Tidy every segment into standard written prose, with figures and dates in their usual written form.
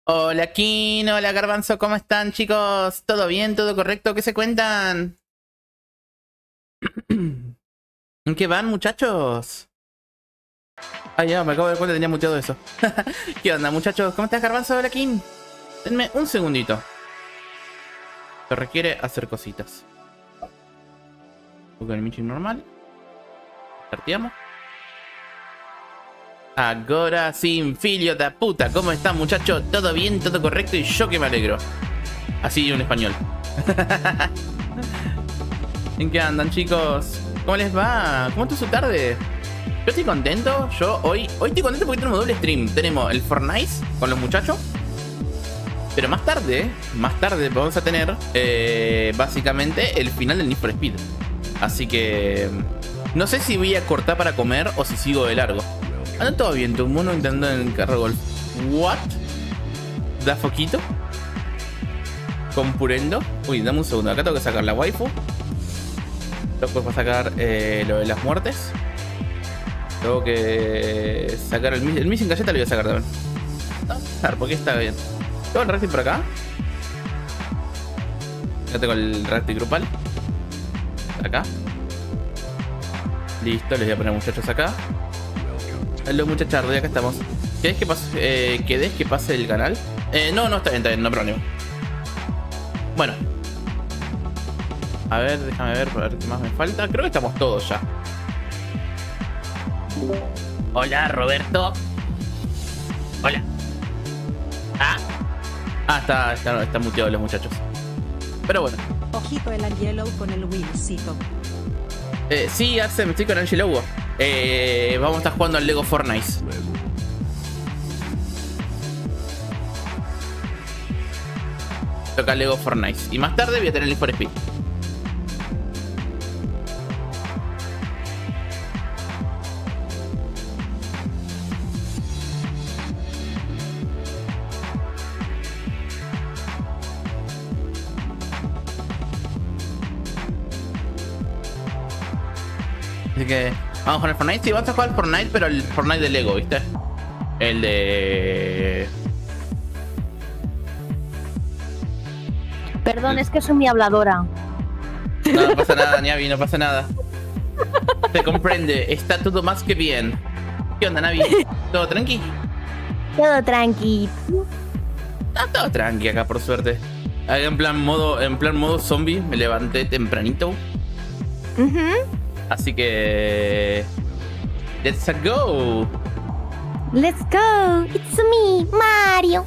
Hola Kin, hola Garbanzo, ¿cómo están chicos? ¿Todo bien? ¿Todo correcto? ¿Qué se cuentan? ¿En qué van muchachos? Ah, ya, me acabo de dar cuenta que tenía muteado eso. ¿Qué onda muchachos? ¿Cómo estás Garbanzo? Hola Kin. Denme un segundito. Se requiere hacer cositas. Con el Michi normal. Partíamos. Ahora sin filho da puta. ¿Cómo están muchachos? ¿Todo bien? ¿Todo correcto? Y yo que me alegro. Así en español. ¿En qué andan chicos? ¿Cómo les va? ¿Cómo está su tarde? Yo estoy contento. Yo hoy estoy contento porque tenemos doble stream. Tenemos el Fortnite con los muchachos. Pero más tarde vamos a tener básicamente el final del Need for Speed. Así que no sé si voy a cortar para comer o si sigo de largo. Anda todo bien, tu mono intentando en el carro de golf. What? Da foquito. Compurendo. Uy, dame un segundo. Acá tengo que sacar la waifu. Tengo que sacar lo de las muertes. Tengo que sacar el missing galleta, lo voy a sacar también. A ver, porque está bien. Tengo el racing por acá. Acá tengo el racing grupal. Acá. Listo, les voy a poner muchachos acá. Hola muchachardo, ya acá estamos. ¿Querés que pase el canal? No, está bien, no hay problema. Bueno. A ver, déjame ver qué más me falta. Creo que estamos todos ya. Hola, Roberto. Hola. Está muteado los muchachos. Pero bueno. Ojito el Angelo con el Willcito. Sí, Axel, estoy con Angelo. Vamos a estar jugando al Lego Fortnite. Toca Lego Fortnite. Y más tarde voy a tener el Need for Speed. Así que vamos con el Fortnite. Sí, vamos a jugar al Fortnite, pero el Fortnite de Lego, ¿viste? El de... Perdón, es que soy mi habladora. No pasa nada, Navi, no pasa nada. Se comprende, está todo más que bien. ¿Qué onda, Navi? ¿Todo tranqui? Todo tranqui. Todo tranqui acá, por suerte. En plan modo zombie, me levanté tempranito. Así que... ¡Let's go! Let's go. It's me, Mario.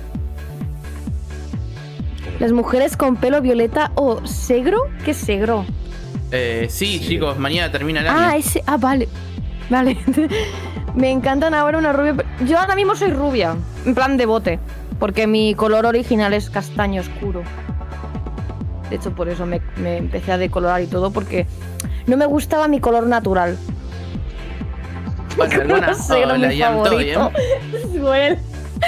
Las mujeres con pelo violeta o segro. ¿Qué es segro? Sí, chicos, mañana termina el año. Vale. Vale. Me encantan ahora una rubia. Yo ahora mismo soy rubia. En plan de bote. Porque mi color original es castaño oscuro. De hecho, por eso me empecé a decolorar y todo. Porque no me gustaba mi color natural. Bueno, alguna. Hola, mi favorito. Suel.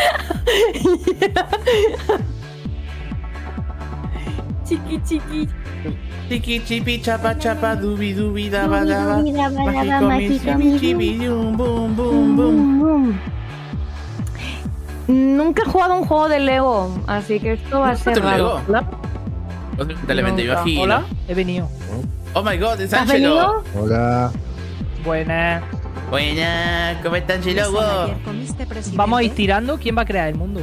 Chiqui. Chiqui chipi chapa chapa dubi dubi daba daba. Mágico mi chibi boom boom. Nunca he jugado un juego de Lego, así que esto va a ser raro. Totalmente, me imagino. Hola, he venido. Oh my god, es ¿Has Angelo. venido? Hola. Buenas. Buena, ¿cómo está Angelo? Vamos a ir tirando. ¿Quién va a crear el mundo?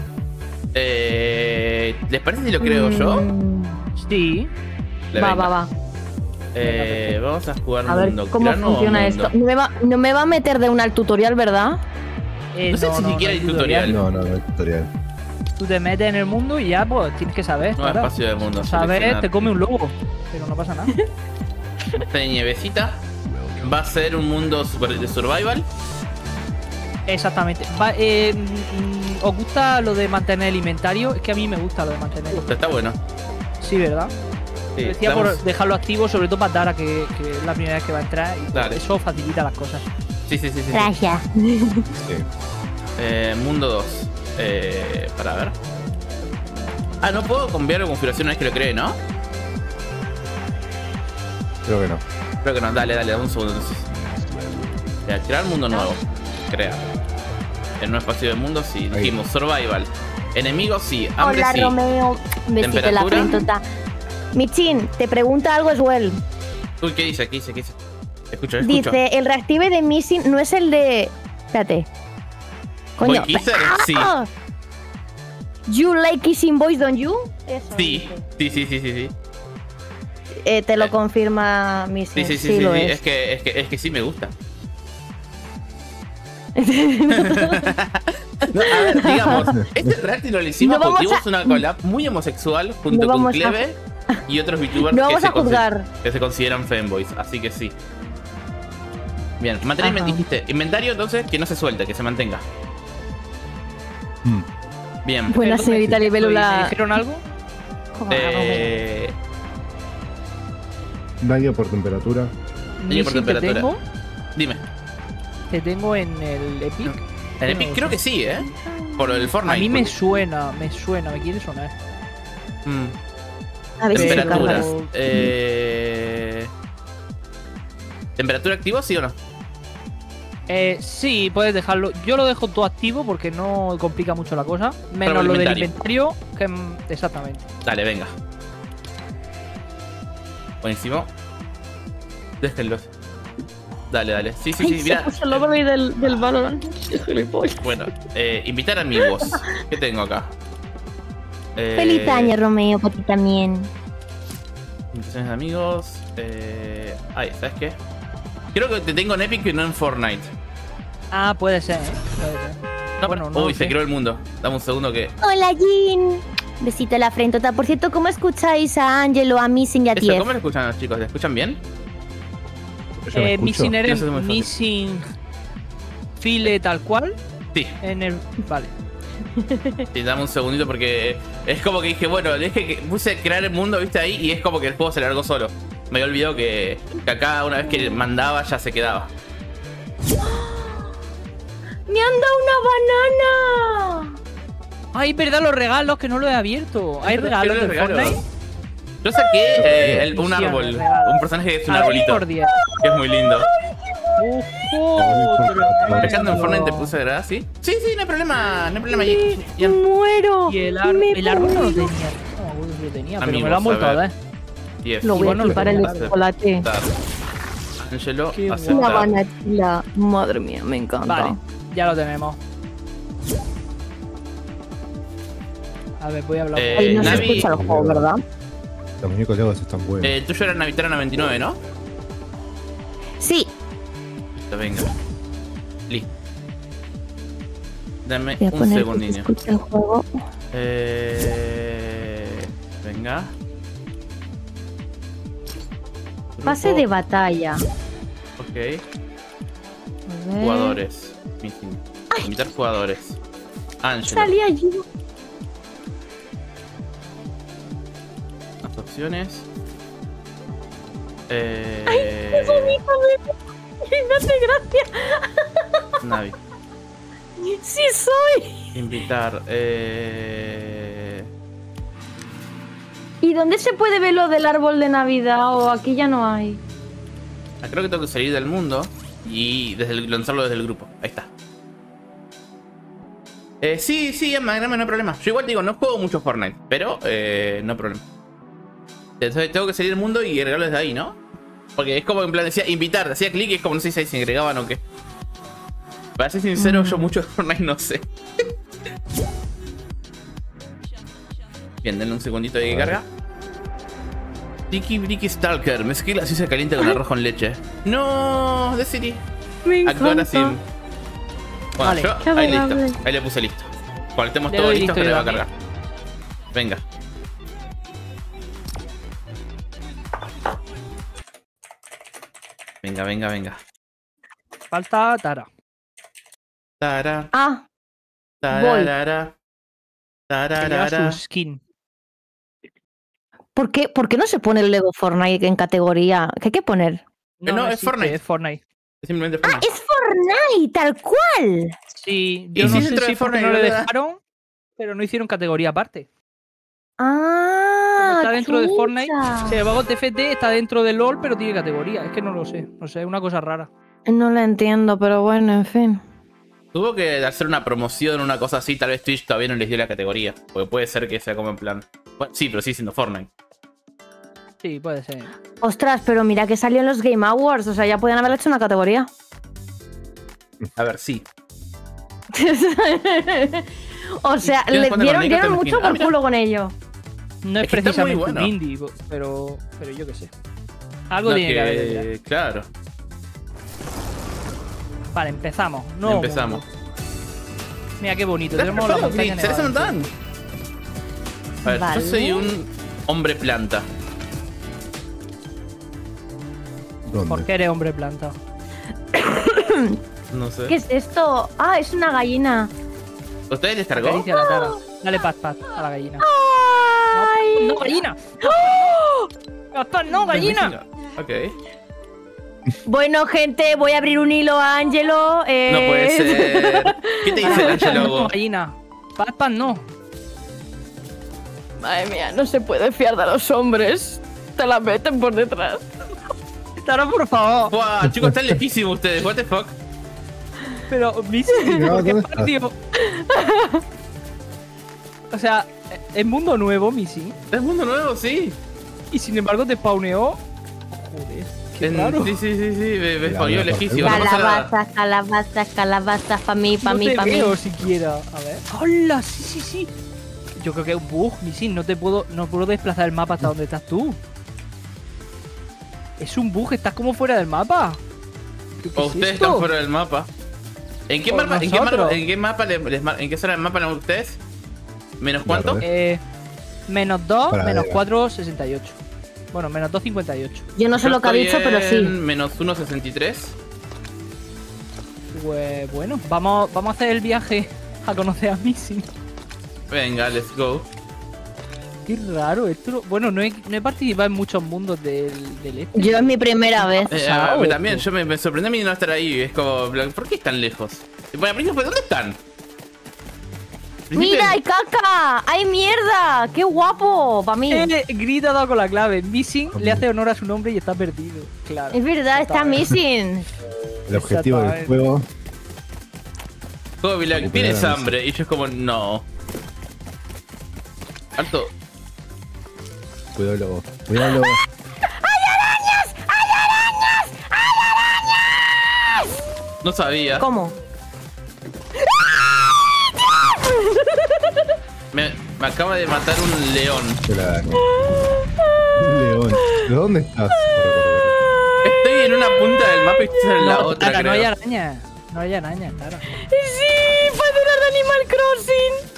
¿Les parece si lo creo yo? Sí. Va. Vamos a jugar A ver mundo. cómo funciona esto. No me va a meter de una al tutorial, ¿verdad? No sé si siquiera hay tutorial. No hay tutorial. Tú te metes en el mundo y ya, pues, tienes que saber. No espacio de mundo. Saber, te come un lobo. Pero no pasa nada. Esta nievecita va a ser un mundo de survival. Exactamente. ¿Os gusta lo de mantener el inventario? Es que a mí me gusta lo de mantener. Está bueno. Sí, ¿verdad? Sí, decía por dejarlo activo, sobre todo para Dara, que es la primera vez que va a entrar. Y dale. Eso facilita las cosas. Sí. Gracias. Sí. Mundo 2. Para ver. No puedo cambiar la configuración una vez que lo cree, ¿no? Creo que no. Creo que no. Dale, un segundo entonces. Crear mundo nuevo. Crear. En un espacio de mundo, sí. Dijimos survival. Enemigos sí, hambre Hola, sí. Romeo. Un besito en la ¿Temperatura? frentota. Michin, te pregunta algo Swell. Uy, ¿qué dice? ¿Qué dice? ¿Qué dice? Escucho. Dice, el reactive de Missing no es el de... Espérate. Coño. Boy Kisser, sí. ¡Ah! You like kissing boys, don't you? Eso Sí, dice. sí. Te lo confirma Missing. Sí, lo es que sí me gusta. No, a ver, digamos, este react lo hicimos No vamos porque a- hicimos una collab muy homosexual junto No con vamos a- Cleve y otros youtubers No que, vamos a juzgar. que se consideran fanboys, así que sí. Bien, material Ajá. dijiste. Inventario entonces que no se suelte, que se mantenga. Hmm. Bien. Buena ¿Me señorita Libélula. dijeron algo? Eh, Daño por temperatura. Daño por Missing te temperatura. tengo, dime. te tengo en el Epic. En Epic creo que sí, ¿eh? Por el Fortnite. A mí me porque- suena, me quiere sonar. Mm. A ver si se Temperaturas. carga. ¿Temperatura activa, sí o no? Sí, puedes dejarlo. Yo lo dejo todo activo porque no complica mucho la cosa. Menos el lo del inventario. inventario, que exactamente. Dale, venga. Buenísimo. Déjenlos. Dale. Sí, Ay, se mira. puso el overlay del Valorant. Qué gilipollas. Bueno, invitar amigos. ¿Qué tengo acá? Feliz año, Romeo, para ti también. Invitaciones de amigos. ¿Sabes qué? Creo que te tengo en Epic y no en Fortnite. Ah, puede ser, ¿eh? Puede ser. No, Bueno, no Uy, lo se sé. creó el mundo. Dame un segundo que. Hola, Jin. Besito en la frentota. Por cierto, ¿cómo escucháis a Angelo, a Missing y a Eso, Tief? ¿cómo lo escuchan los chicos? ¿Le escuchan bien? Yo me escucho. Missing eres Eso es muy fácil. Missing File tal cual. Sí. En el. Vale. Sí, dame un segundito porque es como que dije, bueno, dije que puse crear el mundo, viste ahí, y es como que el juego se largó solo. Me había olvidado que acá una vez que mandaba ya se quedaba. ¡Me han dado una banana! Ay, verdad, los regalos que no lo he abierto. Hay regalos de Fortnite. Yo saqué un Sí, árbol, regalo. un personaje que es un Ay, arbolito, por Dios. que es muy lindo. Ojo, Dejando en Fortnite te tremendo. puse, ¿verdad? ¿Sí? Sí, no hay problema, ya. ¡Muero! Y el Me árbol no lo muero. tenía. No, me acuerdo si lo tenía, pero Amigos, me lo han vuelto a a ver. dar. 10. Lo voy Igual a no lo equipar el tengo. chocolate. Aceptar. Angelo, Qué Una aceptar. banatila. Madre mía, me encanta. Vale, ya lo tenemos. A ver, voy a hablar. Ahí no se Navi- escucha el juego, ¿verdad? Los muñecos legos están buenos. El tuyo era Navitara 99, ¿no? Sí. Listo, venga. Listo. Dame Voy a un poner que se segundinho. escuche el juego. Venga. Fase Grupo. de batalla. Ok. A ver. Jugadores. Missing. Invitar jugadores. Angelo. Salí allí. Las opciones. ¡Qué bonito! Me hace gracia. Navi. ¡Sí soy! Invitar. ¿Y dónde se puede ver lo del árbol de Navidad? ¿O aquí ya no hay? Creo que tengo que salir del mundo y lanzarlo desde el grupo. Ahí está. Sí, Emma, no hay problema. Yo igual te digo, no juego mucho Fortnite, pero no hay problema. Entonces tengo que salir del mundo y agregarlo desde ahí, ¿no? Porque es como en plan decía invitar, hacía clic y es como no sé si se agregaban o qué. Para ser sincero, yo mucho de Fortnite no sé. Bien, denle un segundito de que carga. Tiki Briki Stalker, mezcla así se calienta con arroz con leche. No, de City. Me Ahora sí. encanta. Bueno, Vale. yo Qué ahí adorable. listo. Ahí le puse listo. Cuando estemos Le todos doy listos, listo que le yo va a también. cargar. Venga. Venga. Falta Tara. Tara, Ah, tararara, Que lleva tararara. su skin. ¿por qué no se pone el Lego Fortnite en categoría? ¿Qué hay que poner? No, es existe, Fortnite. Es Fortnite. Es simplemente ¡Ah, Fortnite. es Fortnite! ¡Tal cual! Sí, ¿Y yo si no es sé dentro de si porque Fortnite, no le verdad? dejaron, pero no hicieron categoría aparte. Ah, Está dentro de Fortnite. chucha. Se va TFT, está dentro de LOL, pero tiene categoría. Es que no lo sé. No sé, es una cosa rara. No lo entiendo, pero bueno, en fin. Tuvo que hacer una promoción, una cosa así. Tal vez Twitch todavía no les dio la categoría. Porque puede ser que sea como en plan... Bueno, sí, pero sigue siendo Fortnite. Sí, puede ser. Ostras, pero mira que salió en los Game Awards. O sea, ya podían haberle hecho una categoría. A ver, sí. O sea, ¿Tienes le cuenta dieron, con dieron Nico? mucho Ah, por mira. culo con ello. No es Es que está muy precisamente bueno. un indie, pero yo qué sé. Algo No, tiene que haber detrás. Claro. Vale, empezamos. No, Empezamos. Mira qué bonito. Tenemos la montaña ¿Se nevada. montan? A ver, Vale. yo soy un hombre planta. ¿Dónde? ¿Por qué eres hombre planta? No sé. ¿Qué es esto? Ah, es una gallina. ¿Ustedes les cargó? Acaricia la cara. Dale pat pat a la gallina. ¡Ay! ¡No, gallina! ¡Gaspar, no, gallina! Ok. Bueno, gente, voy a abrir un hilo a Angelo. No puede ser. ¿Qué te dice el No, Angelo? gallina. Pat pat no. Madre mía, no se puede fiar de los hombres. Te la meten por detrás. Tara, por favor. Buah, chicos, están lejísimos ustedes. What the fuck? Pero, Missy, No, ¿por qué ¿dónde estás? partido? O sea, es mundo nuevo, Missy. ¿Es mundo nuevo? Sí. Y sin embargo te spawneó. Joder, qué raro. Sí, me La spawneó verdad, lejísimo. No pasa nada. Calabaza, calabaza, calabaza, pa' mí, pa' No mí, te pa' mí. veo siquiera. A ver. ¡Hola! Sí. Yo creo que es un bug, Missy. No puedo desplazar el mapa hasta donde estás tú. Es un bug, estás como fuera del mapa. ¿Qué O es ustedes esto? están fuera del mapa. ¿En qué O mapa? ¿En nosotros. qué mapa en qué zona del mapa están ustedes? ¿Menos cuánto? Verde. Menos 2, Para menos ver. 4, 68. Bueno, menos 2, 58. Yo no sé lo que ha dicho, pero sí. Menos 1,63. Pues bueno, vamos a hacer el viaje a conocer a Missy. Venga, let's go. Qué raro esto. Bueno, no he participado en muchos mundos del este. Yo es mi primera vez. A mí también, yo me sorprendí a mí no estar ahí. Es como, ¿por qué están lejos? Bueno, al principio, ¿dónde están? ¡Mira, hay caca! ¡Hay mierda! ¡Qué guapo! Para mí. Grita dado con la clave. Missing le hace honor a su nombre y está perdido. Claro. Es verdad, está missing. El objetivo del Exactamente. juego. Como, Recuperar ¿tienes a hambre? Y yo es como, no. Alto. Cuidado, lobo. Cuidado, lobo. No sabía. ¿Cómo? Me acaba de matar un león. Qué la daño. Un león. ¿De dónde estás? Estoy en una punta del mapa y estoy en la No, otra, Tara, no creo. hay araña. No hay araña, Tara. ¡Sí! ¡Padre de Animal Crossing!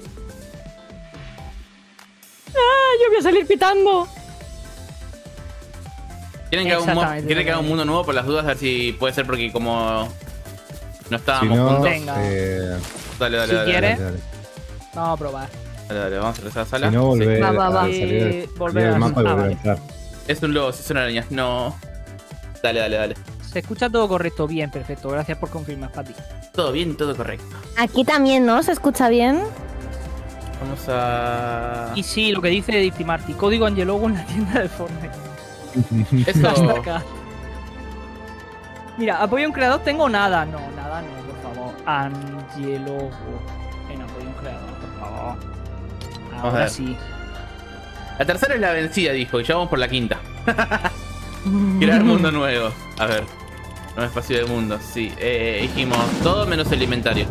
¡Ah! Yo voy a salir pitando. ¿Quieren que haga Exactamente, ¿quieren que haga un mundo nuevo por las dudas? A ver si puede ser porque como no Si estábamos no, juntos. Venga. Dale, si dale. quieres. dale. Vamos a probar. Dale, vamos a hacer esa sala. Si no, volver Va, va, va. a salir Volver del a- mapa y ah, volver a vale. entrar. Es un lobo, si es una araña. No. Dale. Se escucha todo correcto. Bien, perfecto. Gracias por confirmar, Pati. Todo bien, todo correcto. Aquí también, ¿no? ¿Se escucha bien? Vamos a... Y sí, lo que dice Dixie Marty. Código Angelogo en la tienda de Fortnite. Eso... Hashtag. Mira, apoyo a un creador tengo nada. No, nada no, por favor. Angelogo. En apoyo a un creador, por favor. a Ahora ver. sí. La tercera es la vencida, dijo. Y ya vamos por la quinta. Crear mundo nuevo. A ver. Un espacio de mundo, sí. Dijimos todo menos el inventario.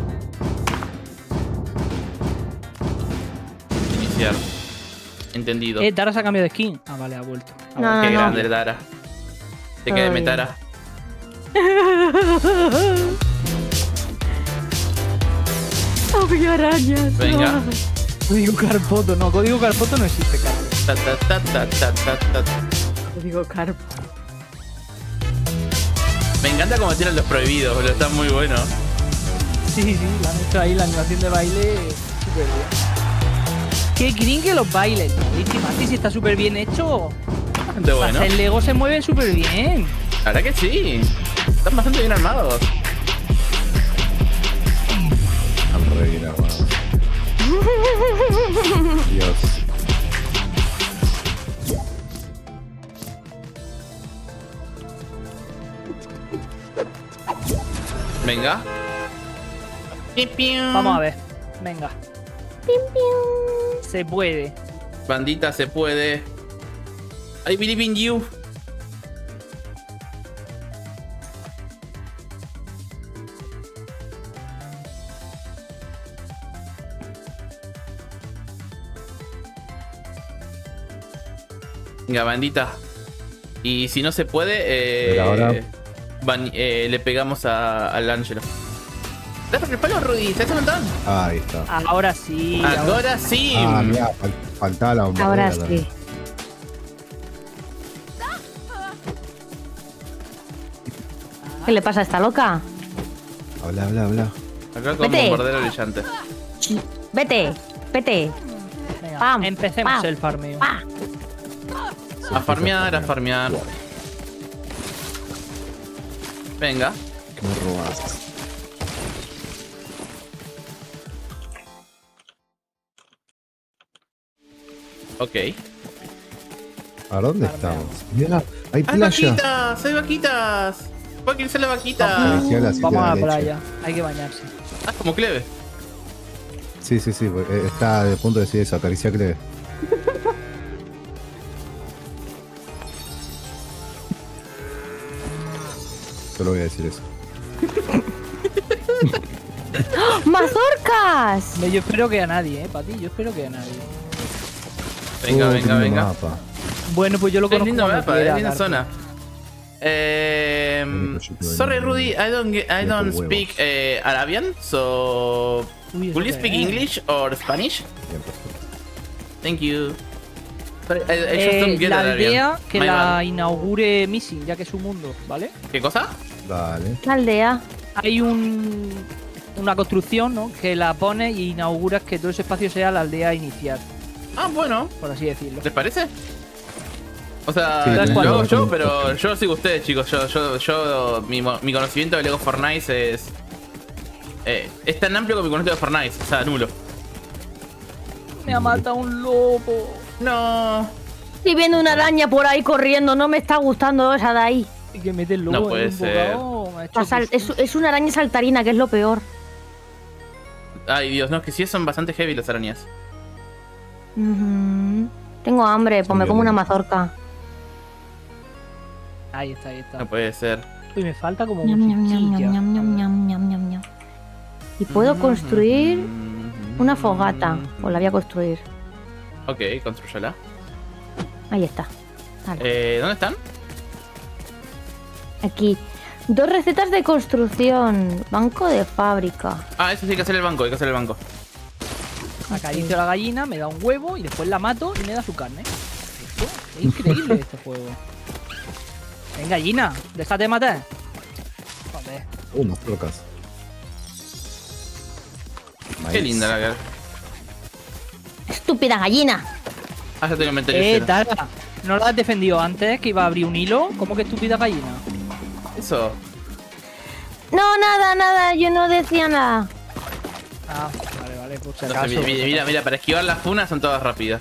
Iniciar. Entendido. Dara se ha cambiado de skin. Ah, vale, ha vuelto. Ha No, Qué no. grande, Dara. Te quedé Ay. Tara. Había arañas. Venga. Código Carpoto, no, código Carpoto no existe, Carlos. Ta, ta, ta, ta, ta, ta, ta. Digo carpo. Me encanta cómo tiran los prohibidos, boludo. Está muy bueno. Sí, la han hecho ahí, la animación de baile súper bien. ¿Qué creen que los bailes? Dixie Marty, si está súper bien hecho. Bastante bueno. El Lego se mueve súper bien. La verdad que sí. Están bastante bien armados. Están re bien armados. Dios. Venga. Vamos a ver. Venga. Se puede. Bandita, se puede. I believe in you. Venga, bandita. Y si no se puede, Pero ahora- le pegamos al Ángelo. Dale el palo, Rudy, ¿se hace un montón? Ahí está. Ahora sí. Ahora sí. Ah, mira, faltaba la bombardera Ahora también. sí. ¿Qué le pasa a esta loca? Habla, habla, habla. Acá con Vete. bombardero brillante. Vete, vete. Venga, Pam, empecemos pam. el farmeo. ¡Ah! A farmear, a farmear. Venga. Que me robas. Ok. ¿A dónde estamos? Mira, hay ¡Hay playa. vaquitas! ¡Hay vaquitas! ¡Puedo irse la vaquita! Parecía la cita Vamos a la de leche. playa. Hay que bañarse. Ah, como Cleve. Sí, sí, sí, está de punto de decir eso, acaricia Cleve. Solo voy a decir eso. ¡Mazorcas! Yo espero que a nadie, Pati. Yo espero que a nadie. Venga, Oh, venga, qué lindo venga. mapa. Bueno, pues yo lo Es conozco lindo como mapa, quiera, es linda Garto. zona. Sorry, Rudy, I don't speak Arabian, so Uy, ¿eso will you qué speak es? English or Spanish? Bien, perfecto. Thank you. Sorry, I just don't get La Arabian. aldea que My la bad. inaugure Missing, ya que es su mundo, ¿vale? ¿Qué cosa? Dale. La aldea. Hay una construcción, ¿no? Que la pone y inauguras que todo ese espacio sea la aldea inicial, Ah, bueno, por así decirlo. ¿les parece? O sea, Sí, lo tenés hago razón, yo, tenés pero razón. yo sigo ustedes, chicos. Mi conocimiento de Lego Fortnite es tan amplio como mi conocimiento de Fortnite, o sea, nulo. Me ha matado un lobo. No, Estoy viendo una araña por ahí corriendo. No me está gustando esa de ahí. Y que mete el lobo. No puede en un ser. bocado, me ha hecho Es una araña saltarina, que es lo peor. ay Dios, no, es que sí son bastante heavy las arañas. Ujú. Tengo hambre, pues me como una mazorca. Ahí está, ahí está. No puede ser. Uy, me falta como Ñam, ñam, ñam, musiquilla. ñam, ñam, ñam, ñam, ñam, ñam. Y puedo construir una fogata. Pues la voy a construir. Ok, construyala. Ahí está. Vale. ¿Dónde están? Aquí. 2 recetas de construcción. Banco de fábrica. Ah, eso sí hay que hacer el banco, hay que hacer el banco. Acaricio a la gallina, me da un huevo y después la mato y me da su carne. Esto es increíble este juego. Ven, gallina, déjate matar. Joder. Más rocas. Qué linda la cara. Estúpida gallina. Ah, ya tengo inventario lleno. Tara, ¿no lo has defendido antes que iba a abrir un hilo? ¿Cómo que estúpida gallina? Eso. No, nada. Yo no decía nada. Ah, vale, por si No sé, acaso. mira, para esquivar las funas son todas rápidas.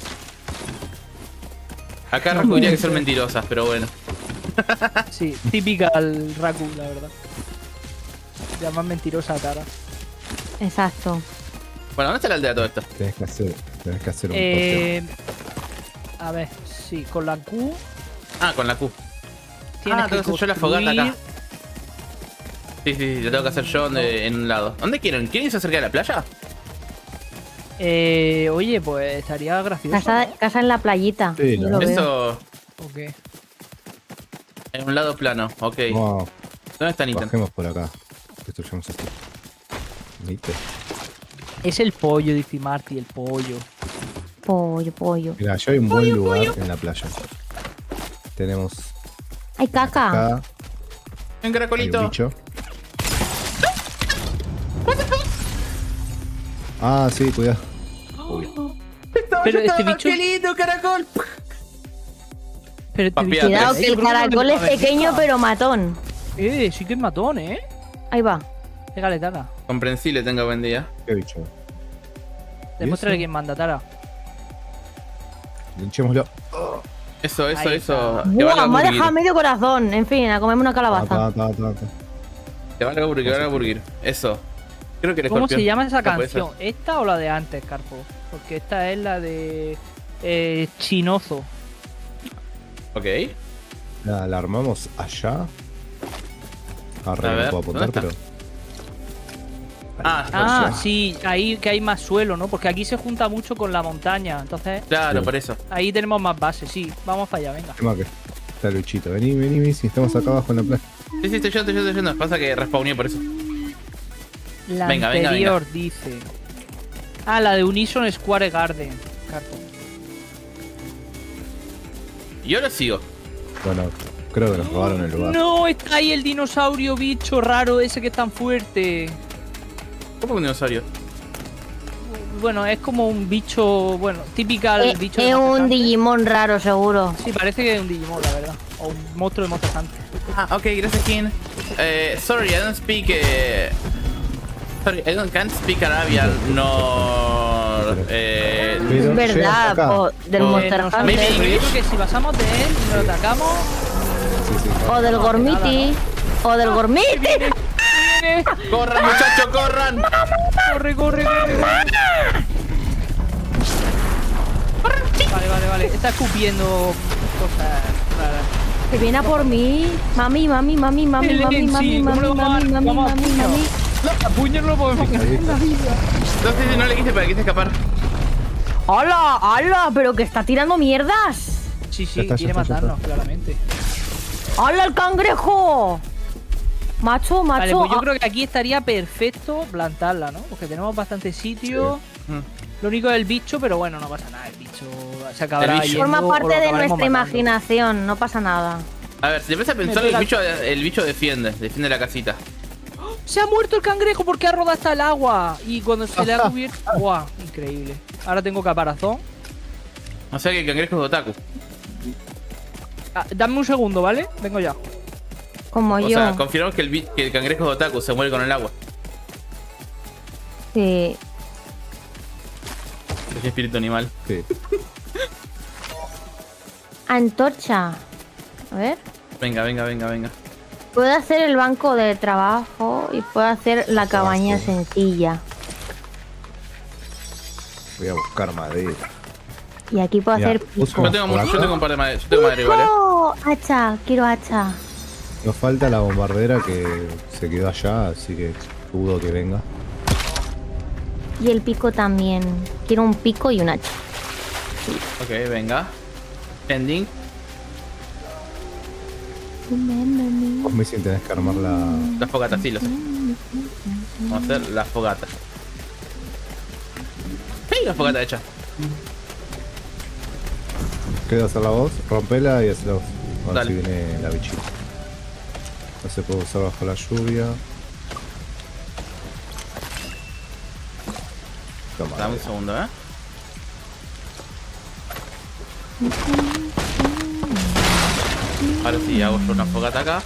Acá Raku diría que son mentirosas, pero bueno. Sí, típica al Raku, la verdad. Ya más mentirosa Tara. Exacto. Bueno, ¿dónde está la aldea de todo esto? Tenés que hacer un posteo. A ver, sí, con la Q Ah, con la Q. tienes tengo que hacer yo la fogata construir- acá. Sí, lo tengo que hacer yo en un lado. ¿Dónde quieren? ¿Quieren irse cerca de la playa? Oye, pues estaría gracioso. Casa en la playita. Sí, Yo ¿no? lo veo. Eso, Ok. en un lado plano, ok. Vamos, ¿Dónde está Ethan? bajemos por acá. Destruyamos esto. ¿Viste? Es el pollo, dice Marty, el pollo. Pollo. Mira, yo hay un buen lugar en la playa. Tenemos Hay caca. acá, Un hay un caracolito. bicho. Ah, sí, cuidado. Pero este bicho. ¡Qué lindo caracol! Pero este Papi, bicho. Cuidado que Yo el creo no caracol le es va a ver pequeño nunca. pero matón. Sí que es matón, Ahí va. Pégale, Tara. Comprensible, tenga buen día. ¿Qué bicho? Demuéstrale eso? quién manda, Tara. Linchémoslo. Eso. Ahí está. Te Buah, valga me ha burger. dejado medio corazón. En fin, a comerme una calabaza. Ta. Te valga burger, Eso. Creo que el ¿Cómo se escorpión. llama esa No puede canción? ¿Esta o la de antes, Carpo? Porque esta es la de Chinozo. ser. Ok. La armamos allá. Arre, A ver, no puedo apuntar, ¿dónde pero. está? Ah, Ah, allá. sí, ahí que hay más suelo, ¿no? Porque aquí se junta mucho con la montaña. Entonces, claro, Sí. por eso. ahí tenemos más bases, sí. Vamos para allá, venga. Tema que está Luchito. Vení, si estamos acá abajo en la playa. Sí, estoy yendo. Pasa que respawné por eso. La Venga, venga, anterior dice. Ah, la de Unison Square Garden. Carpo. Yo lo sigo. Bueno, creo que nos robaron el lugar. No, está ahí el dinosaurio bicho raro ese que es tan fuerte. ¿Cómo que un dinosaurio? Bueno, es como un bicho, bueno, típica bicho de Es Monster un Hunter. Digimon raro, seguro. Sí, parece que es un Digimon, la verdad. O un monstruo de Monster Hunter. Ah, ok, gracias, King. Sorry, I don't speak. Sorry, I can't speak Arabian. No. Pero Es llegas verdad, acá. del Oh, Monster no Hunter. Maybe yo English. creo que si pasamos de él y lo atacamos. Sí. O del Gormiti. O del Gormiti. ¡Viene! ¡Corran, muchachos, corran! ¡Corre! Vale. Está escupiendo cosas raras. Que viene a por mí. Mami. Sí, ¿cómo lo vamos a A puño no lo podemos ganar en la vida. Entonces no le quise, pero quise escapar. ¡Hala! Pero que está tirando mierdas. Sí, Ya está, quiere ya está. matarnos, claramente. ¡Hala el cangrejo! Macho. Vale, pues yo creo que aquí estaría perfecto plantarla, ¿no? Porque tenemos bastante sitio. Lo único es el bicho, pero bueno, no pasa nada. El bicho se acabará El bicho. Forma yendo o lo parte de acabaremos nuestra matando. imaginación, no pasa nada. A ver, si te empiezas a pensar, el bicho defiende la casita. Se ha muerto el cangrejo porque ha rodado hasta el agua. Y cuando se le ha cubierto. ¡Guau! Increíble. Ahora tengo caparazón. O sea que el cangrejo es otaku. Ah, dame un segundo, ¿vale? Vengo ya. Como O yo. sea, confirmamos que el cangrejo es otaku, se muere con el agua. Sí. Es espíritu animal. Sí. Antorcha. A ver. Venga. Puedo hacer el banco de trabajo y puedo hacer la cabaña sí. sencilla. Voy a buscar madera. Y aquí puedo Mira, hacer busco- pico. Yo tengo un par de madera. Yo tengo madera igual, ¡Oh! Hacha, quiero hacha. Nos falta la bombardera que se quedó allá, así que dudo que venga. Y el pico también. Quiero un pico y un hacha. Ok, venga. Ending. Vos me dicen tenés que armar La fogata, sí, lo sé. Vamos a hacer la fogata. ¡Sí! La fogata hecha. ¿Qué de hacer la voz? Rompela y hazla vos. A ver Dale. si viene la bichita. No se puede usar bajo la lluvia. Toma. Dame un segundo, Ahora sí, hago yo una fogata acá.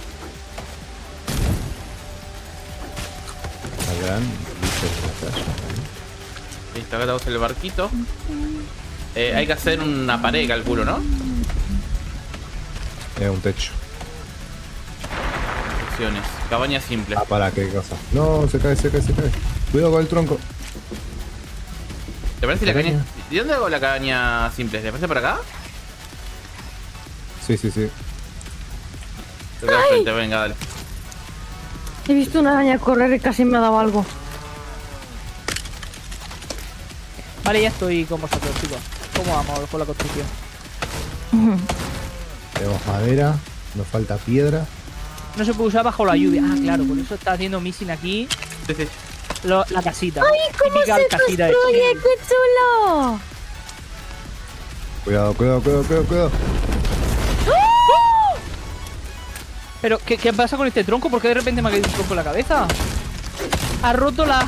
La gran bicho de la playa. Listo, acá tenemos el barquito. Hay que hacer una pared, calculo, ¿no? Es un techo. Opciones. Cabaña simple. Ah, para, ¿qué cosa? No, se cae. Cuidado con el tronco. ¿Te parece la Cabaña. cabaña? ¿De dónde hago la cabaña simple? ¿Te parece por acá? Sí. Te quedas frente, venga, dale. He visto una araña correr y casi me ha dado algo. Vale, ya estoy con vosotros, chicos. ¿Cómo vamos con la construcción? Tenemos madera. Nos falta piedra. No se puede usar bajo la lluvia. Ah, claro, por eso está haciendo missing aquí Sí. la casita. ¡Ay, cómo Típica se casita de construye! ¡Qué chulo! Cuidado. Pero, ¿qué pasa con este tronco? ¿Por qué de repente me ha caído un tronco en la cabeza? Ha roto la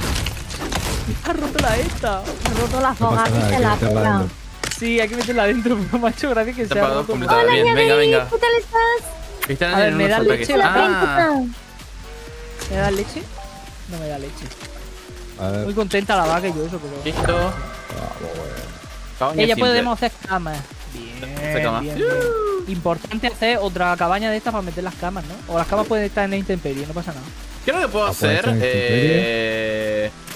esta. Ha roto la No pasa fogata y nada, se hay que la meterla pela. adentro. Sí, hay que meterla adentro, pero macho, gracias que se ha Tapado roto. completamente. Hola, Bien, venga. Ñavi, ¿qué tal estás? Están A ver, en ¿me unos da ataques. leche? Hola, ¿Me da leche? No me da leche. A ver. Muy contenta la vaca y todo eso, pero... Listo. Vamos, bueno. Cabaña Ella simple. podemos hacer camas. Hacer camas. Bien. Importante hacer otra cabaña de estas para meter las camas, ¿no? O las camas pueden estar en la intemperie, no pasa nada. Creo que puedo Ah, puede hacer. estar en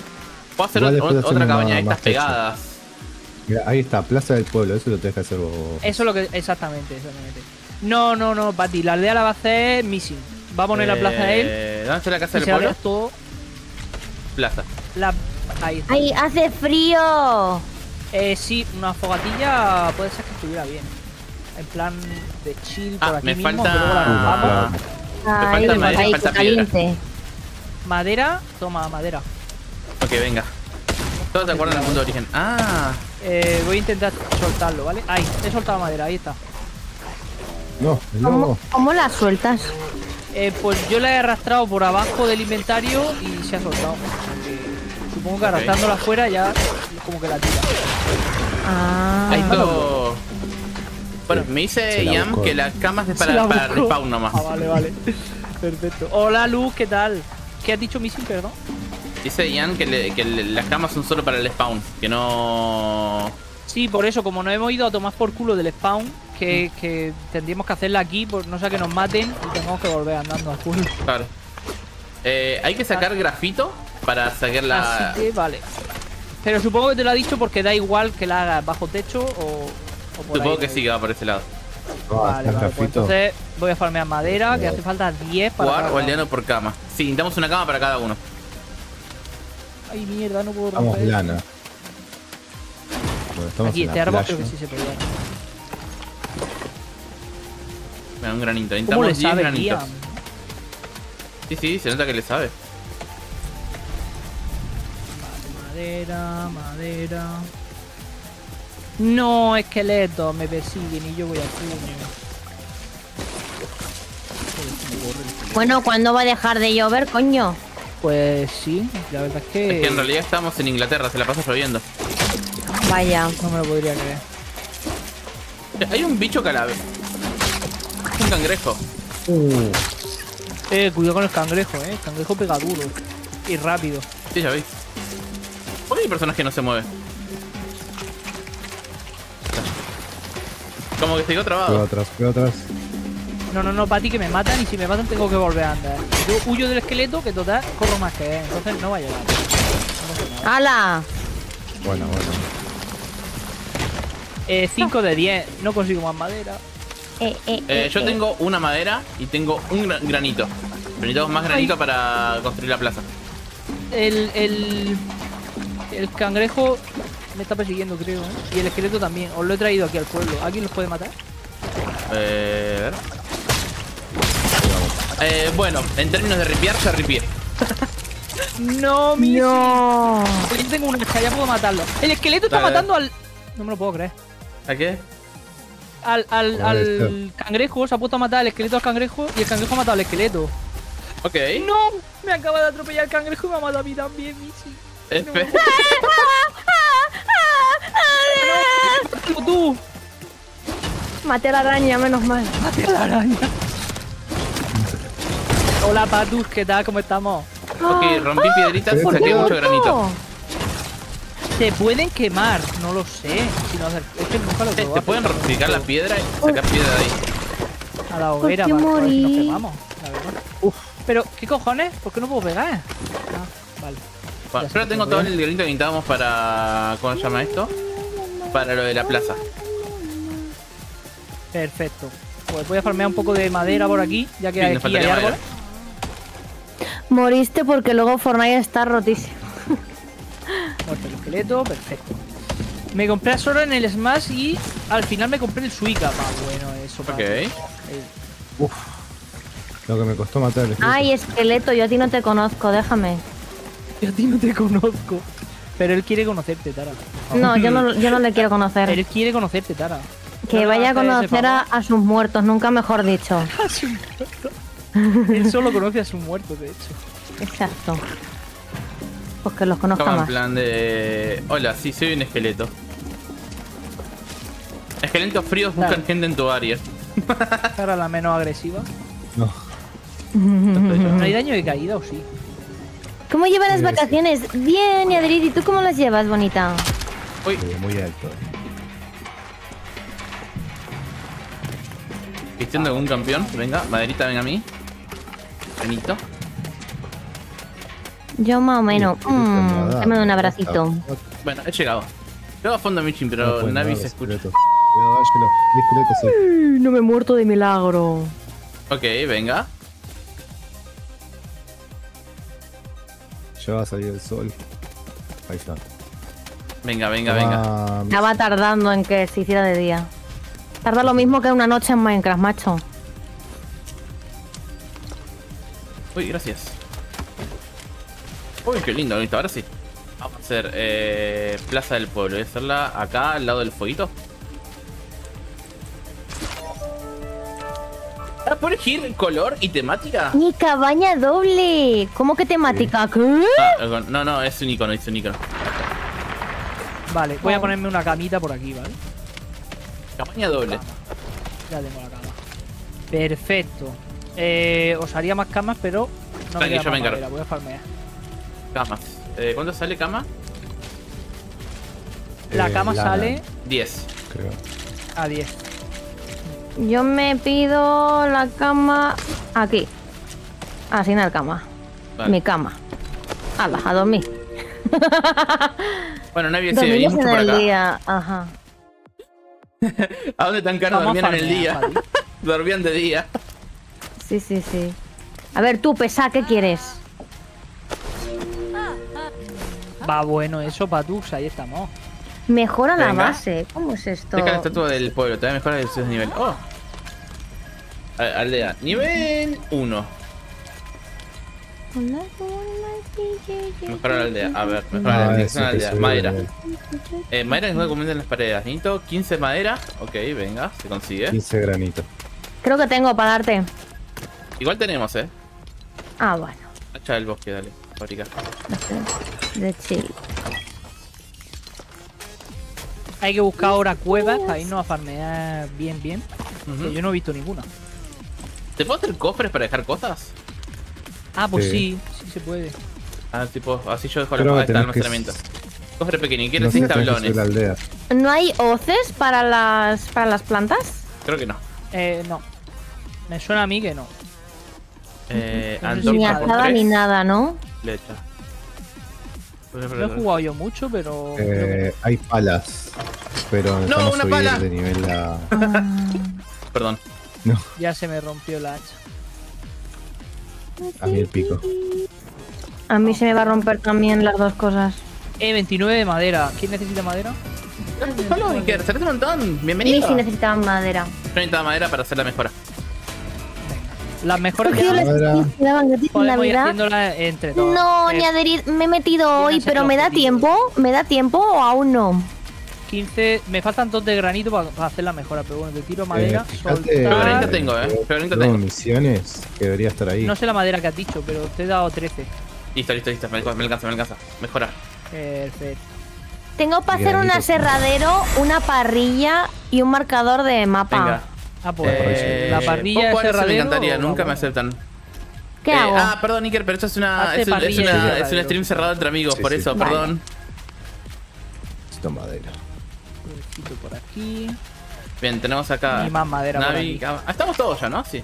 Puedo hacer Igual después otra hacemos cabaña de más estas techo. pegadas. Mira, ahí está, Plaza del Pueblo, eso lo tenés que hacer vos. Eso es lo que. Exactamente. No, Pati, la aldea la va a hacer Missing. Va a poner la plaza a él. ¿Dónde está la casa Y del se va a pueblo? ver todo. Plaza. Ahí está. ¡Ay, hace frío! Sí, una fogatilla puede ser que estuviera bien. En plan de chill por aquí me mismo. falta- que luego la rompamos. Ay, falta madera, ay, falta qué caliente. Madera, toma madera. Ok, venga. Todos de acuerdo en el punto de origen. Ah, Voy a intentar soltarlo, ¿vale? Ahí, he soltado madera, ahí está. No, el ¿Cómo, lobo. cómo la sueltas? Pues yo la he arrastrado por abajo del inventario y se ha soltado. Supongo que arrastrándola afuera ya como que la tira. Ah, ahí todo. Bueno, me se dice la Ian buscó. que las camas es Se la para buscó. respawn nomás. Ah, vale. Perfecto. Hola, Luz, ¿qué tal? ¿Qué has dicho, Missing, perdón? Dice Ian que las camas son solo para el spawn. Que no. Sí, por eso, como nos hemos ido a tomar por culo del spawn, que tendríamos que hacerla aquí, pues no sea que nos maten y tengamos que volver andando a full. Claro. Hay que sacar grafito para sacar la. Así que vale. Pero supongo que te lo ha dicho porque da igual que la hagas bajo techo o por Supongo ahí, que ¿no? sí, que va por ese lado. Vale, está pues grafito. entonces voy a farmear madera, que hace falta 10 para Jugar cada o uno. aldeano por cama. Sí, necesitamos una cama para cada uno. Ay, mierda, no puedo Vamos romper. lana. Bueno, estamos Aquí, en este la árbol playa. creo que sí se podía. Mira, un granito. ¿Cómo le Necesitamos 10 sabe, granitos. Liam? Sí, se nota que le sabe. Madera. No, esqueletos me persiguen y yo voy al puño. bueno, ¿cuándo va a dejar de llover, coño? Pues sí, la verdad es que, Es que en realidad estamos en Inglaterra, se la pasa lloviendo. Vaya. no me lo podría creer. Hay un bicho calavera. Un cangrejo. Cuidado con el cangrejo, el cangrejo pega duro y rápido. Sí, ya veis. ¿Por qué hay personas que no se mueven? Como que se quedó trabado. Veo atrás. No, Pati, que me matan y si me matan tengo que volver a andar. Yo huyo del esqueleto, que total corro más que él, entonces no va a llegar. No pasa nada. ¡Hala! Bueno. 5 de 10, no consigo más madera. Yo tengo una madera y tengo un granito. Necesitamos más granito para construir la plaza. El cangrejo me está persiguiendo, creo, ¿eh? Y el esqueleto también. Os lo he traído aquí al pueblo. ¿Alguien los puede matar? A ver. Bueno, en términos de ripiar, se ripié. No, No. Yo tengo una hacha, ya puedo matarlo. El esqueleto está Dale. matando al... No me lo puedo creer. ¿A qué? Al cangrejo, se ha puesto a matar al esqueleto al cangrejo y el cangrejo ha matado al esqueleto. Ok. ¡No! Me acaba de atropellar el cangrejo y me ha matado a mí también, Missy. F. ¡Tú! Maté a la araña, menos mal. ¡Mate a la araña! Hola, Patus, ¿qué tal? ¿Cómo estamos? Ok, rompí piedritas y ¿Por saqué qué mucho granito. Se pueden quemar, no lo sé. Si no, es que nunca lo he probado. Te pueden picar la piedra y sacar piedra de ahí. A la hoguera, qué para ver si nos morí? quemamos, la verdad. Pero, ¿qué cojones? ¿Por qué no puedo pegar? Ah, vale. Bueno, Ya yo se tengo me todo ocurrió. el granito que necesitábamos para... ¿Cómo se llama esto? Para lo de la plaza. Perfecto. Pues voy a farmear un poco de madera por aquí, ya que Sí, nos aquí hay faltaría madera. árboles. Moriste porque luego Fortnite está rotísimo. Muerto el esqueleto, perfecto. Me compré a Sora en el Smash y al final me compré el Suica. Bueno, eso para Ok. Lo que me costó matar el Ay, esqueleto, yo a ti no te conozco, déjame. Yo a ti no te conozco. Pero él quiere conocerte, Tara. No, yo no le quiero conocer. Él quiere conocerte, Tara. Que No le vaya a vas hacer ese conocer a sus muertos, nunca mejor dicho. favor. A su muerto. Él solo conoce a sus muertos, de hecho. Exacto. Pues que los conozca Estaba en más. plan de... Hola, sí, soy un esqueleto. Esqueletos fríos buscan Dale. gente en tu área. Tara la menos agresiva. No. ¿No hay daño de caída o sí? ¿Cómo llevan las Sí, sí. vacaciones? Bien, Yadrid, ¿y tú cómo las llevas, bonita? Uy, Muy alto. vistiendo algún campeón. Venga, maderita, venga a mí. Granito. Yo más o menos. Dame un abracito. Bueno, he llegado. Yo a fondo Michin, pero Navi se escucha. Cuidado, Ángelo. Mi esqueleto, sí. No me he muerto de milagro. Ok, venga. Ya va a salir el sol. Ahí está. Venga, venga, venga. Ah, Estaba tardando en que se hiciera de día. Tarda lo mismo que una noche en Minecraft, macho. Uy, gracias. Uy, qué lindo, listo. Ahora sí. Vamos a hacer Plaza del Pueblo. Voy a hacerla acá, al lado del fueguito. Ah, ¿puedes elegir color y temática? ¡Mi cabaña doble! ¿Cómo que temática? ¿Qué? Ah, no, es un icono, Vale, voy a ponerme una camita por aquí, ¿vale? Cabaña doble. Ya tengo la cama. Perfecto. Os haría más camas, pero no me Tranqui, queda yo me más encargo. madera. Voy a farmear. Camas. ¿Cuánto sale cama? La cama lana, sale 10. creo. a 10. Yo me pido la cama aquí. Así en la cama. Vale. Mi cama. Hala, a dormir. Bueno, Navi, sí, Dormir venimos en mucho por el acá. día. Ajá. ¿A dónde tan caro Vamos a dormían en el farmear, día? Dormían de día. Sí, sí, sí. A ver, tú, pesa, ¿qué quieres? Va bueno eso, Patux. Ahí estamos. Mejora la Venga. base. ¿Cómo es esto? Deja la estatua del pueblo, te va a mejorar el nivel. Oh. Aldea, nivel 1. Mejora la aldea. A ver, mejora la aldea. Es una aldea. Madera. Madera es una comida en las paredes. Necesito 15 madera. Ok, venga, se consigue. 15 granitos. Creo que tengo para darte. Igual tenemos, Ah, bueno. Hacha del bosque, dale. Fabrica. De chill. Hay que buscar ahora cuevas para irnos a farmear bien, bien. Que yo no he visto ninguna. ¿Te puedo hacer cofres para dejar cosas? Ah, pues Sí. sí se puede. Ah, tipo, así yo dejo Creo la que está tenés que- almacenamiento. Cofre pequeño, quiero No sé, 6 tenés que subir tablones. la aldea. ¿No hay hoces para las plantas? Creo que no. No. Me suena a mí que no. Ni Antorcha Ni con azada 3. ni nada, ¿no? Flecha. No he jugado yo mucho, pero creo que Hay palas. Pero No, necesitamos una subir pala. de nivel a. Perdón. no. Ya se me rompió la hacha. A mí el pico. A mí se me va a romper también las dos cosas. 29 de madera. ¿Quién necesita madera? Hola, Iker, saliste un montón. A mí Bienvenido. sí necesitaban madera. Yo necesitaba madera para hacer la mejora. Las mejores Porque yo que les Madera. daban gratis en podemos ir Navidad. haciéndolas entre todos. No, Eh, ni adherir. Me he metido hoy, hacer pero los ¿me da objetivos. tiempo? ¿Me da tiempo o aún no? 15. Me faltan 2 de granito para hacer la mejora, pero bueno, te tiro madera. Fíjate, Pero granito soltar. tengo, Pero granito tengo tengo. misiones que debería estar ahí. No sé la madera que has dicho, pero te he dado 13. Listo. Me alcanza. Mejorar. Perfecto. Tengo para Y hacer un granitos. aserradero, una parrilla y un marcador de mapa. Venga. Ah, pues la ¿puedo parrilla jugar ese eso? Me radero. encantaría, o nunca me vamos? aceptan. ¿Qué hago? Perdón, Iker, pero esto es una. Hace Es un parrilla y es un radero. stream cerrado entre amigos, Sí, por sí. eso, Vale. perdón. Necesito madera. Quito por aquí. Bien, tenemos acá. Y más madera por Navi, aquí. cama. Estamos todos ya, ¿no? Sí.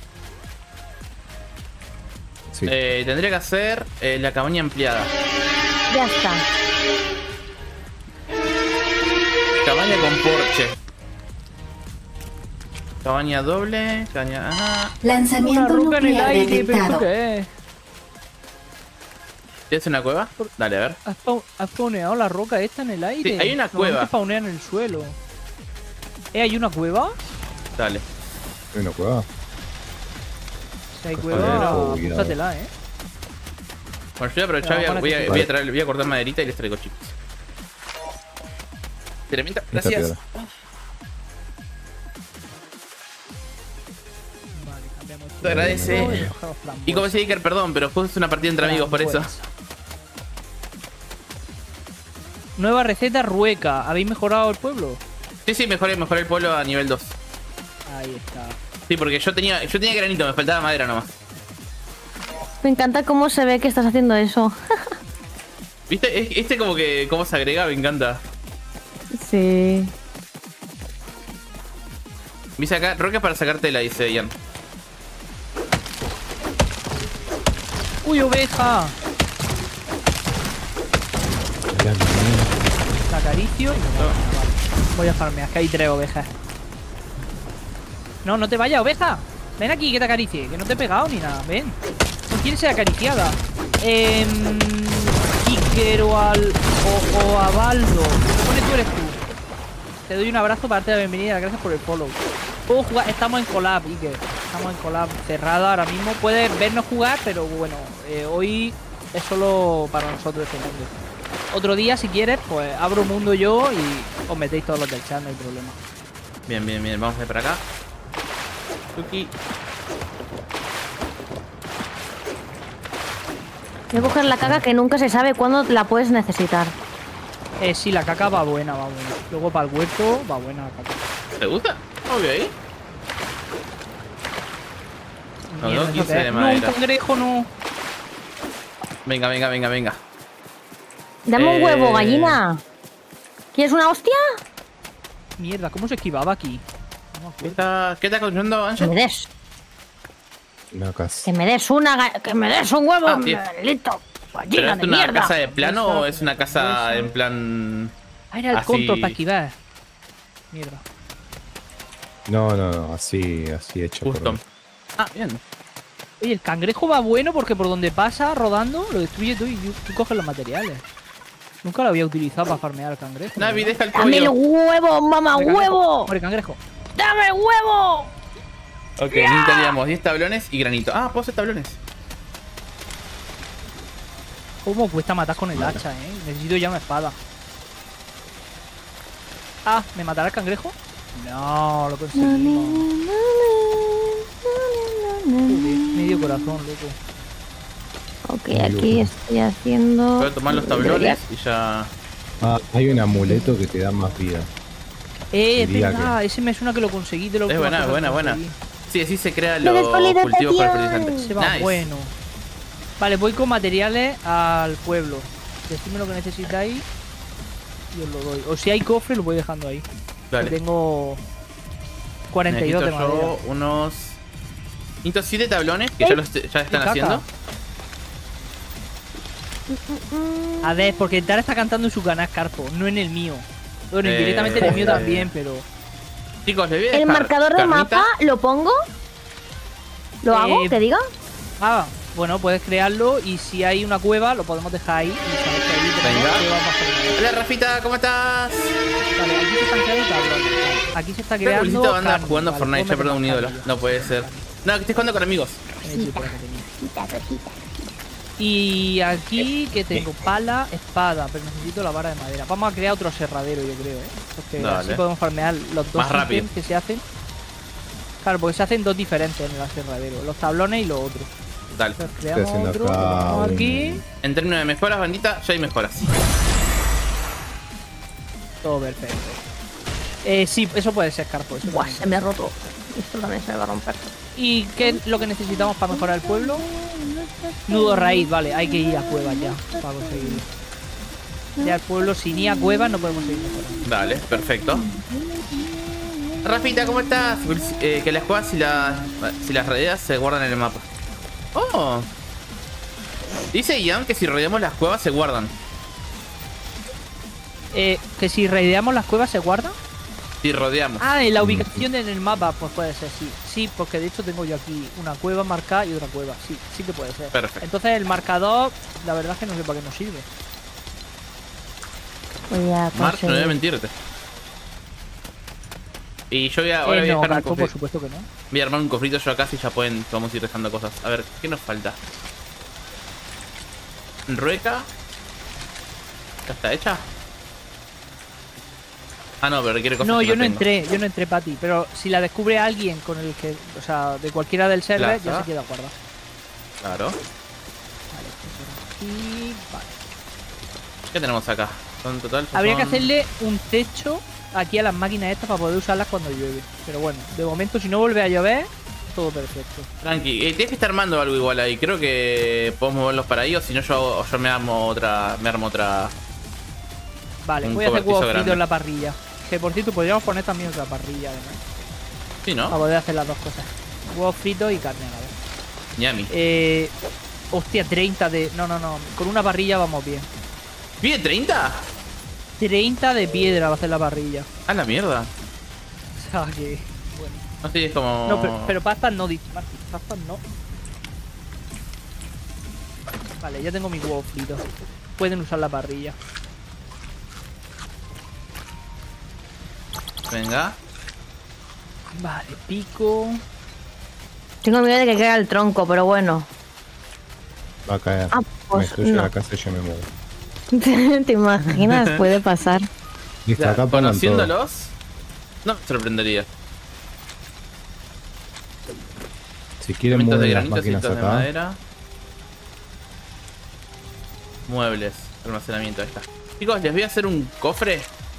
Sí. Tendría que hacer la cabaña ampliada. Ya está. Cabaña con porche. Cabaña doble. Cabaña. Ajá. Una Lanzamiento roca en el nuclear aire, pero ¿esto detectado. qué es? ¿Tienes una cueva? Dale, a ver. ¿Has spawneado la roca esta en el aire? Sí, hay una Normalmente cueva. spawnea en el suelo. ¿Hay una cueva? Dale. Hay una cueva. Si hay Joder, cueva, cuidado. búscatela, Bueno, yo voy a aprovechar, No, voy a, ponete voy a tú. traer- voy a cortar maderita y les traigo chicos. Tremenda, Esta gracias. piedra. Vale, cambiamos Te agradece. esto y cogemos frambuesa. Y como decía Iker, perdón, pero justo es una partida entre amigos, por eso. Frambuesa. Nueva receta rueca. ¿Habéis mejorado el pueblo? Sí, mejoré el pueblo a nivel 2. Ahí está. Sí, porque yo tenía granito, me faltaba madera nomás. Me encanta cómo se ve que estás haciendo eso. ¿Viste? Este como que cómo se agrega, me encanta. Sí. Dice acá, roca para sacártela, dice Ian. ¡Uy, oveja! Ya no. La acaricio y me voy. Vale. Voy a farmear, que hay 3 ovejas. No, no te vayas, oveja. Ven aquí que te acaricie, que no te he pegado ni nada. Ven. No quieres ser acariciada. Iker o a Baldo. Supone tú eres tú. Te doy un abrazo para darte la bienvenida. Gracias por el follow. Puedo jugar. Estamos en collab, Iker. Estamos en collab cerrada ahora mismo. Puedes vernos jugar, pero bueno, hoy es solo para nosotros este mundo. Otro día, si quieres, pues abro mundo yo y os metéis todos los del chat, no hay problema. Bien, bien, bien. Vamos a ver para acá. Tuki. Voy a coger la caca que nunca se sabe cuándo la puedes necesitar. Sí, la caca va buena, va buena. Luego para el huerto va buena la caca. ¿Te gusta? Ok. No, Mierda, no, ¿eso 15 qué de es? No, un madera. cangrejo no. Venga, venga, venga, venga. Dame un huevo, gallina. ¿Quieres una hostia? Mierda, ¿cómo se esquivaba aquí? No me ¿Qué acuerdo. estás construyendo, Que me Ángel? des. Una casa. Que me des que me des un huevo, Tío. Melito. ¿Pero Gallina es de una mierda. casa de plano o es una casa en plan...? Ah, era el así? control para esquivar. Mierda. No, así hecho. Custom. Ah, bien. Oye, el cangrejo va bueno porque por donde pasa rodando lo destruye tú y tú coges los materiales. Nunca lo había utilizado para farmear al cangrejo. Navi, deja el Dame el pollo. huevo, mamá, Hombre, cangrejo. huevo. Hombre, cangrejo. Dame el huevo. Ok, necesitaríamos 10 tablones y granito. Ah, puedo hacer tablones. ¿Cómo cuesta matar con el hacha, Necesito ya una espada. Ah, ¿me matará el cangrejo? No, lo conseguimos. Joder, medio corazón, loco. Ok, aquí estoy haciendo... Voy a tomar los tablones y ya... Ah, hay un amuleto que te da más vida. Es Diría verdad, ese me suena que lo conseguí de lo Es buena, buena, buena. Sí, así se crean Me los despolido cultivos para el poción. fertilizante. Se va Nice. bueno. Vale, voy con materiales al pueblo. Decidme lo que necesitáis y os lo doy. O si hay cofre, lo voy dejando ahí. Dale. Que tengo 42 de Necesito madera. yo unos... Necesito 7 tablones que ya, ya están caca. haciendo. A ver, porque Tara está cantando en su canal Carpo, no en el mío. Bueno, indirectamente en el mío también, pero... Chicos, le voy a ¿El dejar marcador de carnita. mapa lo pongo? ¿Lo hago? ¿Que diga? Ah, bueno, puedes crearlo y si hay una cueva lo podemos dejar ahí. Y sabes que ahí tenemos Venga. cuevas más grandes. Hola, Rafita, ¿cómo estás? Vale, aquí se están creando tablones. Vale, aquí se está Creo que creando. Luisito anda carne. jugando Vale, Fortnite, ya puedo perdón un meter ídolo. más No puede ser. No, que estés jugando con amigos. carne. Por aquí tenía. Y aquí que tengo pala, espada, pero necesito la vara de madera. Vamos a crear otro aserradero, yo creo, porque Dale. así podemos farmear los dos Más rápido. ítems que se hacen. Claro, porque se hacen dos diferentes en el aserradero, los tablones y los otros. Dale. Entonces creamos haciendo otro, acá lo ponemos un- aquí, En términos de mejoras, bandita, ya hay mejoras. todo perfecto. Sí, eso puede ser Carpo. Eso Buah, también. se me ha roto. Esto también se me va a romper. ¿Y qué es lo que necesitamos para mejorar el pueblo? Nudo raíz, vale, hay que ir a cuevas ya para conseguirlo. Ya el pueblo sin ir a cuevas no podemos seguir mejorando. Dale, perfecto. Rafita, ¿cómo estás? Que las cuevas si las rodeas se guardan en el mapa. Oh. Dice Ian que si rodeamos las cuevas se guardan. Que si raideamos las cuevas se guarda. Si rodeamos. Ah, en la ubicación en el mapa, pues puede ser, sí. Sí, porque de hecho tengo yo aquí una cueva marcada y otra cueva. Sí, sí que puede ser. Perfecto. Entonces el marcador, la verdad es que no sé para qué nos sirve. Voy a Mark, no voy a conseguir. mentirte. Y yo ahora voy a No, dejar un Carpo, por cofrito. supuesto que no. Voy a armar un cofrito yo acá si ya pueden. Vamos a ir dejando cosas. A ver, ¿qué nos falta? Rueca. ¿Ya está hecha? Ah, no, pero requiere cosas No, que yo no tengo. entré, Pati. Pero si la descubre alguien con el que, o sea, de cualquiera del server, ya Plaza. se queda guardada. Claro. Vale, pues por aquí, vale. ¿Qué tenemos acá? Son total. Habría que son- hacerle un techo aquí a las máquinas estas para poder usarlas cuando llueve. Pero bueno, de momento si no vuelve a llover, todo perfecto. Tranqui, tienes que estar armando algo igual ahí. Creo que podemos moverlos para ahí o si no yo me armo otra. Vale, Un voy a hacer cobertizo huevos grande. fritos en la parrilla. Que por cierto, podríamos poner también otra parrilla además. Sí, Para ¿no? poder hacer las dos cosas. Huevos fritos y carne a la vez. Ñami. Hostia, 30 de... No. Con una parrilla vamos bien. ¿Pide 30? 30 de piedra va a hacer la parrilla. A la mierda. O sea que... Bueno. No sé, es como... No, pero pastas no, Martín. Pastas no. Vale, ya tengo mi huevo frito. Pueden usar la parrilla. Venga. Vale, pico. Tengo miedo de que caiga el tronco, pero bueno. Va a caer. Ah, Me pues destruye no. la casa y yo me muevo. ¿Te imaginas? Puede pasar. Listo, Ya, acá pongan todo. conociéndolos, no me sorprendería. Si quieren Elementos de mueven las granito, máquinas cintas de acá. madera. Muebles, almacenamiento, ahí está. Chicos, les voy a hacer un cofre.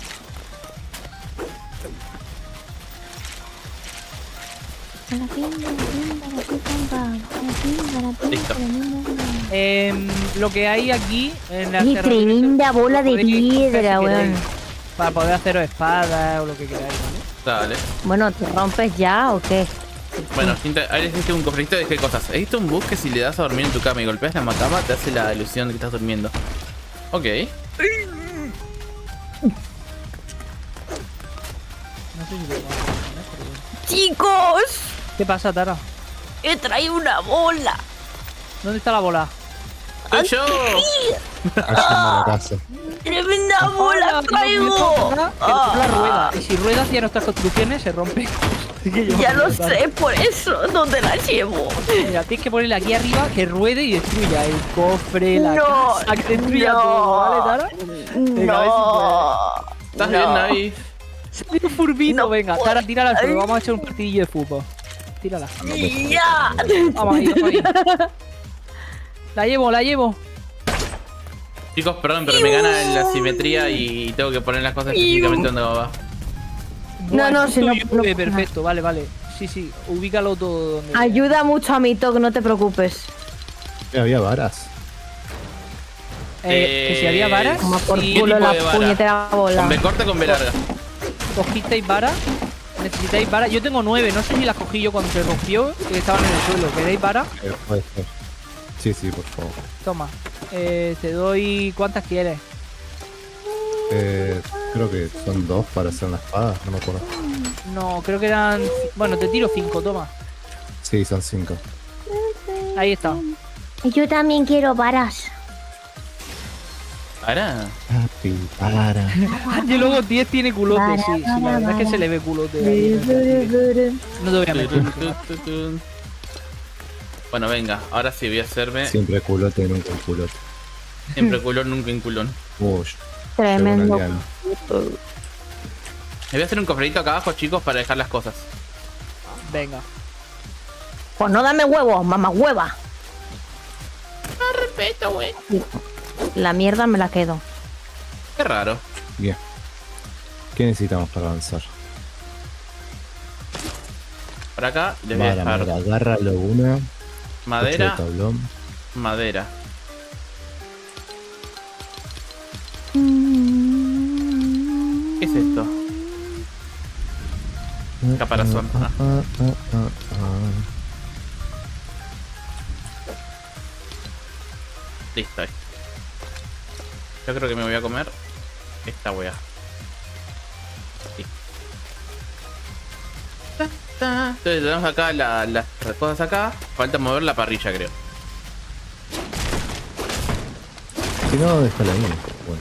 Listo. Lo que hay aquí en la ¡Qué tremenda bola de piedra, weón! Para poder haceros espadas o lo que queráis, ¿vale? Dale. Bueno, ¿te rompes ya o qué? Bueno, ahí les dije un cofrecito de qué cosas. He visto un bug que si le das a dormir en tu cama y golpeas la macama, te hace la ilusión de que estás durmiendo. Ok. No sé si lo puedo hacer, pero bueno. ¡Chicos! ¿Qué pasa, Tara? ¡He traído una bola! ¿Dónde está la bola? ¡Soy yo! Allá en la casa. ¡Tremenda bola traigo! La rueda. Y si rueda hacia nuestras construcciones, se rompe. Así que yo Ya voy a lo matar. sé, por eso. ¿Dónde la llevo? Mira, tienes que ponerle aquí arriba que ruede y destruya el cofre, la No, casa, que destruya no. todo, ¿vale, Tara? Venga, a ver si ¿Estás bien, Navi? Salió un furbito, No venga. puedo. Tara, tírala al suelo. Vamos a echar un partidillo de fútbol. Tírala. ¡Ya! Vamos ahí, vamos ahí. La llevo, la llevo. Chicos, perdón, pero me gana la simetría y tengo que poner las cosas específicamente donde va. No, si no- no- Perfecto, vale, vale. Sí, sí, ubícalo todo donde. Ayuda mucho a mi toque, no te preocupes. Había varas. Que si había varas, Como por y ¿Qué culo tipo la de vara? puñetera bola. ¿Con B corta o con B larga? cogisteis varas. Necesitáis varas. Yo tengo 9, no sé si las cogí yo cuando se rompió, que estaban en el suelo. ¿Queréis varas? Puede ser. Sí, sí, por favor. Toma. Te doy. ¿Cuántas quieres? Creo que son 2 para hacer la espada, no me acuerdo. No, creo que eran. Bueno, te tiro 5, toma. Sí, son 5. Ahí está. Yo también quiero varas. ¿Para? Papi, para. Y luego 10 tiene culote, sí. Sí, la verdad es que se le ve culote ahí. No te voy a meter. Bueno, venga, ahora sí voy a hacerme Siempre culote, nunca un culote. siempre culón, nunca inculón. Uy, Tremendo. llegó un aldeano. Me voy a hacer un cofrecito acá abajo, chicos, para dejar las cosas. Venga. Pues no dame huevos, mamá hueva. Respeto, güey. La mierda me la quedo. Qué raro. Bien. ¿Qué necesitamos para avanzar? Por acá les voy a Vara, dejar mira, agárralo una. madera, ocho de tablón. madera. ¿Qué es esto? Caparazón. Ah. Listo ahí. Yo creo que me voy a comer esta wea. Sí. Entonces tenemos acá las cosas acá. Falta mover la parrilla, creo. Si no, déjala ahí. Bueno.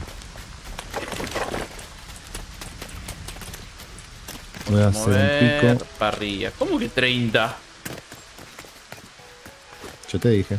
Voy a hacer un Mover pico. parrilla. ¿Cómo que 30? Yo te dije.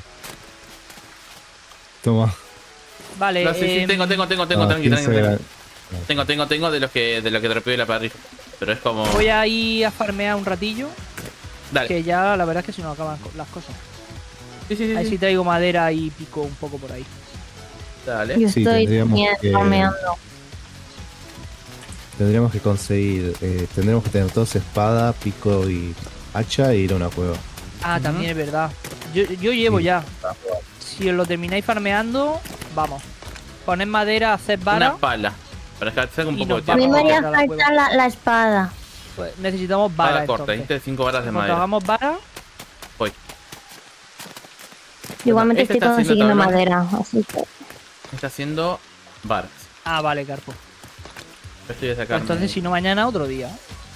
Toma. Vale. No, sí, tengo, Ah, tranqui. 15 gra- Tengo de los que dropeé la parrilla. Pero es como. Voy a ir a farmear un ratillo. Dale. Que ya la verdad es que se nos acaban las cosas. Sí. Ahí sí traigo madera y pico un poco por ahí. Dale. Yo Sí, estoy tendríamos que- farmeando. Tendríamos que conseguir. Tendremos que tener todos espada, pico y hacha e ir a una cueva. Ah, Ujú. también es verdad. Yo llevo Sí. ya. Si os lo termináis farmeando, vamos. Poned madera, haced vara. Una pala. Para que salga un Y poco de nos A mí tiempo. me vamos. haría a la falta la espada. Pues necesitamos vara. Pala corta, entonces. necesito 5 varas de Cuando madera. hagamos vara, Voy. Igualmente este estoy está haciendo consiguiendo tablón. madera. Así que. Está haciendo Baras. Ah, vale, Carpo. Estoy a Pues sacar. entonces, si no, mañana otro día.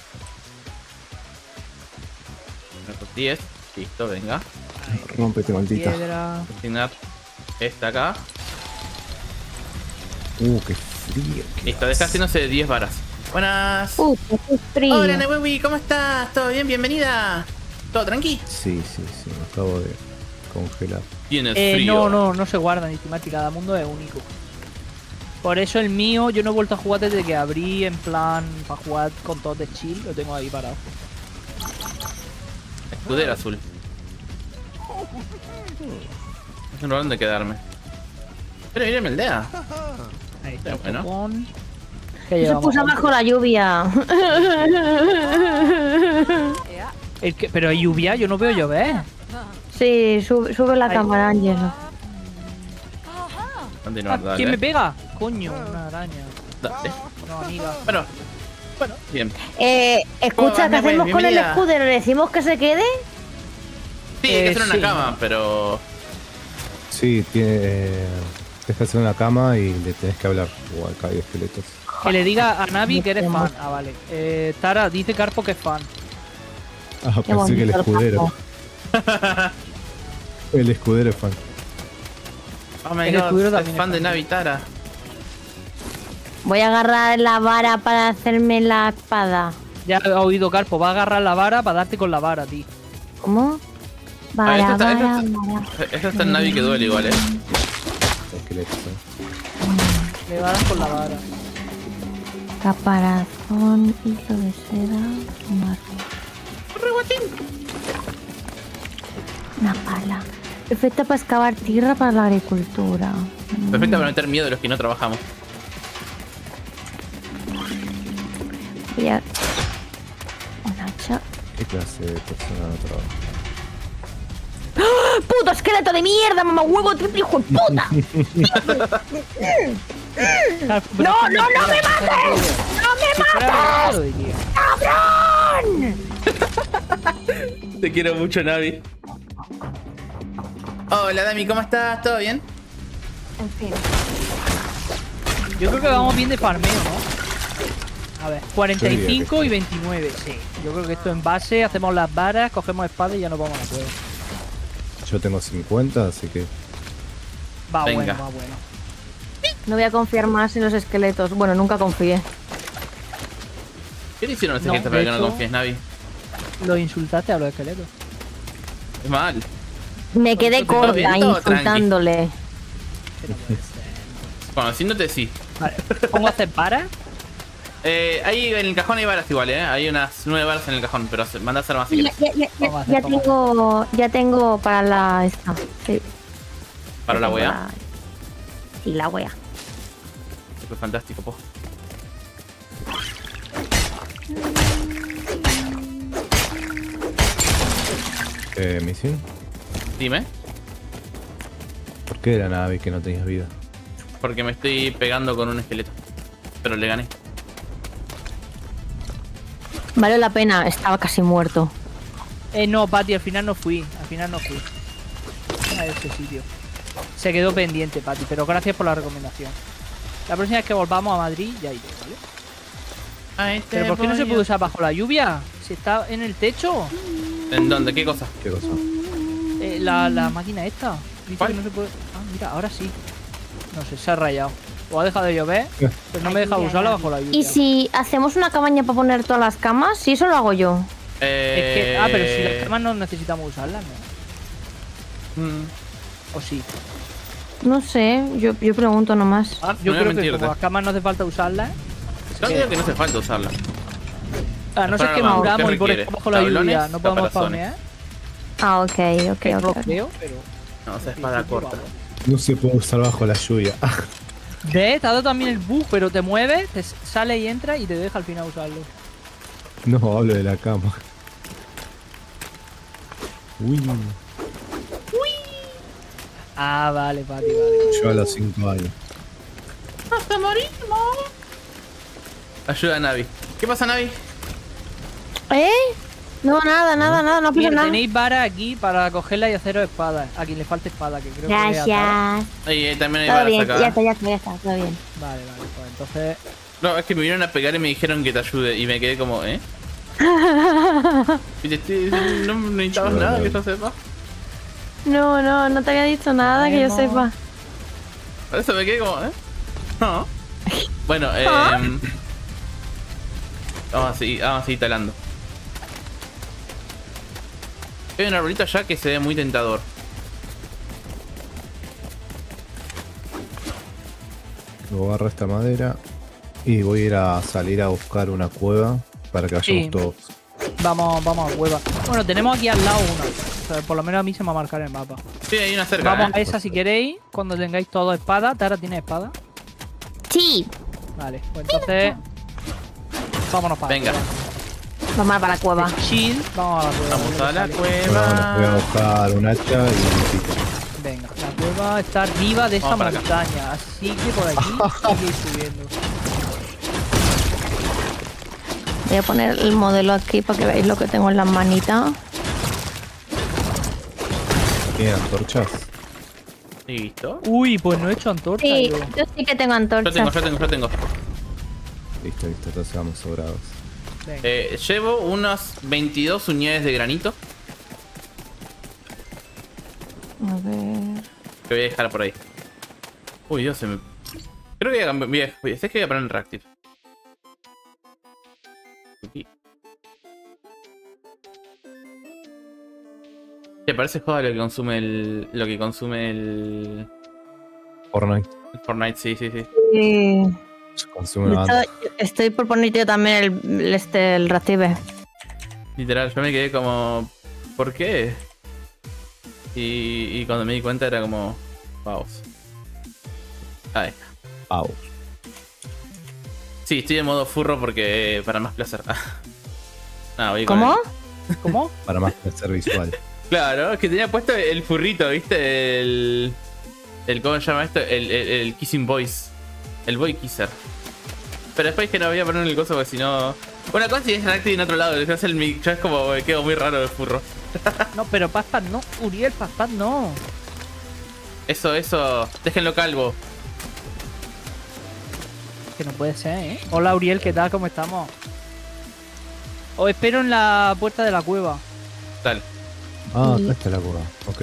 10. Listo, venga. Rómpete, maldita. Piedra. Destinar esta acá. Qué frío. Listo, deja haciéndose 10 varas. Buenas. Qué frío. Hola, Newewi, ¿cómo estás? ¿Todo bien? Bienvenida. ¿Todo tranqui? Sí, me acabo de congelar. Tienes frío. No se guarda ni temática, cada mundo es único. Por eso el mío, yo no he vuelto a jugar desde que abrí en plan para jugar con todos de chill, lo tengo ahí parado. Escudero azul. Es un lugar donde quedarme. Pero mira mi aldea. Ahí está, Bueno. copón. ¿Qué Se llevamos? puso bajo la lluvia. Pero hay lluvia, yo no veo llover. Sí, sube la Ay. cámara, Ángelo. Continuar, dale. ¿Quién me pega? Coño, una araña. Dale. No, amiga. Bueno, bien. Escucha, Hola, ¿qué hacemos con el bienvenida. escudero? ¿Le decimos que se quede? Sí, hay que hacer una sí. cama, pero. Sí, tiene. Tienes que hacer una cama y le tenés que hablar. Igual acá hay esqueletos. Que le diga a Navi que eres fan. Ah, vale. Tara, dice Carpo que es fan. Ah, Qué pensé que el bonito el escudero. campo. El escudero es fan. Oh my El escudero god, es también fan es de fan. Navitara. Voy a agarrar la vara para hacerme la espada. Ya he oído Carpo, va a agarrar la vara para darte con la vara, tío. ¿Cómo? Ah, Vara, esto está- vara, esto vara. Eso está en Navi que duele igual, Esqueletos, Le va a dar con la vara. Caparazón, hilo de seda, marrón. Una pala. Perfecta para excavar tierra para la agricultura. Perfecta para meter miedo a los que no trabajamos. Voy a... Un hacha. ¿Qué clase de persona no trabaja? ¡Ah! ¡Puto esqueleto de mierda, mamá huevo triple hijo de puta! Carpo, ¡No, pero no, no me mates! ¡No me mates! ¡Cabrón! Te quiero mucho, Navi. Hola, Dami, ¿cómo estás? ¿Todo bien? En fin. Yo creo que vamos bien de farmeo, ¿no? A ver, 45 y 29, sí. Yo creo que esto en base, hacemos las varas, cogemos espadas y ya nos vamos a la cueva. Yo tengo 50, así que. Va Venga. bueno, va bueno. No voy a confiar más en los esqueletos. Bueno, nunca confié. ¿Qué te hicieron los No, esqueletos de para que no hecho- confíes, Navi? Los insultaste a los esqueletos. Es mal. Me quedé ¿Todo bien? corta ¿Todo insultándole. Conociéndote, sí. Vale, ¿pongo a hacer varas? Ahí en el cajón hay balas igual, Hay unas 9 balas en el cajón, pero manda a hacer más si Ya, quieres. ya tengo para la esta. Sí, Para la tengo wea. Sí, la wea. Fue fantástico, po. Misión. Dime. ¿Por qué era Navi que no tenías vida? Porque me estoy pegando con un esqueleto. Pero le gané. Vale la pena, estaba casi muerto. No, Pati, al final no fui. Al final no fui. A ese sitio. Se quedó pendiente, Pati, pero gracias por la recomendación. La próxima vez que volvamos a Madrid ya iré, ¿vale? ¿Pero por qué no se puede usar bajo la lluvia? Si está en el techo. ¿En dónde? ¿Qué cosa? ¿Qué cosa? La máquina esta. Dice ¿Cuál? que no se puede. Ah, mira, ahora sí. No sé, se ha rayado. O ha dejado de llover, pues no me deja usarla bajo la lluvia. ¿Y si hacemos una cabaña para poner todas las camas? Sí, eso lo hago yo. Es que, pero si las camas no necesitamos usarlas, ¿no? ¿O sí? No sé, yo pregunto nomás. Yo no voy a creo que mentirte. como las camas no hace falta usarlas. Yo digo que no hace falta usarla. A no ser Para que la- muramos ¿qué y por requiere? eso bajo la lluvia ¿Tablones? no podemos Caparazones. spawnear. Ah, ok, Que no lo ok. creo, pero. No, esa espada corta. No se puede usar bajo la lluvia. ¿Ves? Te ha dado también el bug, pero te mueves, te sale y entra y te deja al final usarlo. No, hablo de la cama. Uy, Ah, vale, Pati, vale. yo a los 5 años. ¡Hasta morimos! Ayuda a Navi. ¿Qué pasa, Navi? ¿Eh? No, nada, no pasa Mira, nada. tenéis vara aquí para cogerla y haceros espadas. A quien le falte espada, que creo que es a Tara. Gracias. Ahí también hay Todo balas bien, acá. ya está, todo bien. Vale, pues entonces... No, es que me vinieron a pegar y me dijeron que te ayude. Y me quedé como, ¿eh? Y te estoy diciendo, no necesitabas Bueno. nada que yo sepa. No te había dicho nada que yo sepa. Por eso me quedé como, ¿eh? No. Bueno, vamos a seguir talando. Hay un arbolito allá que se ve muy tentador. Luego agarro esta madera y voy a ir a salir a buscar una cueva para que vayamos Sí. todos. Vamos a cueva. Bueno, tenemos aquí al lado una. O sea, por lo menos a mí se me va a marcar el mapa. Sí, hay una cerca, Vamos a ¿eh? esa si queréis, cuando tengáis todo espada. Tara, ¿tiene espada? Sí, Vale, pues entonces... Vámonos para Venga. vamos para la cueva. Chill, vamos a la cueva. Vamos a la Bueno, voy a cueva. buscar un hacha y un pico. Venga, la cueva está arriba de esa Vamos para acá. montaña. Así que por aquí hay que ir subiendo. Voy a poner el modelo aquí para que veáis lo que tengo en las manitas. ¿Tienen antorchas? Listo. Uy, pues no he hecho antorcha Sí, yo. yo sí que tengo antorchas. Yo tengo. Listo, entonces vamos sobrados. Venga. Llevo unas 22 unidades de granito A ver. que voy a dejar por ahí. Uy, Dios, se me... Creo que es que voy a poner el reactive. Aquí. ¿Te parece joda lo que consume el Fortnite. Fortnite? Sí. Sí. Se consume banda. Estoy por poner yo también el reactive. Literal, yo me quedé como... ¿Por qué? Y cuando me di cuenta era como... Vamos. Ahí está. Au. Sí, estoy en modo furro porque... para más placer. Ah, voy con ¿Cómo? ¿Cómo? Para más placer visual. Claro, es que tenía puesto el furrito, ¿viste? ¿Cómo se llama esto? El Kissing Voice. El Boy Kisser. Pero después que no voy a poner el coso porque si no... Una cosa si es reactive en otro lado, después el mic, ya es como me quedo muy raro de furro. No, pero Pazpad no. Uriel, Pazpad no. Eso, déjenlo calvo. Que no puede ser, ¿eh? Hola, Uriel, ¿qué tal? ¿Cómo estamos? Os espero en la puerta de la cueva. Tal. Ah, acá está la cueva. Ok.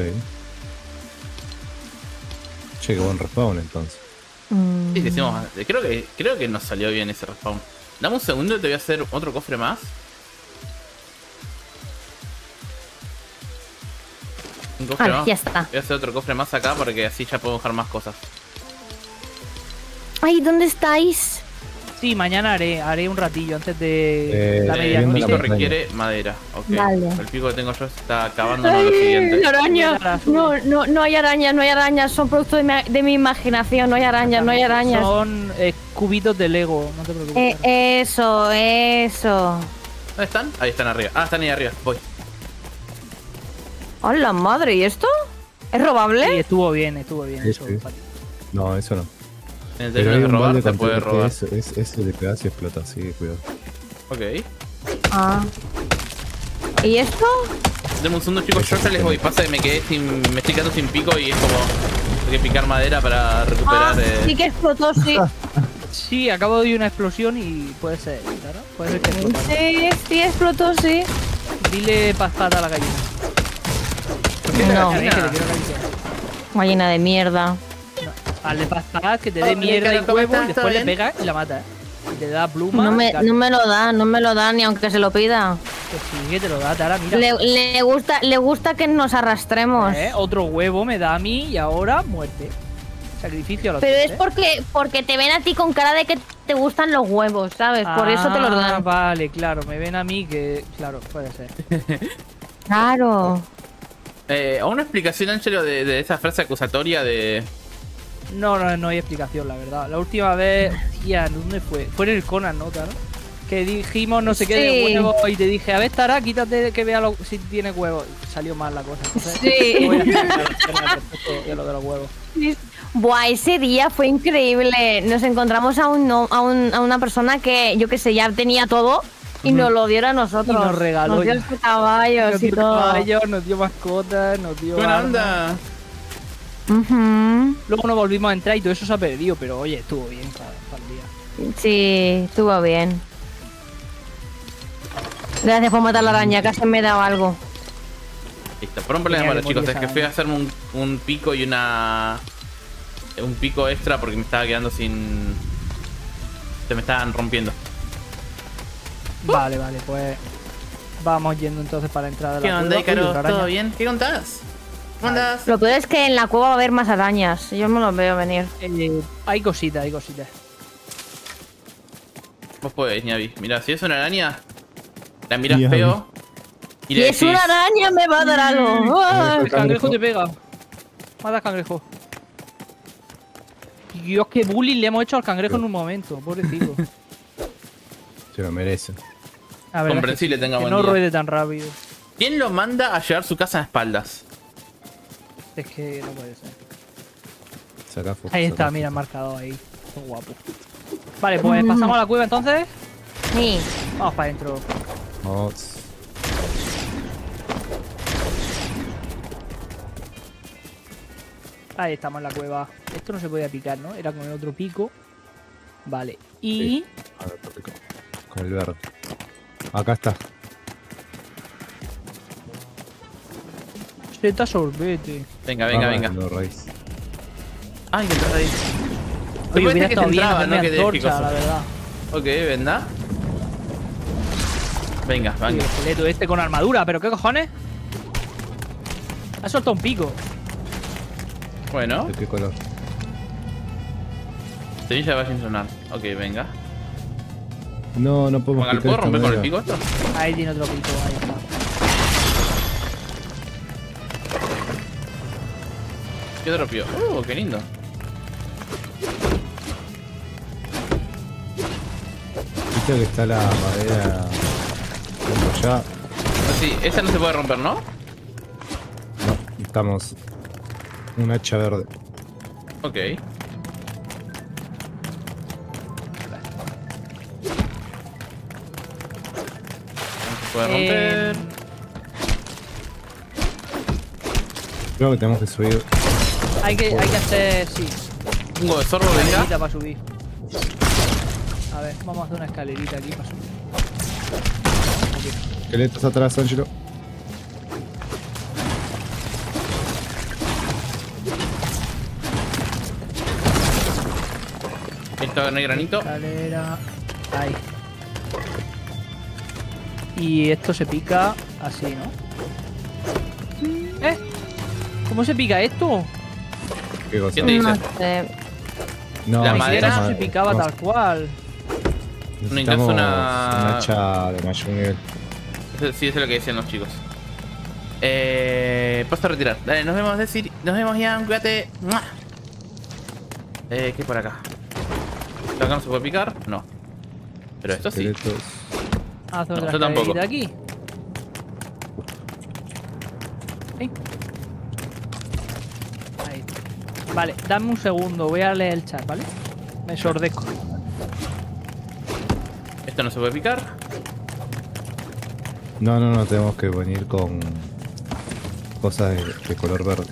Che, qué buen respawn entonces. Sí, que hicimos... creo que nos salió bien ese respawn. Dame un segundo y te voy a hacer otro cofre más. Un cofre más. Ya está. Voy a hacer otro cofre más acá porque así ya puedo dejar más cosas. Ay, ¿dónde estáis? Sí, mañana haré un ratillo antes de la viendo medianoche. Esto la requiere madera. Ok. Vale. El pico que tengo yo está acabándonos lo siguiente. La araña. No hay arañas, son producto de mi imaginación. No hay arañas. Son cubitos de Lego, no te preocupes. Eso. ¿Dónde están? Ahí están arriba. Ah, están ahí arriba. Voy. ¡Hola, madre! ¿Y esto? ¿Es Sí, robable? estuvo bien. Sí, Eso, sí. No, eso no. En el Pero término hay de un robar, balde se con puede robar. ese de pegas y explota, así que cuidado. Ok. Ah. ¿Y esto? Deme un segundo, chicos. Yo ya les voy. Pasa que me estoy quedando sin pico y es como... Hay que picar madera para recuperar... Sí que explotó, sí. Sí, acabo de oír una explosión y puede ser, claro. Puede ser que explote. Sí, explotó, sí. Dile Pazpad a la gallina. No, Que te quiero acariciar. gallina de mierda. Al de Pazpad que te dé mierda y ¿cómo huevo estás? y después ¿Todo le bien? pega y la mata. Y te da pluma. No me lo da ni aunque se lo pida. Que sí, que te lo da, Tara, mira. Le gusta que nos arrastremos. Otro huevo me da a mí y ahora muerte. Sacrificio a los Pero tres, es porque te ven a ti con cara de que te gustan los huevos, ¿sabes? Por eso te los dan. Vale, claro, me ven a mí que... Claro, puede ser. Claro. ¿A una explicación, Angelo, de esa frase acusatoria de... No hay explicación, la verdad. La última vez... Tía, ¿dónde fue? Fue en el Conan, ¿no, Tara? Que dijimos no sé qué de Sí. huevo y te dije, a ver, Tara, quítate que vea si tiene huevo. Salió mal la cosa. Entonces, Sí. voy a hacer al respecto de lo de los huevos. Buah, ese día fue increíble. Nos encontramos a una persona que, yo qué sé, ya tenía todo. Y nos lo diera a nosotros. Y nos regaló Nos dio ya. sus caballos Nos y dio todo. caballos, nos dio mascotas, nos dio. Buena armas. onda. Ujú. Luego nos volvimos a entrar y todo eso se ha perdido, pero oye, estuvo bien para el día. Sí, estuvo bien. Gracias por matar la araña, casi me daba algo. Listo, por un problema, Tenía bueno, que chicos, morir es que esa fui a hacerme un pico y un pico extra porque me estaba quedando sin... Se me estaban rompiendo. Vale, pues vamos yendo entonces para la entrada de ¿Qué la onda, cueva. Uy, Ícaro? otra araña. ¿Todo bien? ¿Qué contás? ¿Cómo andás? Lo peor es que en la cueva va a haber más arañas. Yo me los veo venir. Hay cositas, hay cositas. Vos podés, Ñavi. Mira, si es una araña, la miras Ñavi. feo y Y le es decís... una araña, me va a dar algo. ¡Ah! El cangrejo te pega. Mata al cangrejo. Dios, qué bullying le hemos hecho al cangrejo en un momento, pobrecito. Se lo merece. A ver, Comprensible, tenga que buen no día. ruede tan rápido. ¿Quién lo manda a llevar su casa a espaldas? Es que no puede ser. Saca foto, Ahí saca está, foto. mira, marcado ahí. Qué guapo. Vale, pues pasamos a la cueva entonces. Sí. Vamos para adentro. Vamos. Ahí estamos en la cueva. Esto no se podía picar, ¿no? Era con el otro pico. Vale. Y... A ver, te pico. Con el verde. Acá está. Zeta sorbete. Venga, venga, Ah, venga. no, raíz. Ay, que entras ahí. Oye, Después hubiera que estado te bien entraba, hacerme ¿no? Que te antorcha, picoso. la verdad. Ok, ¿verdad? Venga, Y el venga. esqueleto este con armadura, ¿pero qué cojones? Ha soltado un pico. Bueno, ¿De qué color? semilla va sin sonar. Ok, venga. No, no podemos ¿Puedo quitar esta romper con el madera. pico esto? Ahí tiene otro pico, ahí está. ¿Qué dropió? Qué lindo. Viste que está la madera ya. Sí, esa no se puede romper, ¿no? No, estamos un hacha verde. Ok. No se puede romper. Creo que tenemos que subir. Hay que hacer, sí, Un huevo de zorro, una venga. escalerita para subir. A ver, vamos a hacer una escalerita aquí para subir. Esqueletos atrás, Angelo. Esto no hay granito. Escalera. Ahí. Y esto se pica así, ¿no? ¿Eh? ¿Cómo se pica esto? ¿Qué cosa? ¿Qué te No dice? sé. No, La Ni madera siquiera necesitamos- eso se picaba no, tal cual. necesitamos una- un hacha de mayor nivel. Sí, eso es lo que decían los chicos. Paso a retirar. Dale, nos vemos, decir. Nos vemos, Ian. Cuídate. ¡Mua! ¿Qué hay por acá? ¿Acá no se puede picar? No. Pero esto sí. Esqueletos. Haz otra yo tampoco. escalerita aquí. Ahí. Ahí. Vale, dame un segundo, voy a leer el chat, ¿vale? Me sordezco. Esto no se puede picar. No, no, no, tenemos que venir con cosas de color verde.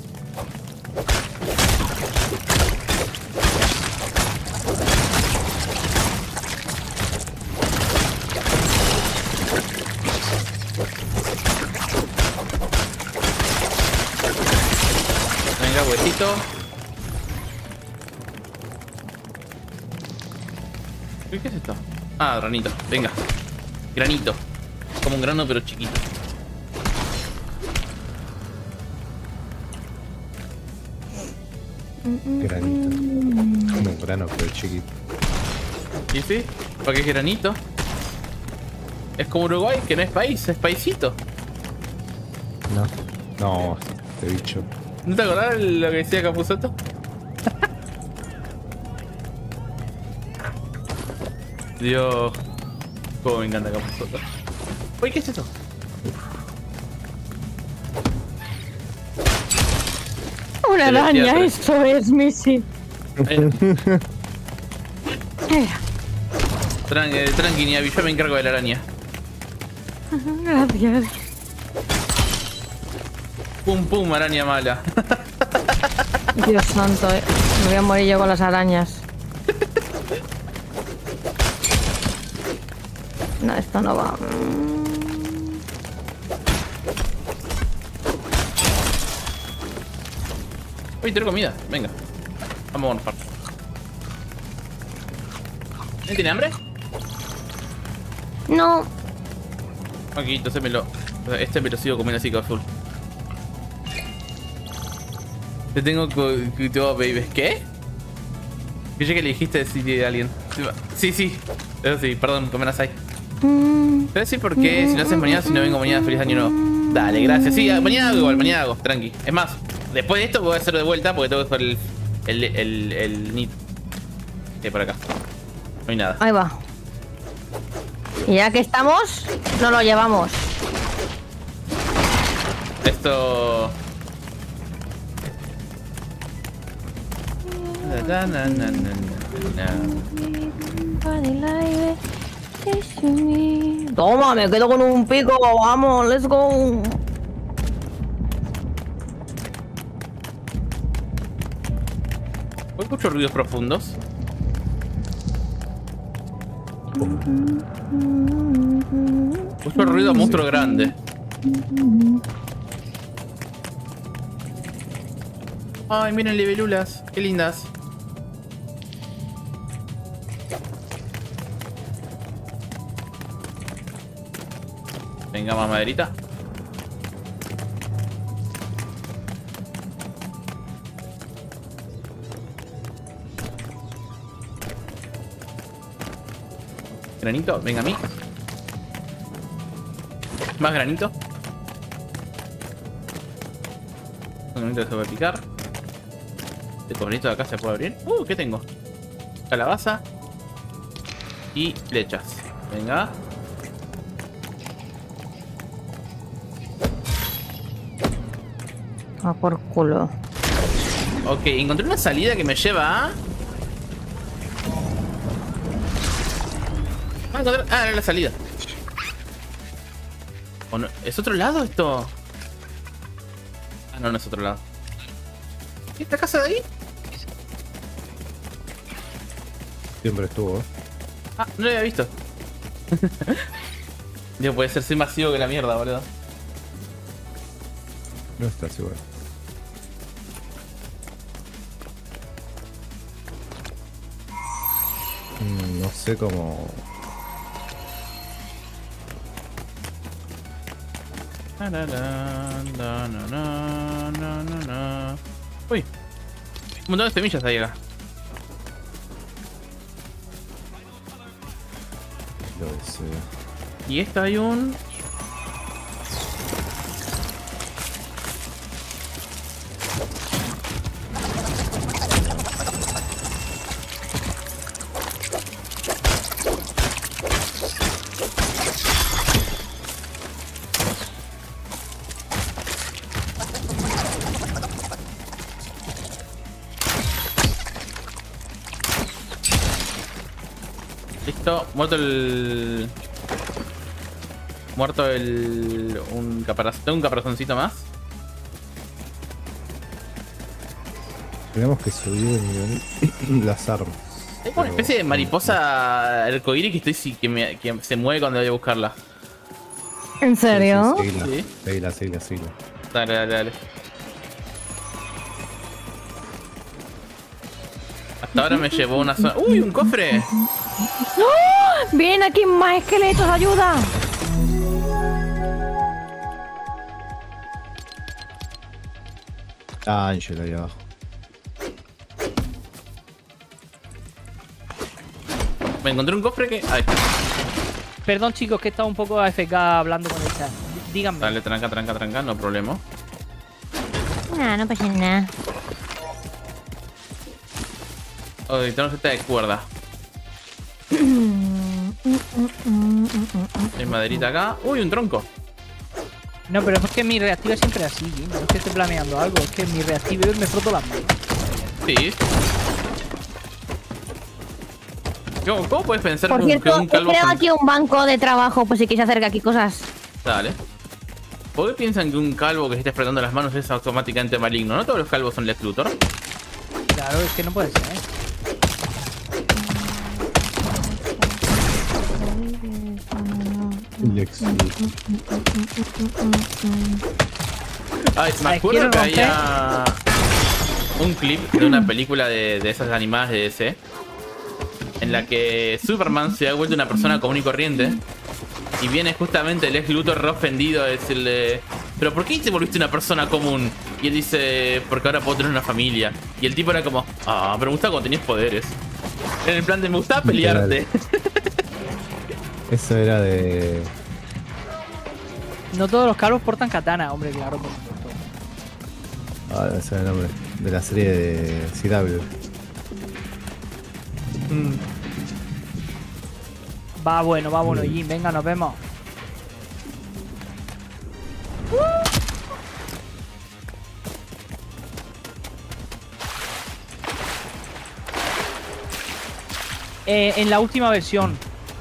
Venga, huesito. ¿Qué es esto? Ah, granito. Venga. Granito. Como un grano pero chiquito. Granito. Como un grano, pero chiquito. ¿Y sí? ¿Para qué es granito? Es como Uruguay, que no es país, es paisito. No, no, este bicho. ¿No te acordás de lo que decía Capuzoto? Dios. Cómo me encanta Capuzoto. Uy, ¿qué es esto? Una Te decía, araña, pero- eso es, Missy. Eh, Tranqui, Niavi, yo me encargo de la araña. Gracias. Pum, pum, araña mala. Dios santo, me voy a morir yo con las arañas. No, esto no va. Uy, tengo comida. Venga. Vamos a morfar. ¿Tiene hambre? No. Ok, entonces me lo sigo comiendo así con azul. Te tengo cultivado, baby. ¿Qué? Yo que le dijiste decir a alguien. Sí. Eso sí, perdón, comerás ahí. Te voy a decir por qué, si no haces mañana, si no vengo mañana, feliz año nuevo. Dale, gracias. Sí, mañana hago igual, mañana hago, tranqui. Es más, después de esto voy a hacer de vuelta porque tengo que hacer el nit. Por acá. No hay nada. Ahí va. Y ya que estamos, no lo llevamos. Esto... Toma, me quedo con un pico. Vamos, let's go. Escucho ruidos profundos. Escucho ruido a monstruo grande. Ay, miren libelulas, qué lindas. Venga, más maderita. Granito, venga a mí. Más granito. Un granito que se puede picar. Este cobranito de acá se puede abrir. ¿Qué tengo? Calabaza. Y flechas. Venga. A por culo. Ok, encontré una salida que me lleva a... era la salida. ¿O no? ¿Es otro lado esto? Ah, no, no es otro lado. ¿Y esta casa de ahí? Siempre estuvo, ¿eh? Ah, no lo había visto. Dios, puede ser masivo que la mierda, boludo. No estás igual. No sé cómo... Uy, un montón de semillas ahí acá. Lo deseo. Y esta hay un... Listo, muerto el... Muerto el... Un caparazoncito más. Tenemos que subir el nivel las armas. Hay una especie de mariposa arcoíris que que se mueve cuando voy a buscarla. ¿En serio? Sí. Síguela. Dale. Hasta ahora me llevó una zona... ¡Uy, un cofre! ¡Oh! ¡Vienen aquí más esqueletos! ¡Ayuda! Ángel ahí abajo. Me encontré un cofre que... Ahí está. Perdón, chicos, que he estado un poco AFK hablando con el chat. Díganme. Dale, tranca, no problema. No pasa nada. Uy, tenemos esta de cuerda. Hay maderita acá. Uy, un tronco. No, pero es que mi reactiva siempre es así, ¿eh? No es que esté planeando algo, es que mi reactiva me froto las manos. Sí. ¿Cómo puedes pensar Por que cierto, un he calvo... creado aquí un banco de trabajo, pues si quieres hacer aquí cosas. Dale. ¿Por qué piensan que un calvo que se esté frotando las manos es automáticamente maligno? ¿No todos los calvos son Lex Luthor? Claro, es que no puede ser. Lex. Ay, me acuerdo que había un clip de una película de esas animadas de DC en la que Superman se ha vuelto una persona común y corriente y viene justamente el Lex Luthor re ofendido a decirle: ¿pero por qué te volviste una persona común? Y él dice: porque ahora puedo tener una familia. Y el tipo era como: ah, pero me gustaba cuando tenías poderes. En el plan de me gustaba pelearte. Eso era de... No todos los calvos portan katana, hombre, claro, por supuesto. Ah, ese era el nombre. De la serie de CW. Va bueno, Jim, venga, nos vemos. En la última versión.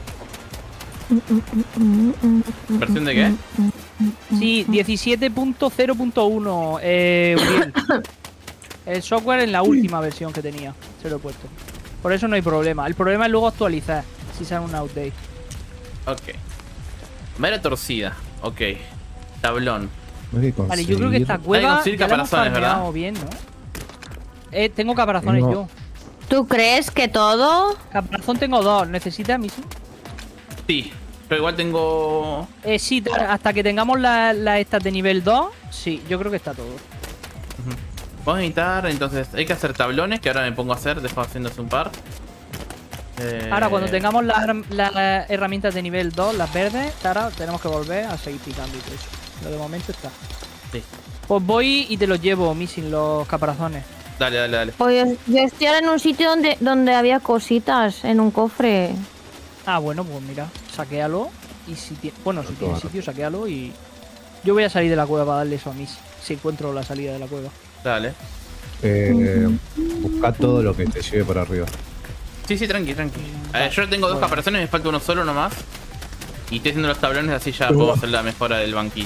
¿Versión de qué? Sí, 17.0.1. Uriel. El software en la última versión que tenía. Se lo he puesto. Por eso no hay problema. El problema es luego actualizar. Si sale un update. Ok. Madera torcida. Ok. Tablón. Vale, yo creo que esta cueva conseguir ya la hemos caparazones, farmeado bien, ¿no? Tengo caparazones yo. ¿Tú crees que todo? Caparazón tengo 2. ¿Necesitas, Misu? Sí. Pero igual tengo... Sí, hasta que tengamos las estas de nivel 2. Sí, yo creo que está todo. Vamos a necesitar, entonces, hay que hacer tablones, que ahora me pongo a hacer, después haciéndose un par. Ahora, cuando tengamos las herramientas de nivel 2, las verdes, ahora tenemos que volver a seguir picando y todo eso. Pero de momento está. Sí. Pues voy y te los llevo, Missing, los caparazones. Dale. Pues yo estoy ahora en un sitio donde había cositas, en un cofre. Ah, bueno, pues mira, saquéalo. Y si tiene, bueno, si tiene sitio, saquéalo y... Yo voy a salir de la cueva para darle eso a Miss, si encuentro la salida de la cueva. Dale. Busca todo lo que te lleve por arriba. Sí, tranqui. Yo tengo dos caparazones, me falta uno solo nomás. Y estoy haciendo los tablones, así ya puedo hacer la mejora del banquillo.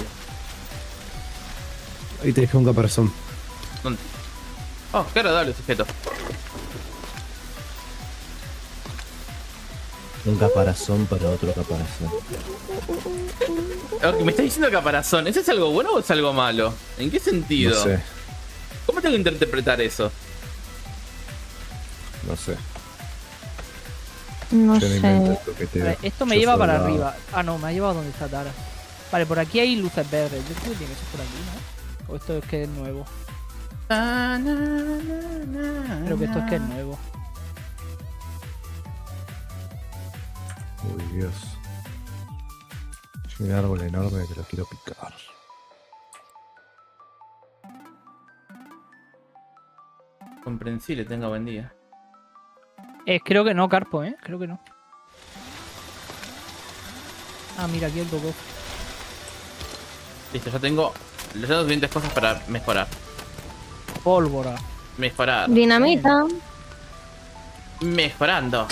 Ahí te dejé un caparazón. ¿Dónde? Oh, qué agradable sujeto. Un caparazón para otro caparazón. Me estás diciendo caparazón. ¿Eso es algo bueno o es algo malo? ¿En qué sentido? No sé. ¿Cómo tengo que interpretar eso? No sé. No Yo sé. Vale, esto me lleva para arriba. Ah, no, me ha llevado donde está Tara. Vale, por aquí hay luces verdes. Yo creo que tiene que ser por aquí, ¿no? O esto es que es nuevo. Creo que esto es que es nuevo. Uy, Dios. Hay un árbol enorme que lo quiero picar. Comprensible, tenga buen día. Creo que no, Carpo, creo que no. Ah, mira, aquí el tocó. Listo, ya tengo las suficientes cosas para mejorar. Pólvora. Mejorar. Dinamita. Mejorando.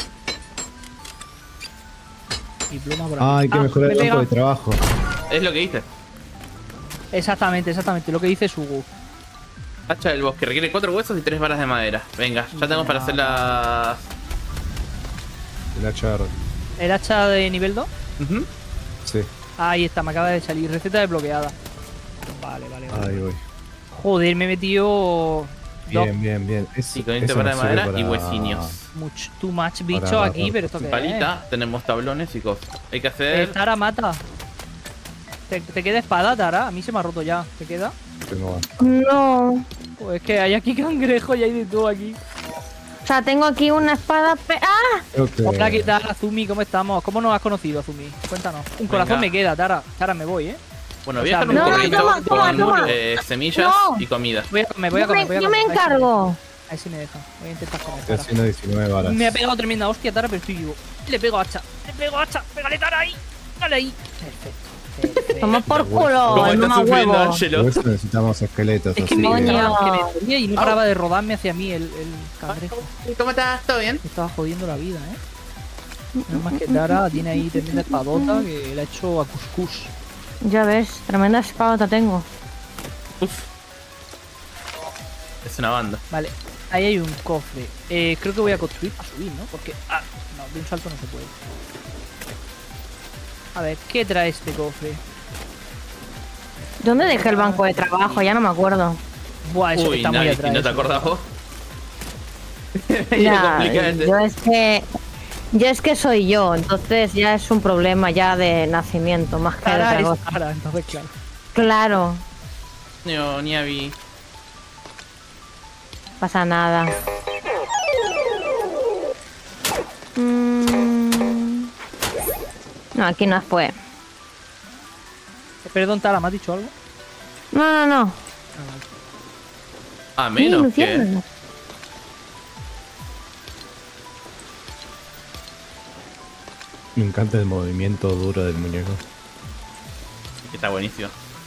Y pluma por aquí. Ah, hay que mejorar me el campo pega. de trabajo. Es lo que dice. Exactamente, lo que dice Sugu. Hacha del bosque. Requiere 4 huesos y 3 varas de madera. Venga, ya tengo para hacer las... El hacha. ¿El hacha de nivel 2? Sí. Ahí está, me acaba de salir. Receta desbloqueada. Vale. Ahí voy. Joder, me he metido... Bien. Sí, con 20 varas de madera y huesinios. Too much bicho Para aquí, pero esto que Palita, tenemos tablones y cosas. Hay que hacer... Tara, mata. ¿Te queda espada, Tara? A mí se me ha roto ya. ¿Te queda? Tengo No. Pues es que hay aquí cangrejo y hay de todo aquí. O sea, tengo aquí una espada. ¡Ah! Creo que... Hola, ¿qué tal, Azumi? ¿Cómo estamos? ¿Cómo nos has conocido, Azumi? Cuéntanos. Un corazón me queda, Tara. Tara, me voy, Bueno, O voy a sea, dejar un no, corralito toma. con semillas No. y comida. Voy a comer. Yo me encargo. Ahí sí me deja. Voy a intentar comer, Estoy Tara. haciendo 19 balas. Me ha pegado tremenda hostia, Tara, pero estoy vivo. Le pego hacha. Pégale, Tara, ahí. Dale ahí. Perfecto. Toma por ¿Cómo culo, el está mamá sufriendo, huevo. Angelo? Por eso necesitamos esqueletos. Es que así me Coño. dolía y no paraba de rodarme hacia mí el cangrejo. ¿Cómo estás? ¿Todo bien? Me estaba jodiendo la vida, Menos más que Tara tiene ahí tremenda espadota que le ha hecho a cuscús. Ya ves, tremenda espada tengo. Uf. Es una banda. Vale, ahí hay un cofre. Creo que voy a construir para subir, ¿no? Porque... Ah, no, de un salto no se puede. A ver, ¿qué trae este cofre? ¿Dónde dejé el banco de trabajo? Ya no me acuerdo. Buah, eso Uy, está muy Navi, atrás. ¿no te eso. acordás vos? Ya, Complicado. yo es que soy yo, entonces ya es un problema ya de nacimiento más que de Tara otra es cosa. Tara, entonces claro. Claro, No, Niavi. pasa nada. No, aquí no fue. Perdón, Tara, ¿me has dicho algo? No. A menos Sí, que... Luciano. Me encanta el movimiento duro del muñeco. que está buenísimo.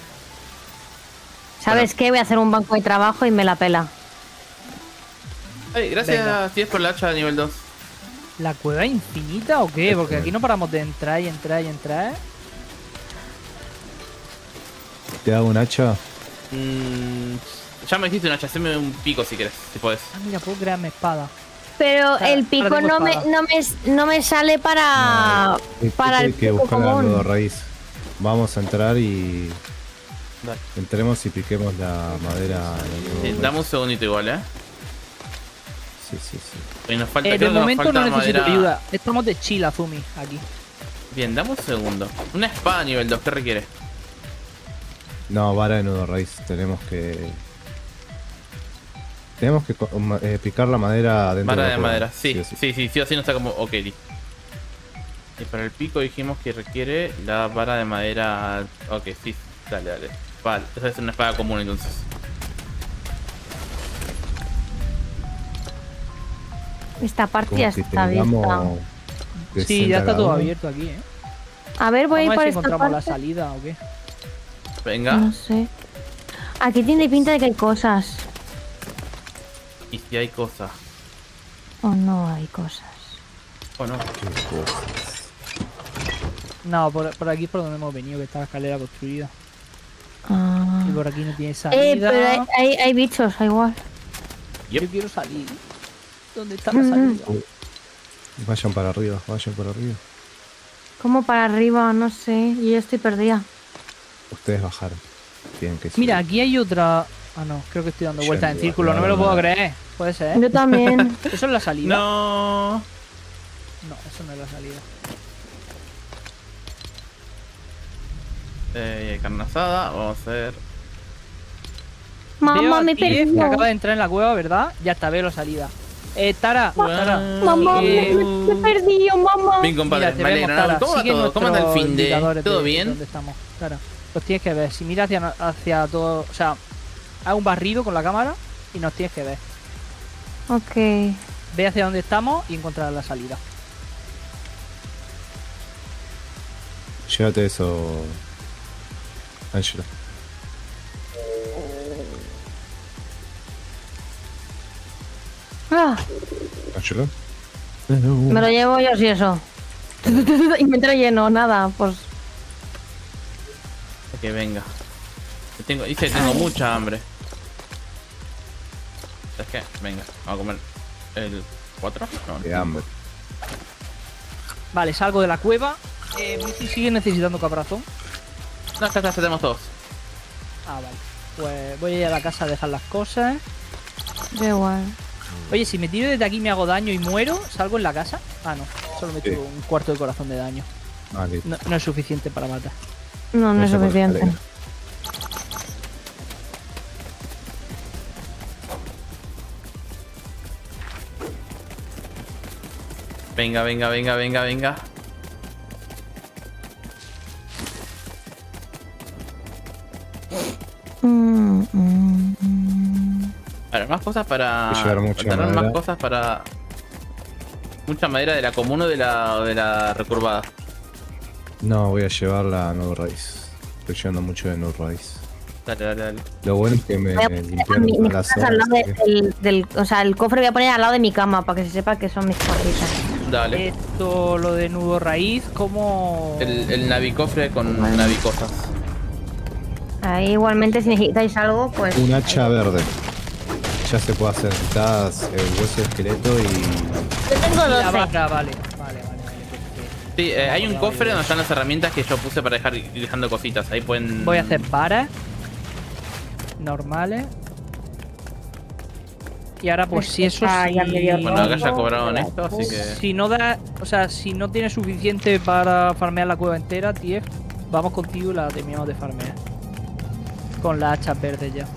¿Sabes qué? Voy a hacer un banco de trabajo y me la pela. Ay, gracias, Venga. Tías, por la hacha de nivel 2. ¿La cueva infinita o qué? Porque aquí no paramos de entrar y entrar y entrar. ¿Te hago un hacha? Ya me dijiste una hacha, haceme un pico si quieres, si podés. Ah, mira, puedo crearme espada. Pero Ahora- el pico ahora tengo no me, espada. no me sale para, para el Hay que pico buscar la nudo común. raíz. Vamos a entrar y Dale. entremos y piquemos la madera. de nudo raíz. Dame un segundito igual, Sí. Y nos falta, De creo que nos momento no falta necesito madera. ayuda. Estamos de chill, Azumi, aquí. Bien, dame un segundo. Una espada nivel 2, ¿qué requiere? No, vara de nudo raíz. Tenemos que picar la madera dentro Vara de de la cueva. madera, sí, sí. sí, así no está como... Ok, listo. Y para el pico dijimos que requiere la vara de madera... Ok, sí, dale. Vale, esa es una espada común entonces. Esta parte Como ya si está tengamos vista. Sí, ya 60 está todo cada uno. abierto aquí, A ver, voy a ir Vamos a por ver si esta encontramos la parte. salida o qué. Venga. No sé. Aquí tiene pinta de que hay cosas. Y si hay cosas. O no hay cosas. O no. Qué cosas. No, por aquí es por donde hemos venido, que está la escalera construida. Ah. Y por aquí no tiene salida. Pero hay bichos, igual. Yep. Yo quiero salir. ¿Dónde está la salida? Vayan para arriba. ¿Cómo para arriba? No sé. Yo ya estoy perdida. Ustedes bajaron. Tienen que Mira, subir. aquí hay otra... Ah, no, creo que estoy dando Ya vueltas en no, círculo, no me lo no, puedo no. creer. Puede ser. Yo también. ¿Eso es la salida? No. No, eso no es la salida. Carne asada, vamos a ver. Mamá, Veo me a Tief, perdí. que acaba de entrar en la cueva, ¿verdad? Ya está, veo la salida. Tara, Mamá, Eh, me perdí, mamá. Bien, compadre, mira, te me vemos, alegra. Tara. ¿Cómo va Sigue todo? ¿Cómo anda el nuestros fin de? indicadores ¿Todo de bien? ¿Dónde estamos? Tara, los tienes que ver. Si miras hacia todo... O sea, haz un barrido con la cámara y nos tienes que ver. Ok. Ve hacia dónde estamos y encontrar la salida. Llévate eso, Angelo. Ah, Angelo. me lo llevo yo si eso. Inventario lleno, nada, pues. Que venga. Dice que tengo mucha hambre. ¿Sabes qué? Venga, vamos a comer el 4. No, Qué hambre. Vale, salgo de la cueva. Missy sigue necesitando caparazón. No, ya tenemos todos. Ah, vale. Pues voy a ir a la casa a dejar las cosas. Da igual. Oye, si me tiro desde aquí y me hago daño y muero, ¿salgo en la casa? Ah, no. Solo me Sí. tiro un cuarto de corazón de daño. Vale. No es suficiente para matar. No es Eso por suficiente. escalera. Venga. A ver, más cosas para... Hay que llevar mucha tener más madera. cosas para... Mucha madera de la común o de la recurvada. No, voy a llevar la nudo raíz. Estoy llevando mucho de nudo raíz. Dale. Lo bueno es que me Voy a poner limpiaron mi todas las casa al lado zonas. o sea, el cofre voy a poner al lado de mi cama para que se sepa que son mis cositas. Dale. Esto, lo de nudo raíz, como... El navicofre con navicosas. Ahí igualmente si necesitáis algo, pues... Un hacha verde. Ya se puede hacer. Necesitas el hueso de esqueleto y... Yo tengo La 12. vaca, vale. Sí, hay un cofre donde están las herramientas que yo puse para ir dejando cositas. Ahí pueden... Voy a hacer varas normales. Y ahora pues si eso Ah, ya me dio Bueno, acá ya todo. cobraron esto, así que... Si no da, o sea, si no tienes suficiente para farmear la cueva entera, tío, vamos contigo y la terminamos de farmear. Con las hachas verdes ya.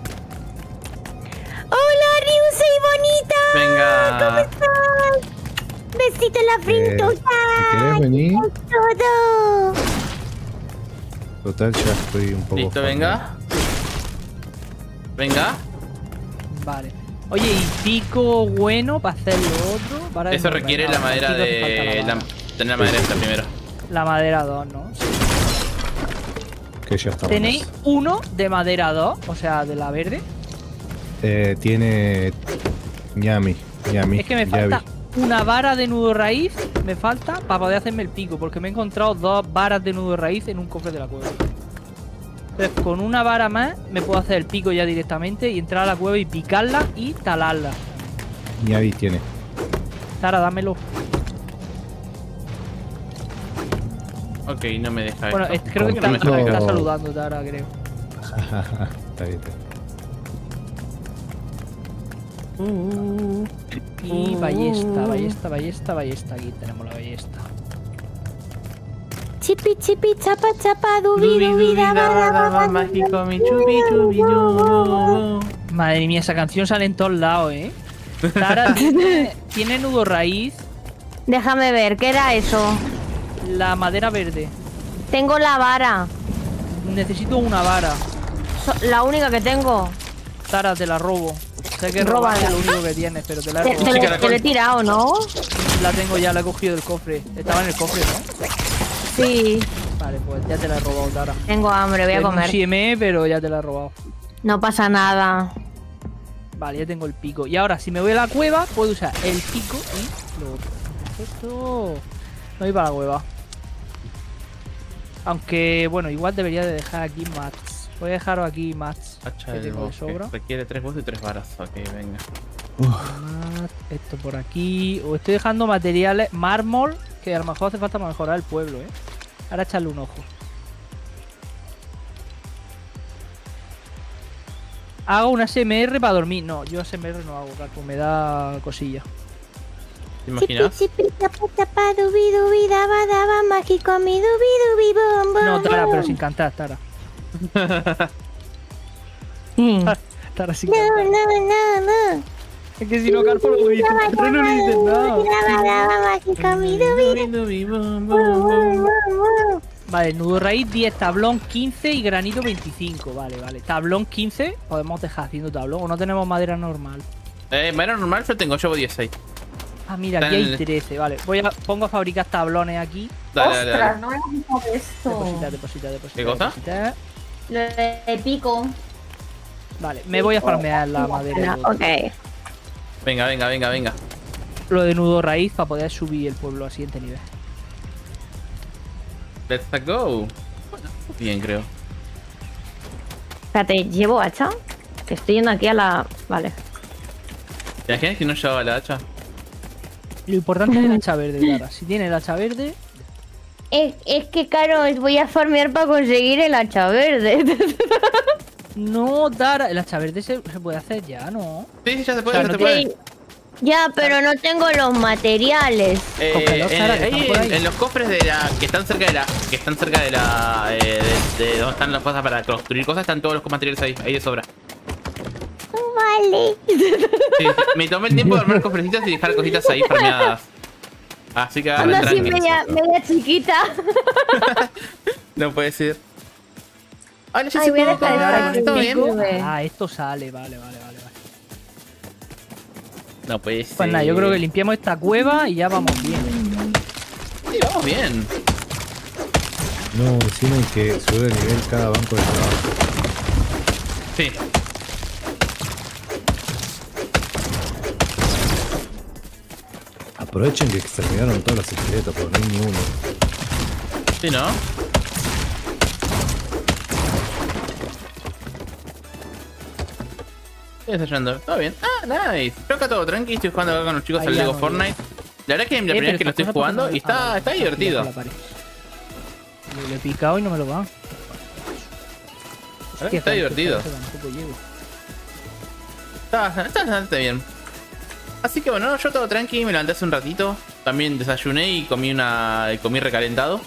¡Hola, Ryusei bonita! Venga. ¿Cómo estás? Besito en la frentota. ¿Me querés venir? Todo. Total, ya estoy un poco... Listo, venga. Venga. Vale. Oye, y pico bueno para hacer lo otro. Vara de Eso morder. requiere Ah, la aquí madera te hace falta de... la vara. Tener la madera esta primero. La madera 2, ¿no? Que ya está. Tenéis uno de madera 2, o sea, de la verde. Tiene... ñami. Es que me falta una vara de nudo raíz, me falta para poder hacerme el pico, porque me he encontrado 2 varas de nudo raíz en un cofre de la cueva. Entonces, con una vara más me puedo hacer el pico ya directamente y entrar a la cueva y picarla y talarla. ñavi tiene. Tara, dámelo. Ok, no me deja Bueno, esto. creo que ¿Por qué no me está deja? saludando, Tara, creo. Está bien. Y ballesta. Aquí tenemos la ballesta. Chipi, chipi, chapa, chapa, dubi, Dubi, dubi, dubi, daba, daba, daba, daba, mágico, mi chubi, chubi, du. Madre mía, esa canción sale en todos lados, ¿eh? Tara tiene nudo raíz, Déjame ver, ¿qué era eso? la madera verde. Tengo la vara. Necesito una vara. La única que tengo. Tara, te la robo. Sé que Róbala. robar es lo único que tienes, pero te la he Te, robado. te Sí, lo, te lo he tirado, ¿no? La tengo ya, la he cogido del cofre. Estaba en el cofre, ¿no? Sí. Vale, pues ya te la he robado, Tara. Tengo hambre, voy a Tengo un comer. CME, pero ya te la he robado. No pasa nada. Vale, ya tengo el pico. Y ahora, si me voy a la cueva, puedo usar el pico y lo otro. Perfecto. No voy para la cueva. Aunque, bueno, igual debería de dejar aquí mats. Voy a dejaros aquí mats. Hacha que del tengo de bosque. sobra. Requiere 3 huesos y 3 varas. Ok, venga. Mat, esto por aquí. O estoy dejando materiales, mármol, que a lo mejor hace falta para mejorar el pueblo, ¿eh? Ahora echarle un ojo. Hago una SMR para dormir. No, yo SMR no hago, Carpo, me da cosilla. ¿Te imaginas? Chipi, chipi, chapa, chapa, dubi, dubi, daba, daba, mágico, mi dubi, dubi, bom, bom, No, Tara, bom. pero sin cantar, Tara. Mm. Tara sin No, cantar. no. Es que si no, Carpo lo dice. Pero no le dices nada. Daba, daba, mágico, mi dubi, Dubi, bum, bom, bum, bom, bum. bom. Vale, nudo raíz 10, tablón 15 y granito 25. Vale, vale. Tablón 15, podemos dejar haciendo tablón. O no tenemos madera normal. Madera normal yo tengo, llevo 10 ahí. Ah, mira, Está aquí en hay el- 13. Vale, pongo a fabricar tablones aquí. Dale, dale, dale. no me he visto esto. Deposita. ¿Qué cosa? deposita. Lo de pico. Vale, me voy a farmear la madera. y todo. Ok. Venga. Lo de nudo raíz para poder subir el pueblo al siguiente nivel. Let's go. Bien, creo. Espérate, ¿llevo hacha? Que estoy yendo aquí a la... Vale. ¿Te imaginas que no llevaba la hacha? Lo importante es el hacha verde, Clara. Si tiene el hacha verde, Es que, claro, voy a farmear para conseguir el hacha verde. no dar. El hacha verde se puede hacer ya, ¿no? Sí, ya se puede, O sea, ya no se puede. Sí. Ya, pero no tengo los materiales. Cógelo, Sara, que están por ahí. En los cofres de la que están cerca de la de donde están las cosas para construir cosas, están todos los materiales ahí de sobra. Vale. Sí, me tomé el tiempo de armar cofrecitos y dejar cositas ahí farmeadas. Así que Ando agarren así tranqui. media chiquita. No puede ser. Hola, Ay, voy a Jessica. dejar Ahora con el ¿Todo pico. bien? Ah, esto sale, vale. No puede ser. Pues nada, yo creo que limpiamos esta cueva y ya vamos bien. Sí, vamos bien. No, encima hay que subir el nivel cada banco de trabajo. Sí. Aprovechen que exterminaron todos los esqueletos, porque no hay ni uno. Sí, ¿no? Estoy desayunando. Todo bien. Ah, nice. Yo acá todo tranqui, estoy jugando acá con los chicos al Lego Fortnite. La verdad que es la primera vez que lo estoy jugando y está divertido. Le he picado y no me lo va. Está divertido. Está bastante bien. Así que bueno, yo todo tranqui, me levanté hace un ratito. También desayuné y comí recalentado.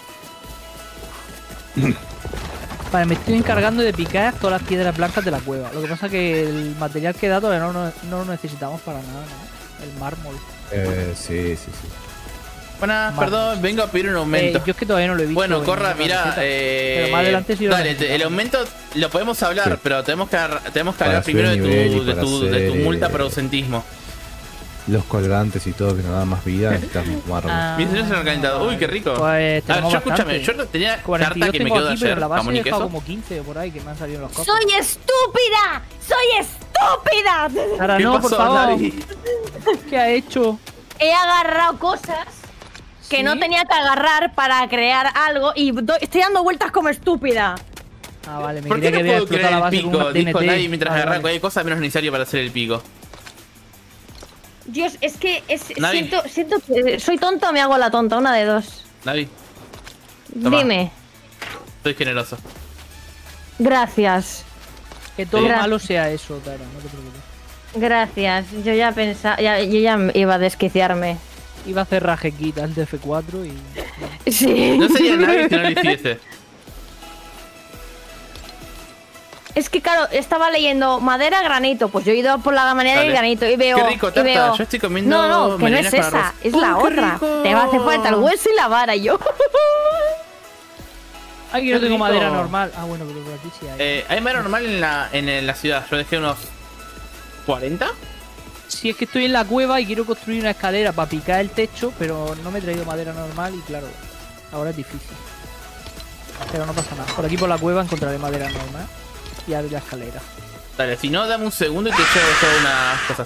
Vale, me estoy encargando de picar todas las piedras blancas de la cueva. Lo que pasa es que el material que da todavía no lo necesitamos para nada, ¿no? El mármol. Sí. Buenas, perdón, vengo a pedir un aumento. Yo es que todavía no lo he visto. Bueno, Corra, mira, pero más adelante sí lo dale, el aumento lo podemos hablar, sí. Pero tenemos que hablar primero de tu multa por ausentismo. Los colgantes y todo que nos dan más vida, necesitan mármol. Mi señor se lo ha calentado. Uy, qué rico. Pues yo escúchame, yo tenía carta que me quedó de aquí, pero ayer, la base jamón y he dejado queso. como 15 o por ahí que me han salido los cosas. ¡Soy estúpida! ¡Soy estúpida! Ahora ¿Qué no, por pasó, favor. Navi? ¿Qué ha hecho? He agarrado cosas que ¿Sí? no tenía que agarrar para crear algo y estoy dando vueltas como estúpida. Ah, vale, me ¿Por qué quería no que había puedo explotado la creer el base con pico? una Dijo TNT. Navi mientras Vale, agarraba vale. cualquier cosa menos necesario para hacer el pico. Dios, es que Navi. siento que soy tonta o me hago la tonta, una de dos. Navi, Toma. Dime. soy generoso. Gracias. Que todo lo Gracias. malo sea eso, Tara, no te preocupes. Yo ya pensaba, yo ya iba a desquiciarme. Iba a hacer rajequita el de F4 y... Sí. No sería Navi si no lo hiciese. Es que claro, estaba leyendo madera, granito. Pues yo he ido por la manera del Dale. granito y veo. Qué rico, y tarta. veo- Yo estoy comiendo No, que no es merinas con esa, arroz. es la ¡Qué otra. rico! Te va a hacer falta el hueso y la vara y yo. Ay, que no Qué tengo rico. madera normal. Ah, bueno, pero por aquí sí hay. Hay madera normal en la ciudad. Yo dejé unos 40. Si es que estoy en la cueva y quiero construir una escalera para picar el techo, pero no me he traído madera normal y claro, ahora es difícil. Pero no pasa nada. Por aquí por la cueva encontraré madera normal y haré la escalera. Dale, si no, dame un segundo y te llevo yo unas cosas.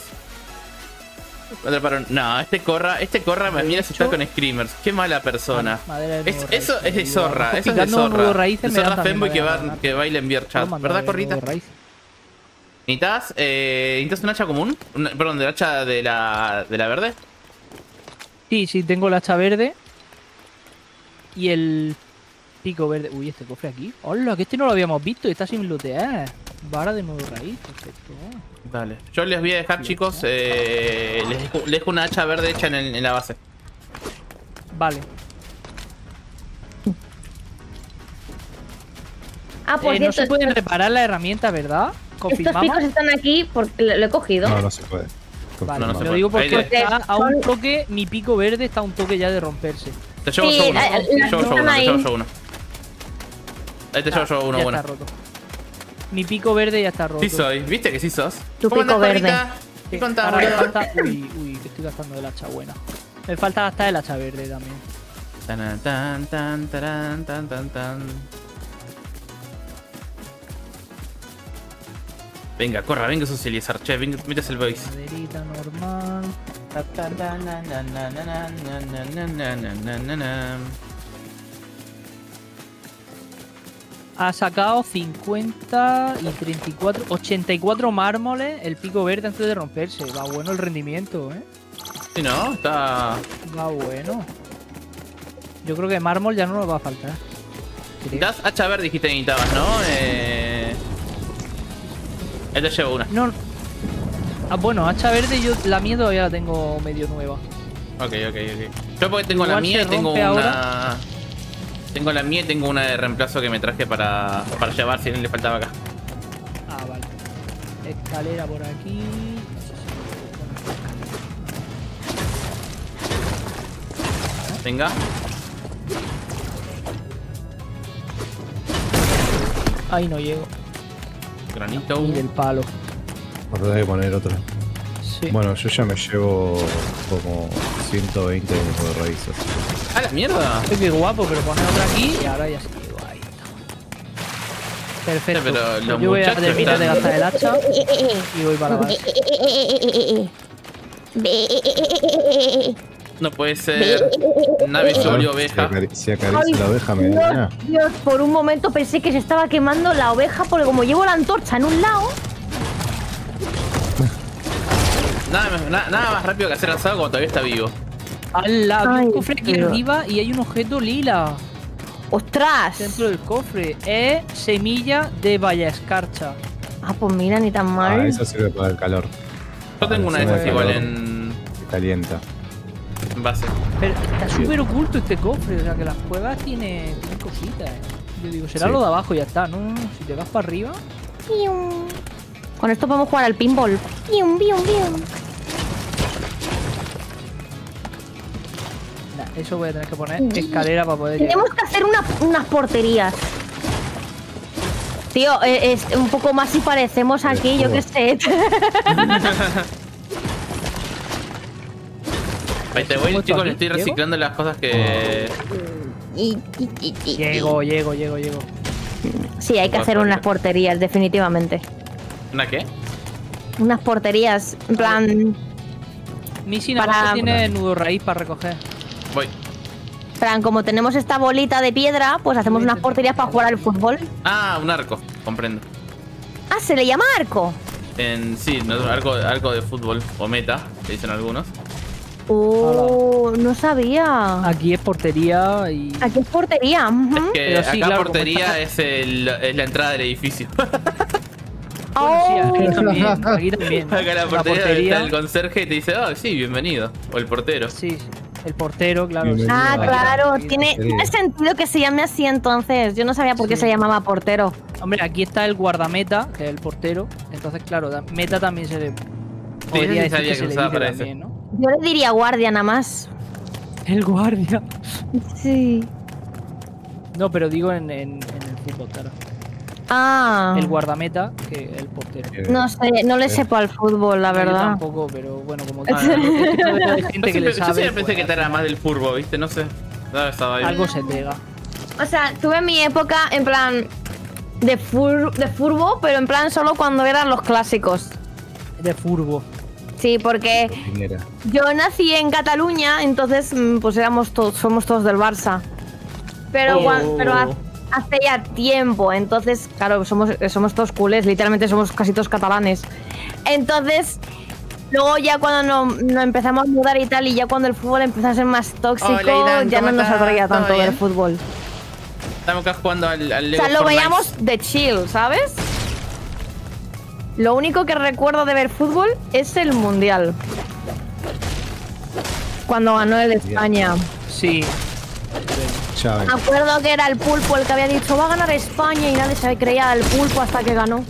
No, este corra me mira si está con screamers. Qué mala persona. Madera de nuevo Eso raíz. es de zorra, Abajo eso es de picando nuevo zorra. raíces De me dan zorra también femboy madera que baila en VR chat. Toma, ¿Verdad, nuevo Corrita? raíz. ¿Necesitas un hacha común? Perdón, del hacha de la verde. Sí, tengo la hacha verde y el pico verde. Uy, este cofre aquí. Hola, que este no lo habíamos visto y está sin lootear. Vara de nuevo raíz, perfecto. Dale. Yo les voy a dejar, chicos, les dejo una hacha verde hecha en la base. Vale. Ah, por No cierto, se pueden reparar las herramientas, ¿verdad? estos ¿Confirmamos? picos están aquí porque lo he cogido. No se puede. Vale, No, no se lo puede. digo porque Ahí está a un son- toque, mi pico verde está a un toque ya de romperse. Te llevo Sí, yo uno. las Te llevo yo están uno. Te ahí. llevo yo uno. Ahí te llevo yo uno ya bueno. está roto. Mi pico verde ya está roto. Sí soy, ¿viste que sí sos? Tu ¿Cómo pico andás, verde. Corrita? ¿Qué contás, Ahora me boludo? falta... Uy, que estoy gastando el hacha buena. Me falta gastar el hacha verde también. Tan, tan, tan, taran, tan, tan, tan. Venga, corra, venga, socializar, che, venga, metes el voice. Maderita normal. Ha sacado 50 y 34, 84 mármoles el pico verde antes de romperse. Va bueno el rendimiento, Sí, ¿no? Está... Va bueno. Yo creo que mármol ya no nos va a faltar. Creo. Das hacha verde dijiste que necesitabas, ¿no? Ahí te llevo una. No. Ah, bueno, hacha verde yo la mía todavía la tengo medio nueva. Ok. Yo porque tengo la Igual mía se y tengo rompe una... ahora. Tengo la mía y tengo una de reemplazo que me traje para llevar si a alguien le faltaba acá. Ah, vale. Escalera por aquí. Venga. Ahí no llego. Granito. Y del palo. Acordate de poner otro. Sí. Bueno, yo ya me llevo como 120 de raíces. ¡Ah, la mierda! Ay, qué guapo, pero poner otra aquí y ahora ya sí llego. Ahí está. Perfecto. Pero Pues los yo voy a muchachos terminar de están- gastar el hacha y voy para la base. No puede ser. Nave Jolie Si oveja. si acaricia la oveja, me da. Dios, por un momento pensé que se estaba quemando la oveja porque como llevo la antorcha en un lado. Nada más rápido que hacer asado cuando todavía está vivo. ¡Hala! Hay Ay, un cofre aquí tío. arriba y hay un objeto lila ¡Ostras! dentro del cofre. Es semilla de valla escarcha. Ah, pues mira, ni tan mal. Ah, eso sirve para el calor. Yo tengo una de Zona esas igual calor, en Se calienta. base. Pero está súper oculto este cofre, o sea que las cuevas tiene cositas. Yo digo, será Sí. lo de abajo y ya está, ¿no? Si te vas para arriba. Pium. Con esto podemos jugar al pinball. Pium, pium, pium. Nah, eso voy a tener que poner escalera para poder llegar. Tenemos que hacer unas porterías. Tío, es un poco más si parecemos aquí, yo qué sé. Ahí te voy, ¿Cómo estás chicos, le aquí, estoy Diego? reciclando las cosas que. Llego. Sí, hay que hacer unas porterías, definitivamente. ¿Una qué? Unas porterías, en plan, Mi sin Para- abajo tiene nudo raíz para recoger. Voy. como tenemos esta bolita de piedra, pues hacemos unas porterías para jugar al fútbol. Ah, un arco, comprendo. Ah, se le llama arco. Sí, no, arco de fútbol o meta, te dicen algunos. No sabía. Aquí es portería y. Aquí es portería. ujú. Es que Pero sí, acá claro, portería es la entrada del edificio. Bueno, sí, aquí Oh. también. Aquí también. Acá la portería está el conserje y te dice, ah, sí, bienvenido. O el portero. Sí, el portero, claro. Bienvenido. Ah, Aquí claro, Aquí tiene portería. sentido que se llame así entonces. Yo no sabía por qué Sí. se llamaba portero. Hombre, aquí está el guardameta, que es el portero. Entonces, claro, meta también se le. sí Podría decir sabía que que se le usaba dice para ese. también, ¿no? Yo le diría guardia nada más. El guardia. Sí. No, pero digo en el fútbol, claro. Ah. El guardameta, que el portero. No sé, no le sepo al fútbol, la Yo verdad. tampoco, pero bueno, como Ah, hay gente que le Yo sabe. siempre pensé pues, que te era más del furbo, ¿viste? No sé. No, estaba ahí. algo se pega. O sea, tuve mi época en plan de furbo, pero en plan solo cuando eran los clásicos. De furbo. Sí, porque Minera. yo nací en Cataluña, entonces pues somos todos del Barça. Pero, Oh. hace ya tiempo, entonces, claro, somos todos culés, literalmente somos casi todos catalanes. Entonces, luego ya cuando nos empezamos a mudar y tal, y ya cuando el fútbol empezó a ser más tóxico, Hola, Irán, ya ¿cómo no nos estás? atraía ¿Todo tanto ver bien? fútbol. Estamos acá jugando al O Lego sea, lo Fortnite. veíamos de chill, ¿sabes? Lo único que recuerdo de ver fútbol es el Mundial. Cuando ganó el España. Sí. Ya ven. Me acuerdo que era el Pulpo el que había dicho va a ganar España y nadie se creía del Pulpo hasta que ganó.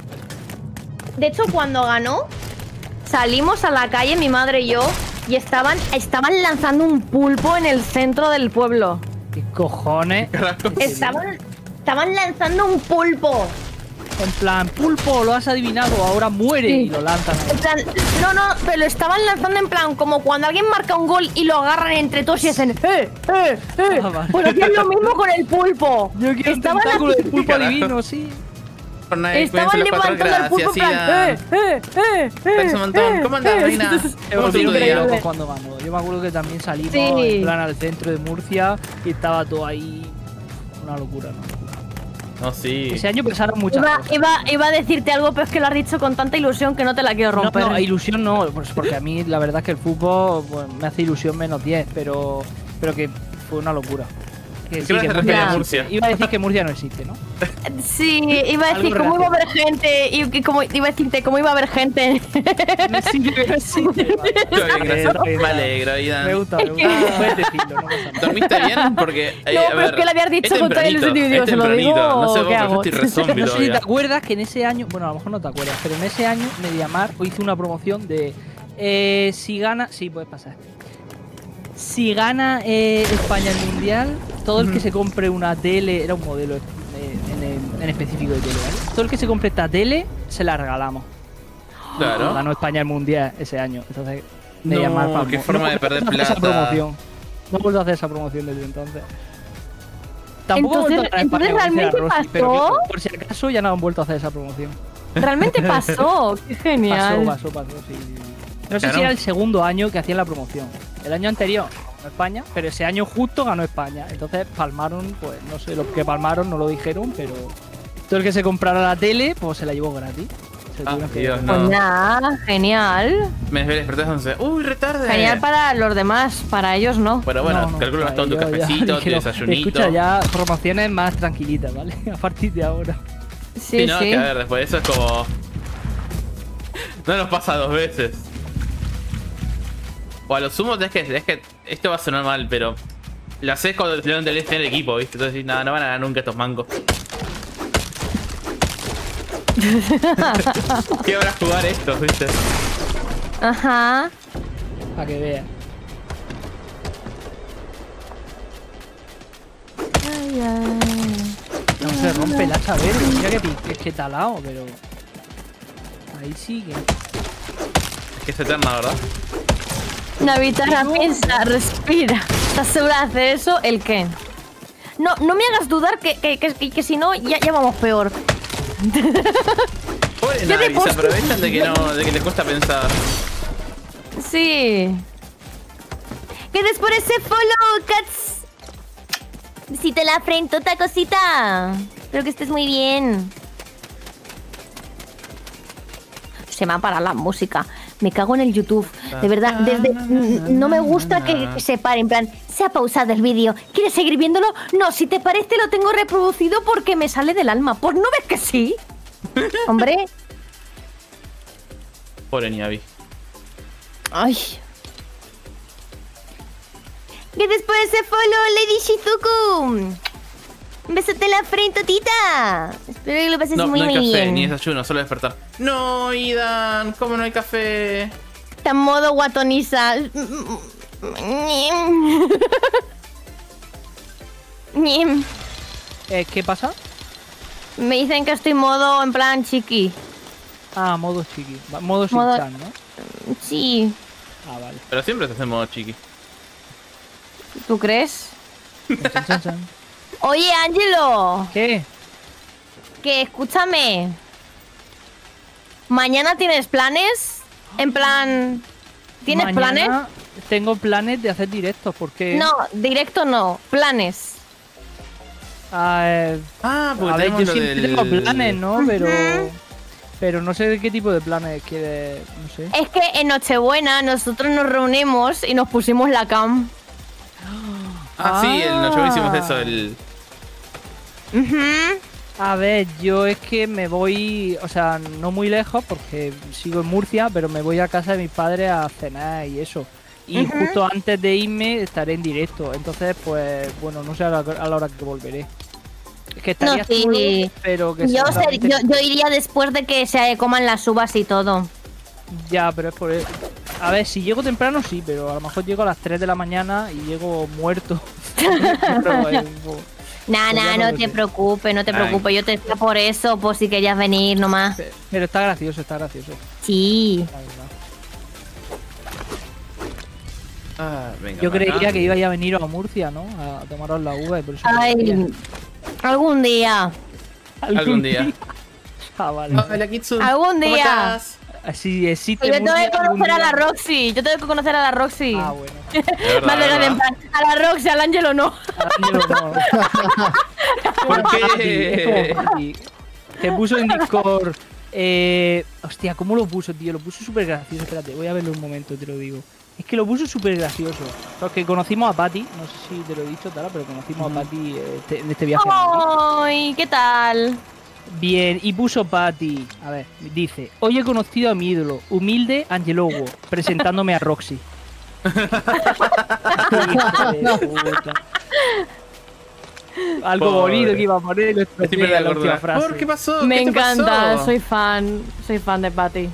De hecho, cuando ganó, salimos a la calle, mi madre y yo, y estaban lanzando un pulpo en el centro del pueblo. ¿Qué cojones? Estaban lanzando un pulpo. En plan, pulpo, lo has adivinado, ahora muere Sí. y lo lanzan. En plan, no, pero lo estaban lanzando en plan como cuando alguien marca un gol y lo agarran entre todos y hacen Ah, vale. Pues hacían lo mismo con el pulpo. Yo quiero un Estaban tentáculo del pulpo Carajo. adivino, sí. Fortnite, Estaban cuídense los 4 levantando el pulpo en gracias, plan Ida. Gracias un montón. ¿Cómo andás, Reina? Me ¿Cómo estuvo volví tu día? loco cuando ganó. Yo me acuerdo que también salimos Sí. en plan al centro de Murcia y estaba todo ahí. Una locura, ¿no? No, sí. Ese año pasaron muchas cosas. Iba a decirte algo, pero es que lo has dicho con tanta ilusión que no te la quiero romper. No, ilusión no, pues porque a mí la verdad es que el fútbol pues, me hace ilusión menos 10, pero que fue una locura. Que, ¿Qué vas a referir a Murcia? Iba a decir que Murcia no existe, ¿no? Sí, iba a decir Algo cómo iba a relacionado. haber gente. Iba a decirte cómo iba a haber gente. Sí, que no existe. Qué bien, gracias. Vale. Me alegro, Ida. Me gusta, me gusta. Puedes decirlo, no pasa nada. ¿Dormiste bien? Porque. No, pero es que le habías dicho es con toda la ilusión y digo, es ¿se lo digo tempranito. No sé o vos, qué pero hago? yo estoy re zombie No sé si te todavía. acuerdas que en ese año, bueno, a lo mejor no te acuerdas, pero en ese año Mediamar hizo una promoción de si gana, sí, puedes pasar. Si gana España el Mundial, todo el que se compre una tele, era un modelo en específico de tele, ¿vale? Todo el que se compre esta tele, se la regalamos. Claro. Ganó España el Mundial ese año, entonces Mediamar No, palmó. qué forma de he vuelto perder a hacer esa plata. promoción. No he vuelto a hacer esa promoción desde entonces. Tampoco he vuelto a ganar Entonces España, como dice ¿realmente la Rosy, pero pasó? que, por si acaso ya no han vuelto a hacer esa promoción. Realmente pasó. Qué genial. Pasó, sí. No sé Claro. si era el segundo año que hacían la promoción. El año anterior ganó España, pero ese año justo ganó España. Entonces palmaron, pues no sé, los que palmaron no lo dijeron, pero todo el que se comprara la tele, pues se la llevó gratis. Dios, Pues no. nada, genial. Me desperté entonces. Uy, retarde. Genial para los demás, para ellos no. Pero bueno, No, no, calculo que has tomado tu yo ya cafecito, tu dijeron, desayunito. Escucha, ya promociones más tranquilitas, ¿vale? A partir de ahora. Sí, no, sí. que a ver, después de eso es como... No nos pasa 2 veces. O a lo sumo es que esto va a sonar mal, pero... La haces cuando te tiran del en el equipo, ¿viste? Entonces, nada, no van a ganar nunca estos mangos. ¿Qué habrá jugar estos, viste? Ajá. Para que veas. Ay, ay. No se rompe el hacha verde. Mira que talado, pero... Ahí sigue. Es que se eterna, ¿verdad? Navitara, piensa, respira. ¿Estás segura de hacer eso? ¿El qué? No me hagas dudar que si no, ya vamos peor. Pobre ¿Qué Navi, te se post- aprovechan de que les cuesta pensar. Sí. Gracias por ese follow, Cats. Besito en la frentota, cosita. Espero que estés muy bien. Se me ha parado la música. Me cago en el YouTube. De verdad, no me gusta que se pare. En plan, se ha pausado el vídeo. ¿Quieres seguir viéndolo? No, si te parece lo tengo reproducido porque me sale del alma. Pues no ves que sí. Hombre. Pobre Navi. Ay. Gracias por ese follow, Lady Shizuku. Un besote en la frente, tita. Espero que lo pases No, muy, no hay muy café, bien. ni desayuno, solo despertar. No, Idan, ¿cómo no hay café? Está en modo guatoniza. ¿Qué pasa? Me dicen que estoy modo en plan chiqui. Ah, modo chiqui. Modo Modo- Shin-chan, ¿no? Sí, Ah, vale. Pero siempre se hace en modo chiqui. ¿tú crees? Chan, chan, chan. Oye, Ángelo, ¿Qué? que escúchame. ¿Mañana tienes planes? En plan... ¿Tienes Mañana planes? Tengo planes de hacer directos porque... No, directo no. Planes. Ah, A porque ver, yo tenemos lo siempre del... tengo planes, ¿no? Pero... Ujú. Pero no sé de qué tipo de planes quiere... No sé. Es que en Nochebuena nosotros nos reunimos y nos pusimos la cam. Ah, sí, el noche hicimos eso, el... Ujú. A ver, yo es que me voy... O sea, no muy lejos porque sigo en Murcia, pero me voy a casa de mis padres a cenar y eso. Y Ujú. justo antes de irme estaré en directo. Entonces, pues, bueno, no sé a la hora que volveré. Es que estaría No, sí. chulo, pero que Yo seguramente- iría después de que se coman las uvas y todo. Ya, pero es por eso. A ver, si llego temprano sí, pero a lo mejor llego a las 3 de la mañana y llego muerto. Pero, Nah, Pues ya no lo te sé. preocupes, no te Ay. preocupes. Yo te decía por eso, por si querías venir nomás. pero está gracioso, está gracioso. Sí. La verdad. Ah, venga, Yo para creía acá. que ibais a venir a Murcia, ¿no? A tomaros la uva y por eso... te decía. Ay, algún día. Algún día. Ah, vale. Hola, Kitsu. Algún ¿Cómo día. estás? Así existe Yo tengo Murcia que algún conocer a la día. Roxy. Yo tengo que conocer a la Roxy. Ah, bueno. De verdad, Más de de en verdad. plan, a la Roxy, al Ángelo no. Ángelo, no. ¿Por Es como qué? Pati. Te puso en Discord. Hostia, ¿cómo lo puso, tío? Lo puso súper gracioso. Espérate, voy a verlo un momento, te lo digo. Es que lo puso súper gracioso. Porque conocimos a Patty, no sé si te lo he dicho, Tara, pero conocimos a Patty en este viaje. a Madrid. Ay, ¿qué tal? Bien, y puso Patty. A ver, dice: hoy he conocido a mi ídolo, humilde Angelowo, presentándome a Roxy. Hijo de puta. Algo Pobre. bonito que iba a poner en Estoy perdiendo la la última cordura. frase. ¿Por qué pasó? Me ¿Qué te encanta, pasó? soy fan de Patty.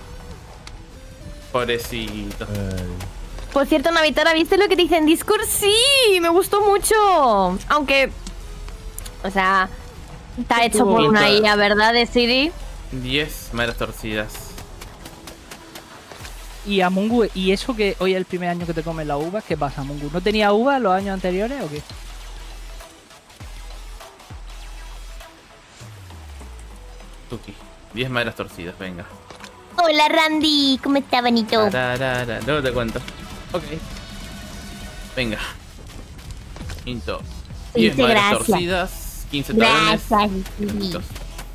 Pobrecito. Por cierto, Navitara, ¿viste lo que te dice en Discord? Sí, me gustó mucho. Aunque, o sea, está hecho por una Pinta. IA, ¿verdad, de Siri? 10 maderas torcidas. Y a Mungu, ¿y eso que hoy es el primer año que te comes la uva? ¿Qué pasa, Mungu? ¿No tenía uva los años anteriores o qué? Tuki. 10 maderas torcidas, venga. Hola, Randy, ¿cómo está, bonito? Luego te cuento. Ok. Venga. Quinto. Sí, 10 madres gracias. torcidas. 15 talones. Gracias. Perfectos.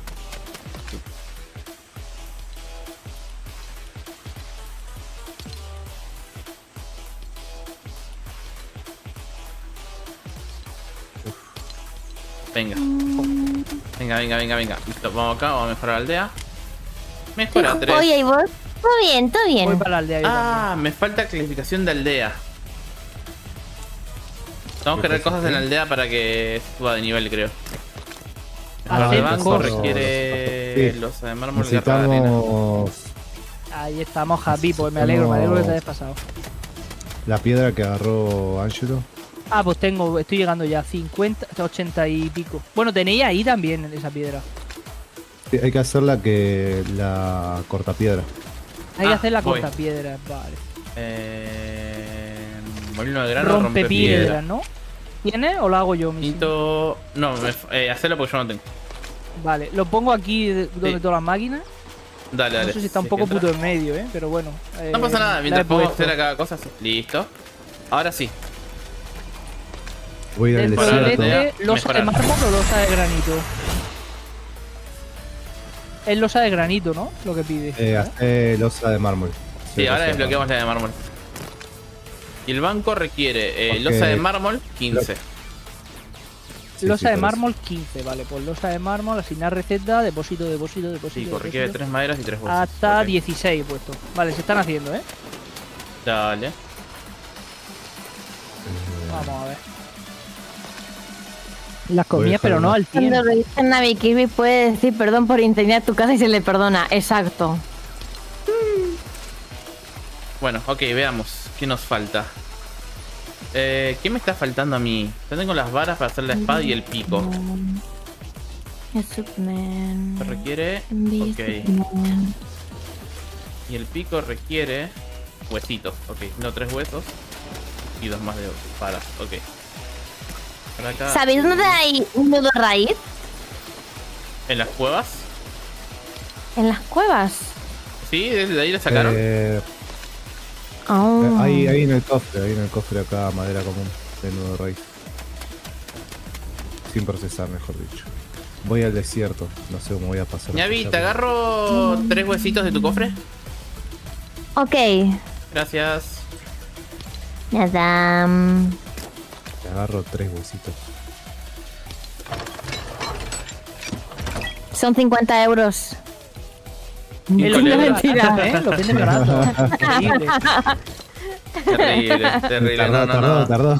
Venga. Venga. Listo, vamos acá, vamos a mejorar la aldea. Mejora 3. Oye, ¿y vos? Todo bien, todo Voy bien. para la aldea. yo Ah, me falta clasificación de aldea. Tenemos que crear cosas en la aldea para que suba de nivel, creo. Ah, Los sí, de banco mejor. requiere Sí. losa de mármol, garra de arena. Necesitamos también. Ahí estamos, Happy. Pues me alegro que te hayas pasado. la piedra que agarró Angelo. Ah, pues estoy llegando ya. 50, 80 y pico. Bueno, tenéis ahí también esa piedra. Sí, hay que hacer la cortapiedra. Hay que hacer la voy. cortapiedra, vale. Molino de grano, Rompe piedra, rompepiedra. ¿no? ¿Tiene o lo hago yo mismo? Necesito... No, hacerlo porque yo no tengo. Vale, lo pongo aquí donde Sí. todas las máquinas. Dale. No sé si está un Sí, poco entra. puto en medio, pero bueno. No pasa nada, la mientras he puedo puesto. hacer cada cosa. Sí. Listo. Ahora sí. Voy a ir al Dentro Para del desierto. aldea. este, ¿losa de mejorar. mármol o losa de granito? Es losa de granito, ¿no? Lo que pide. Hace losa de mármol. Sí, losa ahora de desbloqueamos la de mármol. Y el banco requiere Ok. losa de mármol 15. Sí, Losa sí, de por mármol 15, vale. Pues losa de mármol, asignar receta, depósito. Sí, requiere 3 maderas y 3 huesos. Hasta Ok. 16 puesto. Vale, se están haciendo, ¿eh? Dale. Vamos a ver. Las Voy a comidas, pero no dejarlo. al 100. Cuando lo dice Navi Kirby puede decir perdón por incendiar tu casa y se le perdona. Exacto. Bueno, ok, veamos. ¿Qué nos falta? ¿Qué me está faltando a mí? Yo tengo las varas para hacer la espada y el pico. Superman. Se requiere... Ok. Superman. Y el pico requiere... huesitos. Ok, no 3 huesos. Y 2 más de varas. Ok. Por acá... ¿Sabéis dónde hay un nudo raíz? ¿En las cuevas? ¿En las cuevas? Sí, de ahí le sacaron. Oh. Ahí en el cofre acá, madera común, de nudo raíz. Sin procesar, mejor dicho. Voy al desierto, no sé cómo voy a pasar. Ñavi, allá, ¿te pero- agarro 3 huesitos de tu cofre? Ok. Gracias. Nada. Te agarro 3 huesitos. Son 50 euros. Lo Híjole, venden mentira. barato, ¿eh? Lo venden barato. Increíble. terrible. No. Tardó.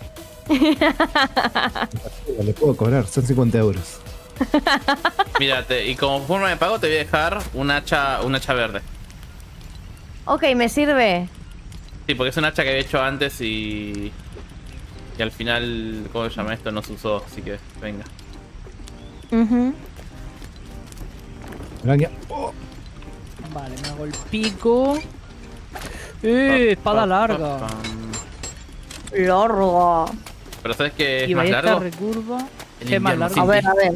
Le puedo cobrar, son 50 euros. Mira, y como forma de pago te voy a dejar un hacha verde. Ok, me sirve. Sí, porque es un hacha que había hecho antes y al final, ¿cómo se llama esto? No se usó, así que venga. Ujú. Araña. Vale, me hago el pico. Espada larga. Larga. Pero ¿sabes qué es Y más ballesta largo? recurva. El ¿Qué es más invierno, largo? sí. A ver, a ver.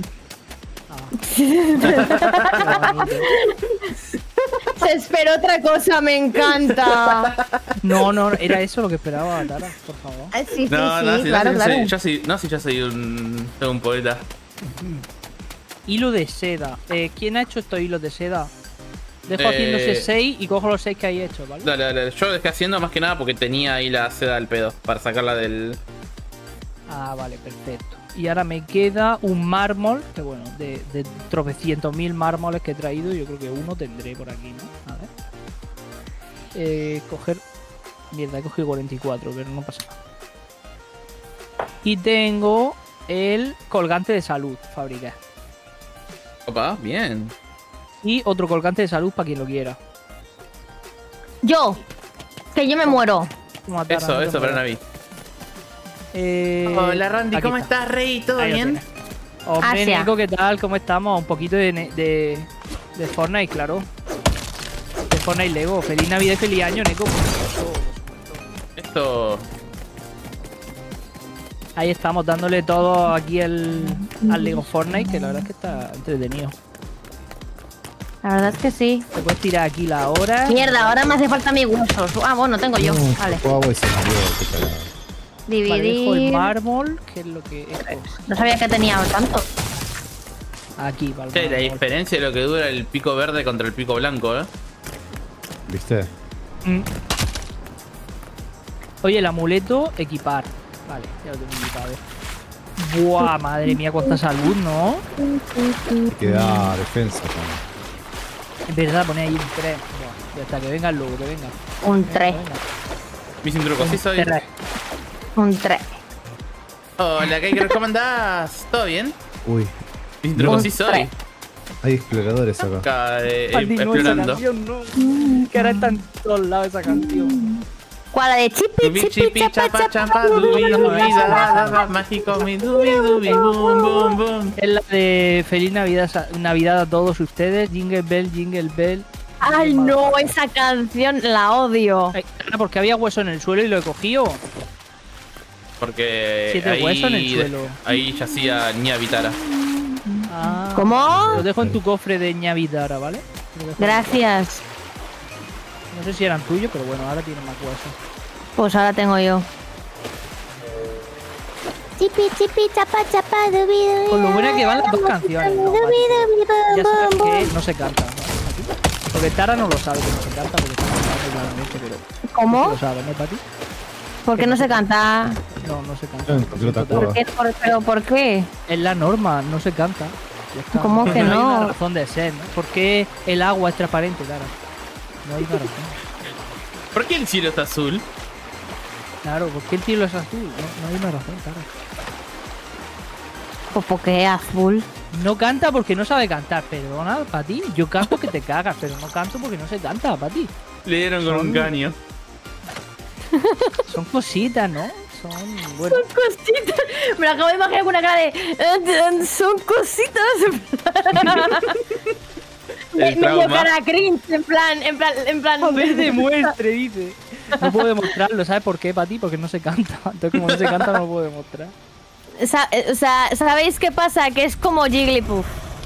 Qué bonito. Se esperó otra cosa, me encanta. No, era eso lo que esperaba, Tara, por favor. Ah, sí, No, sí, claro, claro. yo soy un poeta. Hilo de seda. ¿Quién ha hecho estos hilos de seda? Dejo Eh, haciéndose 6 y cojo los 6 que hay hecho, ¿vale? Dale. Yo dejé haciendo más que nada porque tenía ahí la seda al pedo para sacarla del... Ah, vale, perfecto. Y ahora me queda un mármol, que bueno, de tropecientos mil mármoles que he traído, yo creo que uno tendré por aquí, ¿no? A ver. Coger... Mierda, he cogido 44, pero no pasa nada. Y tengo el colgante de salud, fabricar. Opa, bien. Y otro colgante de salud para quien lo quiera. Yo. Que yo me muero. Toma, Tara, no te Eso para mueras. Navi. Hola Randy, ¿cómo estás, Rey? ¿Todo bien? Hombre, Asia. Nico, ¿qué tal? ¿Cómo estamos? Un poquito de Fortnite, claro. De Fortnite Lego. Feliz Navidad y feliz año, Nico. Esto... Ahí estamos dándole todo aquí al Lego Fortnite, que la verdad es que está entretenido. La verdad es que sí. Te puedes tirar aquí la hora. Mierda, ahora me hace falta mis huesos. Ah, bueno, tengo yo. No, Vale. chupó agua y se murió, qué cagada. Dividir. Vale, dejo el mármol, que es lo que... No sabía que tenía tanto. Aquí, vale. Che, la diferencia de lo que dura el pico verde contra el pico blanco, ¿eh? ¿Viste? Oye, el amuleto, equipar. Vale, ya lo tengo equipado. Buah, madre mía, cuánta salud, ¿no? Te queda defensa también. Es verdad, pone ahí un 3. Buah, ya está, que venga el lobo, que venga. Un 3. Mi truco, sí soy. Un 3. Hola, ¿qué recomendás? ¿Todo bien? Uy, Mi truco, sí soy. hay exploradores acá. Acá, Andy, no, esa explorando. canción no. Que ahora está en todos lados esa canción. ¿Cuál? La de chipi, Dubi, chipi, chipi, chapa, chapa, chapa, chapa, dubi, dubi, dubi, dubi, chapa, da, chapa. mágico, mi dubi, dubi, boom, boom, boom. Es la de Feliz Navidad a todos ustedes. Jingle Bell, Jingle Bell. Ay, no, esa canción la odio. Ay, porque había hueso en el suelo y lo he cogido. Porque 7 huesos en el suelo. ahí yacía Ñavitara. Ah, ¿Cómo? Lo dejo en tu cofre de Ñavidara, ¿vale? Lo dejo. Gracias. No sé si eran tuyos, pero bueno, ahora tienen más huesos. Pues ahora tengo yo. Chipi, chipi, chapa, chapa, dubi, dubi. Con lo buena que van las dos canciones, ¿no? Dubi, dubi, Ya bum, sabes bum, que bum. no se canta, ¿no? Porque Tara no lo sabe que no se canta, porque está cantando claramente, pero... ¿Cómo? Lo sabe, ¿no, Pati? ¿Por qué no se canta? No, no se canta. Yo encontré otra ¿Por cueva. qué? ¿Pero por qué? Es la norma, no se canta. Ya está. ¿Cómo que Hay no? una razón de ser, ¿no? ¿Por qué el agua es transparente, Tara? No hay una razón. ¿Por qué el cielo está azul? Claro, ¿por qué el cielo es azul? No hay una razón, Tara. Pues porque es azul. No canta porque no sabe cantar, perdona, Pati. Yo canto que te cagas, pero no canto porque no se canta, Pati. Le dieron con un caño. Son cositas, ¿no? Son, bueno, Son cositas. Me lo acabo de imaginar con una cara de. Son cositas. El Me dio trauma. cara cringe, en plan. a ver, demuestre, dice. No puedo demostrarlo, ¿sabes por qué, Pati? Porque no se canta. Entonces, como no se canta, no lo puedo demostrar. O sea, ¿sabéis qué pasa? Que es como Jigglypuff.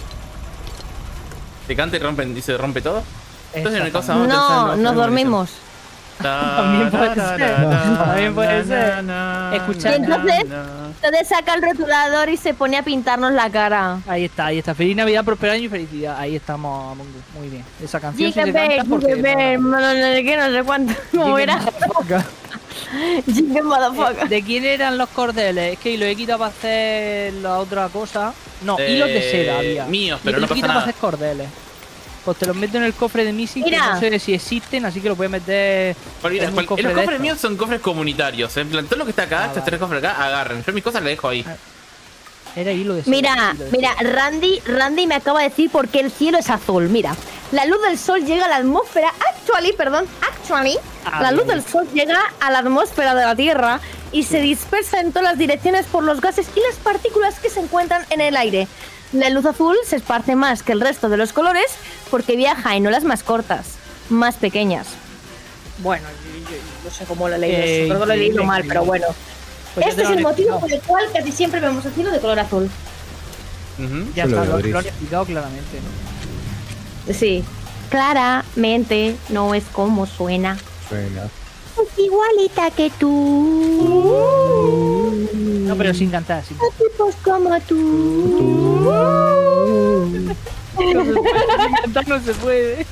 Te canta y se rompe todo. Entonces una cosa vamos No, pensando, nos dormimos. También puede ser. También puede ser. Escucha. Y entonces saca el rotulador y se pone a pintarnos la cara. Ahí está, ahí está. Feliz Navidad, próspero año y felicidad. Ahí estamos, Among Us. Muy bien. Esa canción sí se canta porque... no sé cuánto. ¿Cómo era? Jingle motherfucker. ¿De quién eran los cordeles? Es que lo he quitado para hacer la otra cosa. No, hilos de seda había. Míos, Y pero lo no he pasa quitado nada. para hacer cordeles. Pues te los meto en el cofre de Missy, que Mira. no sé si existen, así que los voy a meter Porque mira, en un los cofre de cofres estos. míos son cofres comunitarios. En plan, todo lo que está acá, estos vale. tres cofres acá, agarren. Yo mis cosas las dejo ahí. Era hilo de seda. Mira, hilo de mira, seda. Randy me acaba de decir por qué el cielo es azul. Mira, la luz del sol llega a la atmósfera. Actually, la luz del sol llega a la atmósfera de la Tierra y se dispersa en todas las direcciones por los gases y las partículas que se encuentran en el aire. La luz azul se esparce más que el resto de los colores porque viaja en olas más cortas, más pequeñas. Bueno, yo no sé cómo lo he leído eso, creo que lo he leído mal, pero bueno. Pues ya Este te es lo el han motivo explicado. por el cual casi siempre vemos el cielo de color azul. Ujú. Ya Yo lo está, veo lo gris. han explicado claramente. Sí. Claramente no es como suena. Suena. Es igualita que tú. No, pero sin cantar, sin cantar. Tipos como tú. Sin cantar no se puede.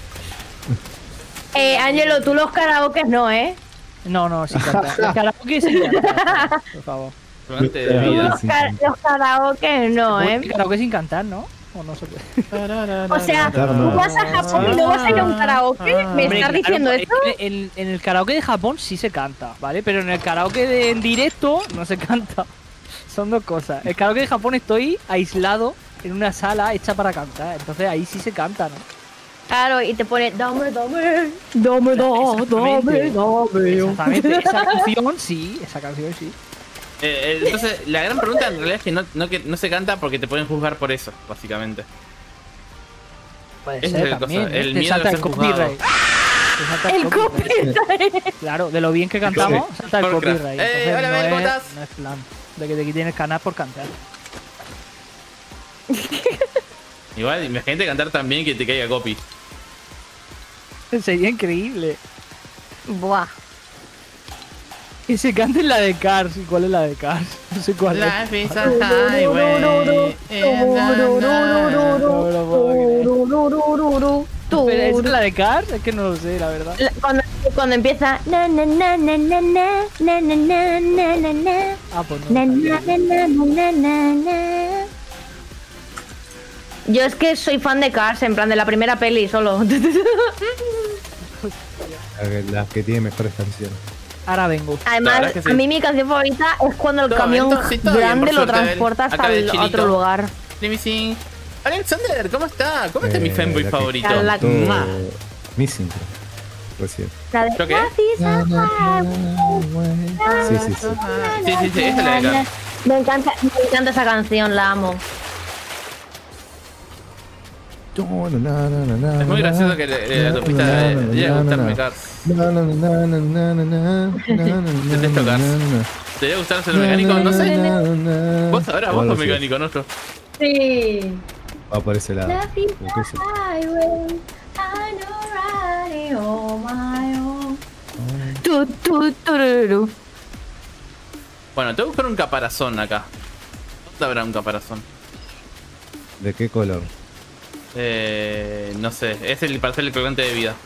Ángelo, tú los karaokes no, ¿eh? No, sin cantar. El karaoke sin cantar, por favor. Durante de vida. Sin cantar. Los karaokes no, El ¿eh? karaoke sin cantar, ¿no? O no se puede. O sea, tú vas a Japón y no vas a ir a un karaoke. ¿Me Hombre, estás claro, diciendo es esto? que en el karaoke de Japón sí se canta, ¿vale? Pero en el karaoke en directo no se canta. Son dos cosas. El karaoke de Japón estoy aislado en una sala hecha para cantar. Entonces ahí sí se canta, ¿no? Claro, y te pone dame, dame, dame, dame, dame. Exactamente. Esa canción sí, esa canción sí. Entonces, la gran pregunta en realidad es que no se canta porque te pueden juzgar por eso, básicamente. Puede Esa ser es la también. cosa, el Te miedo salta de el ser juzgado. copyright. Te salta El copyright. Claro, de lo bien que cantamos, salta el Por crack. copyright. Hola, Entonces, Bel, ¿cómo no estás? es plan de que te quiten el canal por cantar. Igual, imagínate cantar tan bien que te caiga copy. Sería increíble. Buah. Que se cante la de Cars. ¿Y cuál es la de Cars? No sé cuál es. Life is a highway. ¿Pero es la de Cars? Es que no lo sé, la verdad. Cuando empieza na na na na na na na na na na na na Ah, pues na no. na na na na na na. Yo es que soy fan de Cars, en plan de la primera peli solo. La que tiene mejores canciones. Ahora vengo. La Además, verdad es que sí. a mí mi canción favorita es cuando el Todo camión bien, sí, todo bien, grande por lo suerte, transporta hasta acá de el chinito. otro lugar. Let me sing. Alexander, ¿cómo está? ¿Cómo está mi fanboy la que favorito? La- cantó Mua. Missing, recién. La de ¿Yo qué? Life is a highway. Sí. Sí, esa es la de acá. Me encanta esa canción, la amo. Es Es muy gracioso que la autopista debería gustarme Cars. Detesto Cars. ¿Debería gustar ser mecánico? No sé. Vos ahora, vos sos mecánico, no yo. Sí. Va por ese lado. Life is ¿Por qué se- a highway. I know riding on my own. Tururú. Bueno, tengo que buscar un caparazón acá. ¿Dónde habrá un caparazón? ¿De qué color? No sé. Es el para hacer el colgante de vida.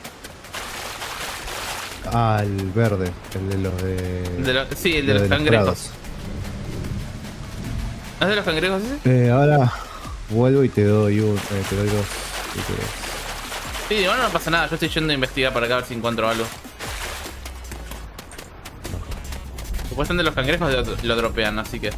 Ah, el verde. El de los de. Sí, el de lo los cangrejos. prados. ¿No es de los cangrejos ese? Ahora vuelvo y te doy dos. Y te doy. Sí, igual no pasa nada. Yo estoy yendo a investigar para acá a ver si encuentro algo. Supuestamente los cangrejos lo dropean, así que.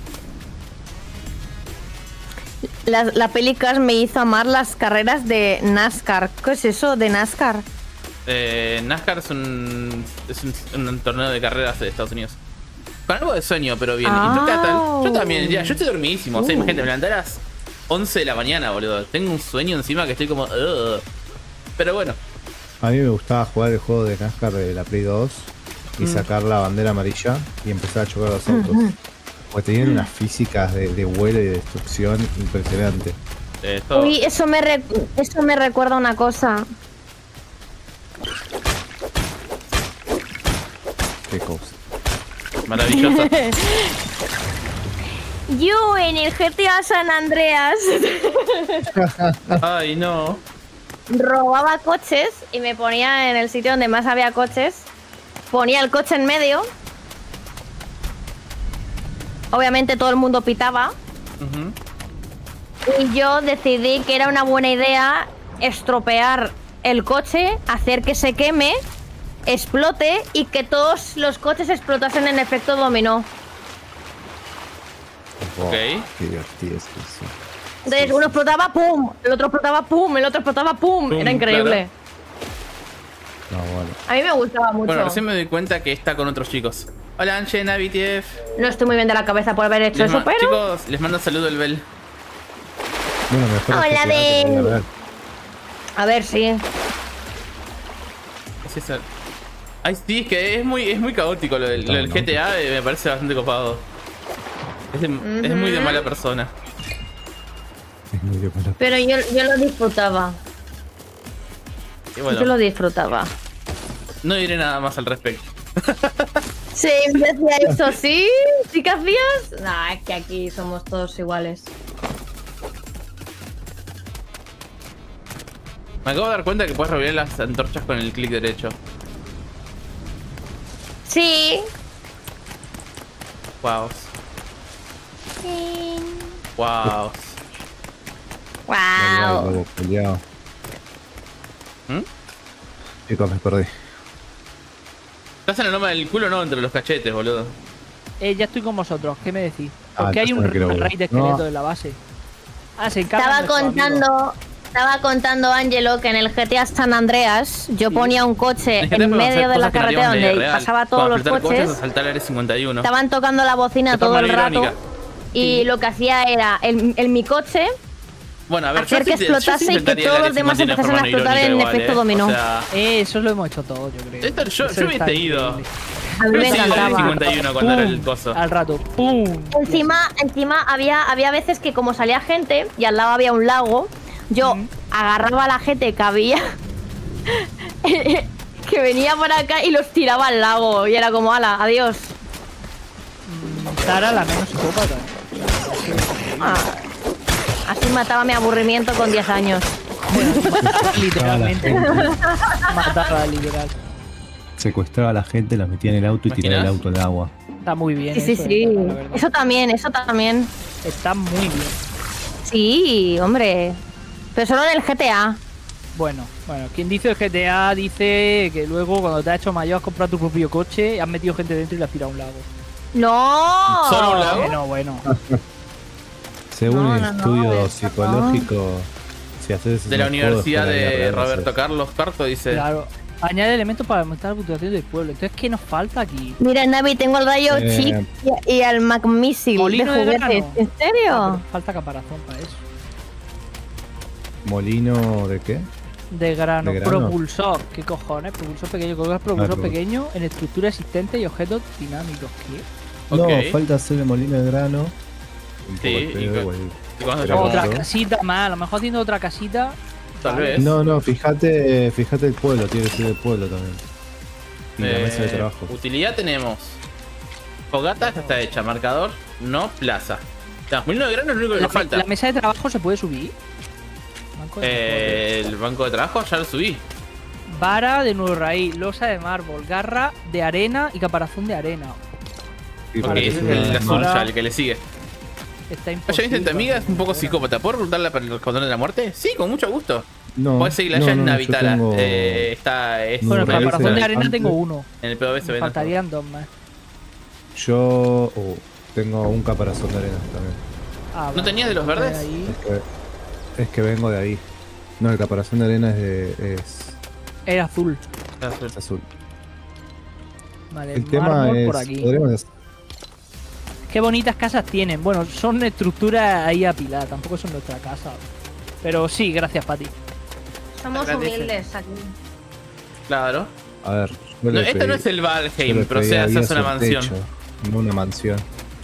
La peli Cars me hizo amar las carreras de NASCAR. ¿Qué es eso de NASCAR? NASCAR es un torneo de carreras de Estados Unidos. Con algo de sueño, pero bien. ¿Y tú qué tal? Yo también, ya, yo estoy dormidísimo. O sea, imagínate, me levanté a las 11 de la mañana, boludo. Tengo un sueño encima que estoy como. "Ugh". Pero bueno. A mí me gustaba jugar el juego de NASCAR de la Play 2 y sacar la bandera amarilla y empezar a chocar los autos. Porque tenían unas físicas de vuelo y de destrucción impresionante. Esto, Uy, eso me recuerda una cosa. Qué cosa. maravilloso. Yo en el GTA San Andreas Ay, no. robaba coches y me ponía en el sitio donde más había coches. Ponía el coche en medio. Obviamente todo el mundo pitaba. Ujú. Y yo decidí que era una buena idea estropear el coche, hacer que se queme, explote y que todos los coches explotasen en efecto dominó. Wow, Ok. Qué divertido es eso. Entonces uno explotaba, ¡pum! El otro explotaba, ¡pum! El otro explotaba, ¡pum! Pum, Era increíble. No, bueno. A mí me gustaba mucho. Bueno, recién me doy cuenta que está con otros chicos. Hola, Anche, BTF. No estoy muy bien de la cabeza por haber hecho eso, pero... Chicos, les mando saludo el Bel. Bueno, mejor Hola, es que te Ben. voy a ver. A ver, sí. Es eso. Ay, sí, es que es muy caótico lo del GTA, me parece bastante copado. Es muy de mala persona. Es muy de mala- Pero yo lo disfrutaba. Y bueno, Yo lo disfrutaba. no diré nada más al respecto. Sí, me decía eso, ¿sí? ¿Sí que hacías? Nah, es que aquí somos todos iguales. Me acabo de dar cuenta que puedes revelar las antorchas con el clic derecho. Sí. Wow. Wow. Ay, Wow. lobo peleado. ¿Mm? Chicos, me perdí. Estás en el loma del culo, no, entre los cachetes, boludo. Ya estoy con vosotros, ¿qué me decís? Ah, Porque hay un entonces no quiero raid de volver. esqueleto No. en la base. Ah, se encarga Estaba nuestro amigo. contando Angelo que en el GTA San Andreas yo ponía un coche Es que te en puedo hacer medio de la cosas que no carretera haríamos en la donde vida real. pasaba todos Como los apretar coches. o saltar al R51. Estaban tocando la bocina De todo forma el rato. irónica. Y lo que hacía era, en mi coche, Bueno, a ver, hacer que explotase y que todos los demás empezasen a explotar en efecto dominó. O sea, Eso lo hemos hecho todo, yo creo. esto, yo Eso está hubiese ido. increíble. A mí me Yo sí, encantaba. el 51 cuando era el Pum, coso. Al rato, ¡pum! Encima había veces que como salía gente y al lado había un lago, yo agarraba a la gente que había que venía por acá y los tiraba al lago. Y era como, ala, adiós. Tara, la menos psicópata. Ah, así mataba mi aburrimiento con 10 años. Literalmente. Mataba, literal. Secuestraba a la gente, la metía en el auto y tiraba el auto al agua. Está muy bien. Sí, eso, sí. la verdad. Eso también, eso también. Está muy bien. Sí, hombre. Pero solo en el GTA. Bueno, quien dice el GTA dice que luego cuando te has hecho mayor has comprado tu propio coche, has metido gente dentro y la has tirado a un lago. ¡No! ¿Solo un lago? Bueno. Según No, el no, no, estudio eso psicológico, si haces De la esos Universidad juegos, de fuera Roberto Carlos Carto dice. Claro. Añade elementos para aumentar la puntuación del pueblo. Entonces, ¿qué nos falta aquí? Mira, Navi, tengo el rayo Chic y al Mac Missile de Molino de juguetes. grano. ¿En serio? Ah, pero falta caparazón para eso. ¿Molino de qué? De grano. ¿De grano? Propulsor. ¿Qué cojones? Propulsor pequeño. Creo que es propulsor Claro. pequeño en estructura existente y objetos dinámicos. ¿Qué? Ok. No, falta hacer el molino de grano. Un poco Sí, el pedo, o el- Y cuando Pero yo- Otra claro. casita más. A lo mejor haciendo otra casita. Tal Vale. vez. No, fíjate el pueblo, tiene que ser el pueblo también. Y la mesa de trabajo. Utilidad tenemos. Fogata ya está hecha. Marcador, no plaza. Molino de grano es lo único que La, nos falta. la mesa de trabajo se puede subir. Banco de El banco de trabajo ya lo subí. Vara de nuevo raíz, losa de mármol, garra de arena y caparazón de arena. Sí, Ok, para que ese es suba el más. azul ya, el que le sigue. Está Oye, imposible. Vicente, amiga es un poco psicópata. ¿Puedo preguntarle para el escuadrón de la muerte? Sí, con mucho gusto. No, Puedes seguirla no, ya en no, yo Navitala. tengo- Está es Bueno, el Raíz caparazón de de arena elefante. tengo uno. en el POV se Me ven. faltarían dos más. Yo tengo un caparazón de arena también. Ah, ¿No tenías de los verdes? Ahí. Es que vengo de ahí. No, el caparazón de arena es Era azul. azul. Vale, El tema mármol es. por aquí. Podríamos Qué bonitas casas tienen. Bueno, son estructuras ahí apiladas. Tampoco son nuestra casa. Pero sí, gracias, Pati. Somos Agradece. humildes aquí. Claro. A ver. yo No, le este pedí- no es el yo Valheim, le pero o pedí sea, ahí se hace a una su mansión. techo, no una mansión.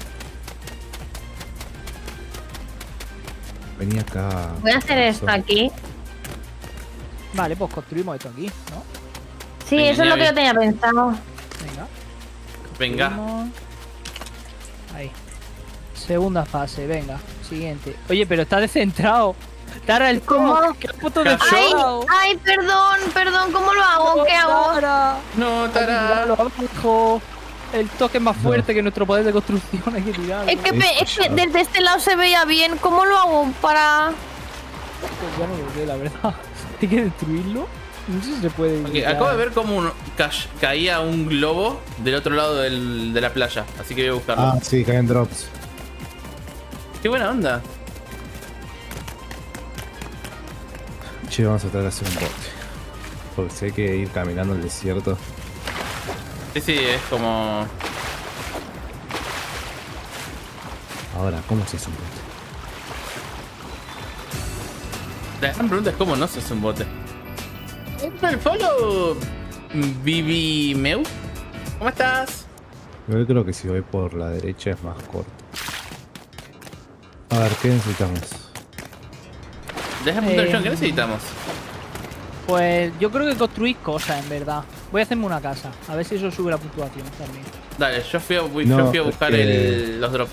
Vení acá. Voy a hacer esto aquí. Vale, pues construimos esto aquí, ¿no? Sí, Venga, eso es lo que Navi. yo tenía pensado. Venga. Venga. Construimos. Ahí. Segunda fase, venga. Siguiente. Oye, pero está descentrado. Tara, el ¿Cómo? top. ¿Qué foto de Ay, ay, perdón, ¿cómo lo hago? ¿Qué hago? Tara. No, Tara. Tirarlo abajo. El toque es más fuerte que nuestro poder de construcción. Hay que tirarlo. Es que desde este lado se veía bien. ¿Cómo lo hago para...? Pues ya no lo sé, la verdad. Hay que destruirlo. No sé si se puede. Ok, evitar. acabo de ver cómo caía un globo del otro lado de la playa. Así que voy a buscarlo. Ah, sí, caen drops. Qué buena onda. Che, vamos a tratar de hacer un bote. Porque sé que ir caminando el desierto. Sí, sí, es como. Ahora, ¿cómo se hace un bote? La gran pregunta es cómo no se hace un bote. ¿El follow? Vivi Meu. ¿Cómo estás? Yo creo que si voy por la derecha es más corto. A ver, ¿qué necesitamos? Deja punto de John, ¿qué necesitamos? Pues yo creo que construís cosas, en verdad. Voy a hacerme una casa. A ver si eso sube la puntuación también. Dale, yo fui a No, buscar los drops.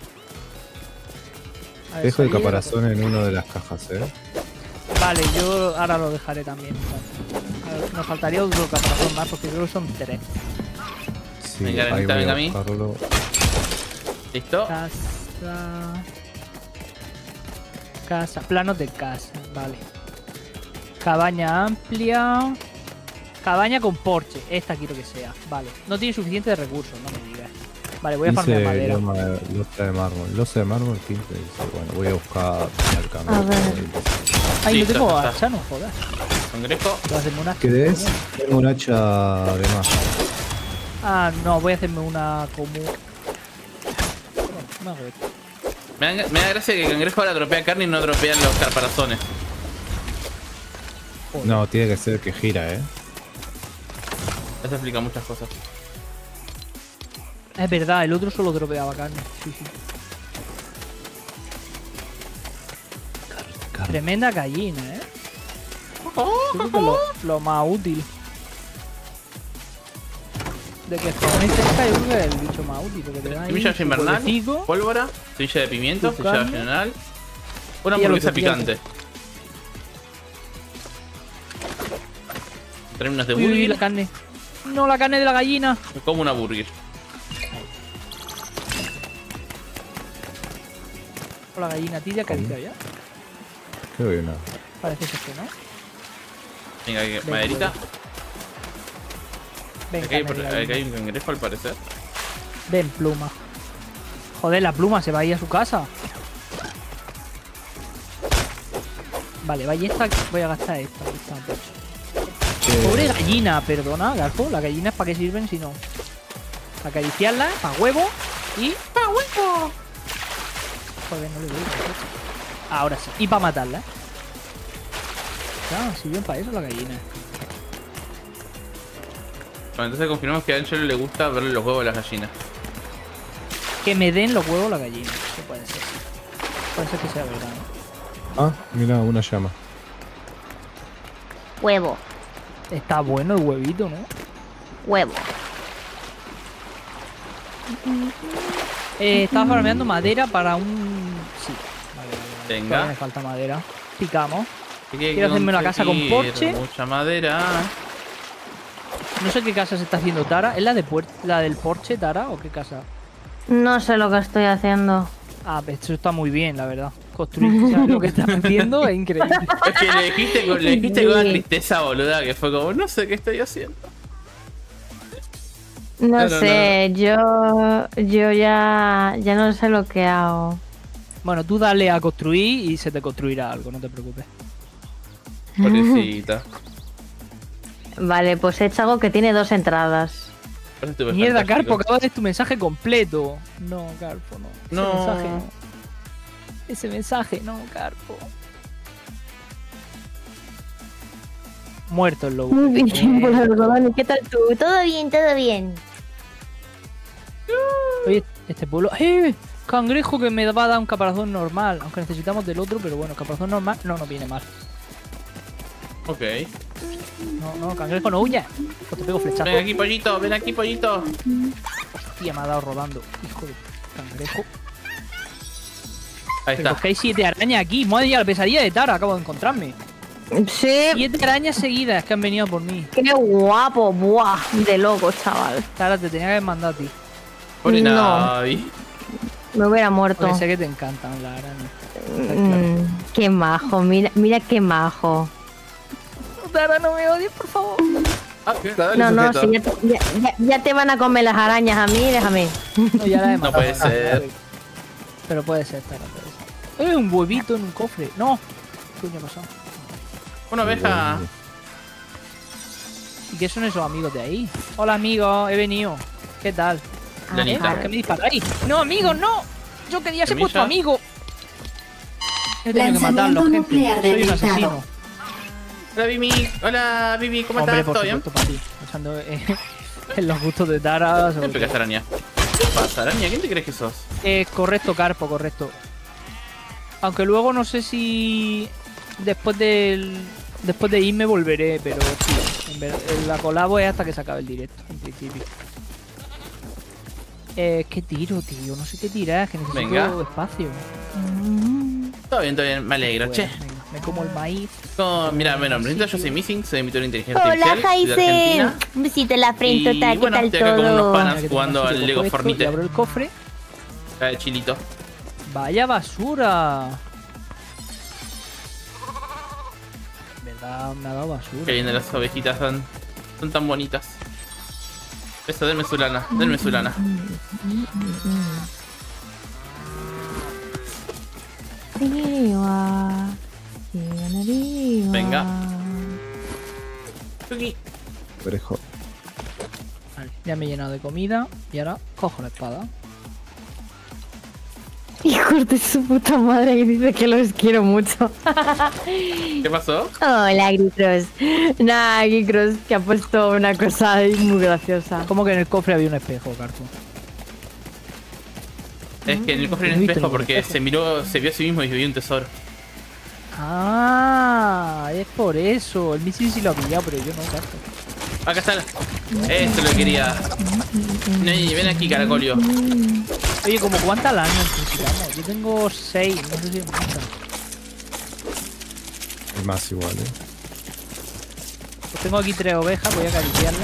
A ver, Dejo el salir- caparazón en una de las cajas, Vale, yo ahora lo dejaré también. A ver, nos faltaría otro caparazón más porque creo que son 3. Sí, Venga, ahí venga, voy venga a a mí. buscarlo. ¿Listo? Casa. Planos de casa, vale. Cabaña amplia. Cabaña con porche. Esta quiero que sea. Vale. No tiene suficiente de recursos, no me digas. Vale, voy a farmear Dice madera. losa de mármol. Losa de mármol, 15. Dice, bueno, voy a buscar el cambio. A ver. Ay, no Listo, tengo está. hacha, no jodas. Congrejo. Voy a hacerme una. ¿Querés? Tengo un hacha de más. Ah, no, voy a hacerme una común. No, no hago esto. Me da gracia que Cangrejo ahora dropea carne y no dropea los caparazones. No, tiene que ser que gira, Eso explica muchas cosas. Es verdad, el otro solo dropeaba carne. Sí, sí. Tremenda gallina, Creo que es lo más útil. de que spawn cerca, yo creo que es el bicho más útil, porque te da ahí Semilla su invernal, huevecico. pólvora, semilla de pimiento, Tu semilla carne. general. Una Y a lo hamburguesa que quieras. picante. Términos de Uy, uy, burger. la carne. No, la carne de la gallina. Me como una burger. O la gallina tibia carita ya. Creo que no. Parece ser que no. Venga, Ven, maderita. Ven, Aquí hay, carne de aquí gallina. hay un cangrejo al parecer. Ven, pluma. Joder, la pluma se va a ir a su casa. Vale, ballesta, voy a gastar esta. Pobre gallina, perdona, Garfo. Las gallinas para qué sirven si no. Para acariciarlas, para huevo y. ¡Para huevo! Joder, no le doy. Ahora sí. Y para matarlas. Claro, sirven para eso las gallinas. Bueno, entonces confirmamos que a Angelo le gusta verle los huevos a las gallinas. Que me den los huevos las gallinas. Eso puede ser. Puede ser que sea verdad, ¿no? Ah, mira, una llama. Huevo. Está bueno el huevito, ¿no? Huevo. Estaba farmeando madera para un... Sí. Vale, Todavía Venga. me falta madera. Picamos. Así que hay Quiero que hacerme una casa con conseguir porche. Mucha madera. No sé qué casa se está haciendo Tara. ¿Es la de la del porche, Tara? ¿O qué casa? No sé lo que estoy haciendo. Ah, pues eso está muy bien, la verdad. Construir, o sea, lo que estás haciendo es increíble. Es que le dijiste con una tristeza boluda que fue como, no sé qué estoy haciendo. No No, sé, yo ya no sé lo que hago. Bueno, tú dale a construir y se te construirá algo, no te preocupes. Pobrecita. Vale, pues he hecho algo que tiene 2 entradas. Parece súper Mierda, fantástico. Carpo, acabo de ver tu mensaje completo. No, Carpo, no. Ese No. mensaje no. Ese mensaje no, Carpo. Muerto el lobo. Muy bien, por algodón. ¿Y qué tal tú? Todo bien, todo bien. Oye, este pueblo... ¡Eh! Cangrejo que me va a dar un caparazón normal. Aunque necesitamos del otro, pero bueno, caparazón normal no nos viene mal. Ok. No, cangrejo, no huye. O te pego flechazo. Ven aquí, pollito, ven aquí, pollito. Hostia, me ha dado rodando. Hijo de cangrejo. Ahí Pero está. es que hay 7 arañas aquí. Madre mía, la pesadilla de Tara. Acabo de encontrarme. Sí, 7 arañas seguidas que han venido por mí. qué guapo. Buah, de loco, chaval. Tara, te tenía que haber mandado a ti. Pobre No. Navi. Me hubiera muerto. Porque sé que te encantan las arañas. Qué majo, mira qué majo. Tara, no me odies, por favor. Ah, dale, No, no, sujeto. si ya te van a comer las arañas a mí, déjame. No, ya la he matado. puede ser. Pero puede ser, Tara, puede ser. Un huevito en un cofre. No. ¿Qué coño ha pasado? Una oveja. ¿Y qué son esos amigos de ahí? Hola, amigos, he venido. ¿Qué tal? Lanita. ¿Por qué me disparáis? No, amigos, no. Yo quería ser Semilla. vuestro amigo. He tenido que matarlo, Lanzamiento gente. nuclear Soy un detectado. asesino. Hola, Bibi. Hola, Bibi, ¿cómo Hombre, estás? por ¿Todo bien? supuesto, para ti. Pensando en los gustos de Tara. sobre Me pegaste todo. araña. ¿Qué pasa, araña? ¿Quién te crees que sos? Correcto, Carpo, correcto. Aunque luego no sé si después de irme volveré, pero sí. La colabo es hasta que se acabe el directo, en principio. ¿Qué tiro, tío? No sé qué tirar, que necesito Venga. espacio. Todo bien, me alegro, Bueno, che. venga, me como el maíz. Mira, mi nombre yo soy Missing, soy emitor de inteligencia Hola, artificial de Jaise. Argentina. Un besito en la frente, Y ¿qué bueno, tal estoy acá con unos todo? panas. Mira que Jugando tengo al así, Lego cojo esto Fornite. y abro el cofre. Acá de chilito. Vaya basura. ¿Verdad? Me ha dado basura. Qué lindas las ovejitas son tan bonitas. Eso, denme su lana, denme su lana. Venga. Aquí. Orejo. Vale, ya me he llenado de comida y ahora cojo la espada. Hijos de su puta madre que dice que los quiero mucho. ¿Qué pasó? Hola, Gricross. Nah, Gricross, que ha puesto una cosa ahí muy graciosa. Como que en el cofre había un espejo, Carpo. Es que en el cofre hay He un visto espejo ningún porque espejo. se vio a sí mismo y vio un tesoro. Ah, es por eso. El Missy sí lo ha pillado, pero yo no, Carpo. Acá está. Esto lo quería. Ney, ven aquí, caracolio. Oye, ¿como cuántas lana necesitamos? Yo tengo 6, no sé si es mucho. Es más igual, Pues tengo aquí 3 ovejas, voy a acariciarle.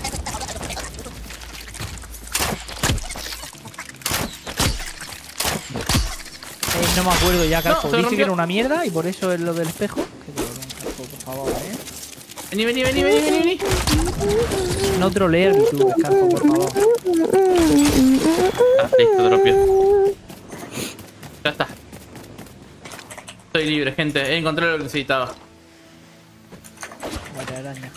No me acuerdo ya, Carpo. se Dije rompió. que era una mierda y por eso es lo del espejo. Que cabrón, Carpo, por favor, Vení. No trolees el YouTube, Carpo, por favor. Ah, listo, dropeó. Ya está. Estoy libre, gente. Encontré lo que necesitaba. Vale, araña.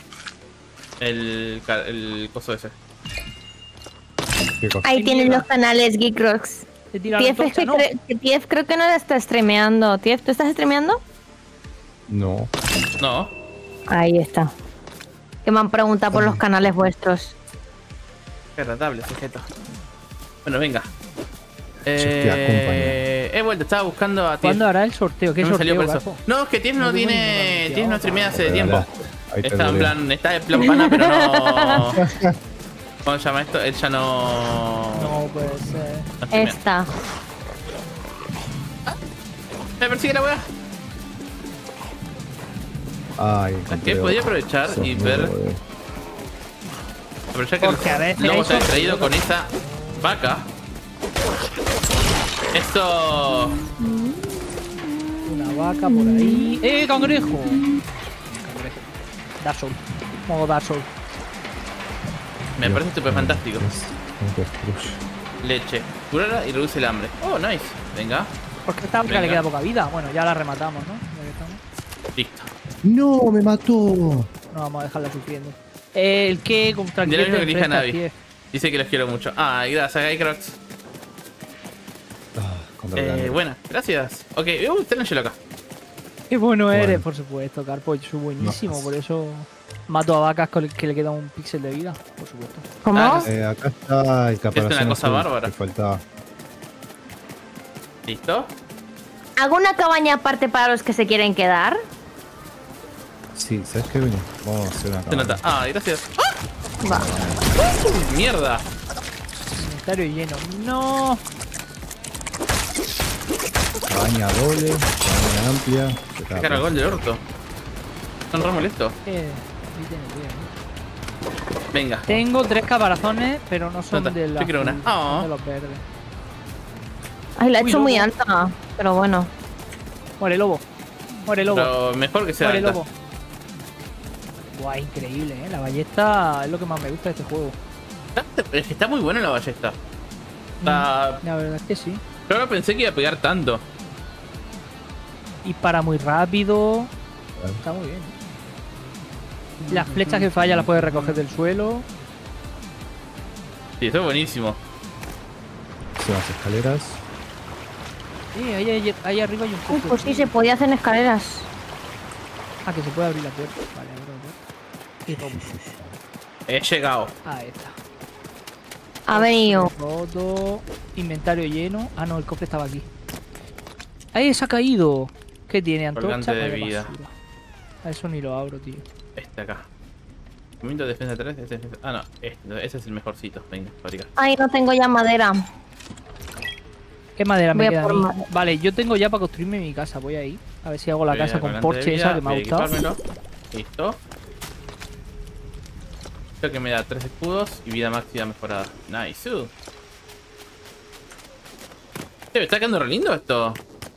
El coso ese. ¿Qué cosa? Ahí tienen los canales Geek Rocks. Te tira la Tief, es antorcha, que ¿no? Tief creo que no la está streameando. Tief, ¿tú estás streameando? No. No. Ahí está. Que me han preguntado por los canales vuestros. Qué agradable sujeto. Bueno, venga. te acompaño. He vuelto, estaba buscando a Tief. ¿Cuándo hará el sorteo? ¿Qué No me salió sorteo, por eso. Carpo? No, es que Tief no tengo tiene. ninguna Tief no streamea hace Te tiempo. regalaste. Ahí te Está en dolió. plan. Está de plan pana, pero no. ¿Cómo se llama esto? Él ya no. No puede ser. no streamea. Esta. Me persigue la weá. Ay, Es encontré que podía otro. aprovechar Sos y muy ver. boludo. Aprovechar que Porque a veces el lobo eso- se ha extraído con esa vaca. Esto. Una vaca por ahí. ¡Cangrejo! Cangrejo. Dark Soul. Modo Dark Soul. Me parece súper fantástico. ¿Cómo te destruye? Leche. Curará y reduce el hambre. Oh, nice. Venga. Porque a esta vaca Venga. le queda poca vida. Bueno, ya la rematamos, ¿no? Ya que estamos. Listo. ¡No! ¡Me mató! No vamos a dejarla sufriendo. El que contra De lo quién mismo te que dije a enfrentas, Navi. Tief. Dice que los quiero mucho. Ah, gracias, Guycrocs. Contra el grande. Buena, gracias. Ok, ten el acá. Qué bueno Bueno. eres, por supuesto, Carpo. Yo soy buenísimo, No. por eso mato a vacas con el que le queda un píxel de vida, por supuesto. ¿Cómo? Ah, Acá está el caparazón Es una cosa azul bárbara. que faltaba. ¿Listo? ¿Hago una cabaña aparte para los que se quieren quedar? Sí, ¿sabes qué? Vení, vamos a hacer una Se cabaña. nota. Ah, gracias. Va. Mierda. Inventario lleno. No. Cabaña doble, cabaña amplia. Se Qué está- cara gol del orto. Son re molestos. Ahí tienes, bien. Venga. Tengo 3 caparazones, pero no son Nota, de yo quiero una. son Ah. de los verdes. Ay, la he Uy, hecho muy lobo. alta. Pero bueno. Muere lobo. Muere lobo. Pero mejor que sea Muere alta. lobo. Guay, increíble, La ballesta es lo que más me gusta de este juego. Es que está muy buena la ballesta. Está... La verdad es que sí. Yo no pensé que iba a pegar tanto. Y para muy rápido. Claro. Está muy bien. Las flechas que fallan las puedes recoger del suelo. Sí, eso es buenísimo. Son las escaleras. Ahí arriba hay un Uy, cofre. pues sí, se podía hacer escaleras. Ah, que se puede abrir la puerta. Vale, abro la puerta. Y rompo. He llegado. Ahí está. Ha venido. Roto. Inventario lleno. Ah, no, el cofre estaba aquí. ¡Ahí se ha caído! ¿Qué tiene, antorcha? Colgante de Vaya vida. basura. A eso ni lo abro, tío. Este acá. Momento de defensa 3. Ah, no. Ese es el mejorcito. Venga, fabricar. Ay, no tengo ya madera. ¿Qué madera me Voy a queda a por mí? madera. Vale, yo tengo ya para construirme mi casa. Voy ahí. A ver si hago la Voy casa a con colgante porche de esa vida, que me ha voy a gustado. equipármelo. Listo. Creo que me da 3 escudos y vida máxima mejorada. Nice. ¿Me está quedando re lindo esto?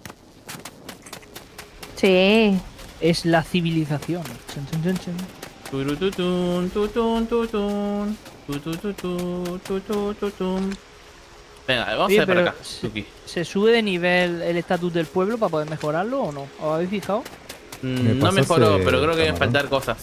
Sí. Es la civilización. Chun, chun, chun, chun. Turututun, tutun, tutun. Tutututun, tutututun. Venga, vamos Oye, a ver por pero acá. se- Tuki. ¿Se sube de nivel el estatus del pueblo para poder mejorarlo o no? ¿Os habéis fijado? Me No pasaste mejoró, pero creo que deben camarón. faltar cosas.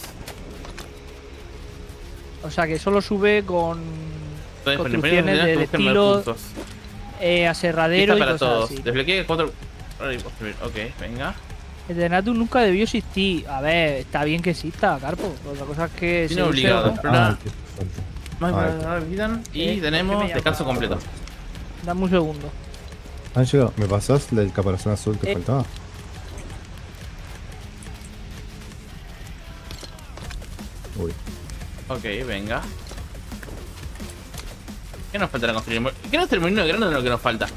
O sea, que solo sube con Entonces, construcciones primero del tenés que buscar estilo puntos. aserradero Lista y para cosas todos. así. Desbloqueé 4. Ahora y construir. Ok, venga. El de Natus nunca debió existir. A ver, está bien que exista, Carpo. Otra cosa es que Tiene se use, obligado. ¿no? Pero nada. qué falta. Más Ah, para vida. Y ¿por qué tenemos me descanso llamas? completo. Dame un segundo. Ángelo, ¿me pasás del caparazón azul que faltaba? Uy. Ok, venga. ¿Qué nos falta construir? ¿Qué no es el molino grande de lo que nos falta?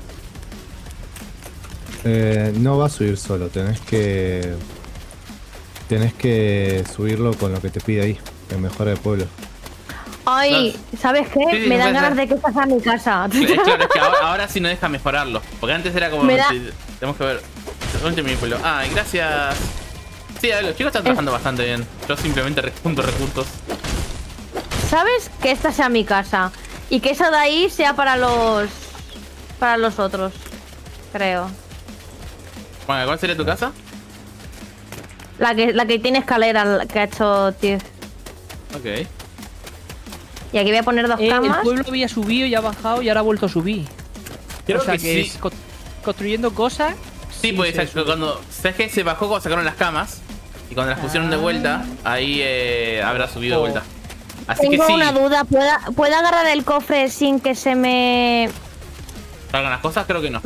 No va a subir solo, tenés que subirlo con lo que te pide ahí, el mejor del pueblo. Ay, ¿sabes qué? Sí, Me dan puede ganas ser. de que estás a mi casa. Claro, es que ahora sí no deja mejorarlo. Porque antes era como... Me da- Tenemos que ver... ¿Dónde mi pueblo? Ay, gracias. Sí, los chicos están trabajando bastante bien. Yo simplemente junto recursos. ¿Sabes? Que esta sea mi casa. Y que esa de ahí sea para los... Para los otros. Creo. Bueno, ¿cuál sería tu casa? La que tiene escalera, la que ha hecho Tiff. Ok. Y aquí voy a poner dos El camas. pueblo había subido y ha bajado y ahora ha vuelto a subir. Creo o sea que sí. es construyendo cosas. Sí, pues se exacto. Cuando... ¿Sabes qué? Se bajó cuando sacaron las camas. Y cuando las pusieron de vuelta, ahí habrá subido de vuelta. Así Tengo que sí. una duda. ¿Puedo agarrar el cofre sin que se me... ¿Salgan las cosas? Creo que no.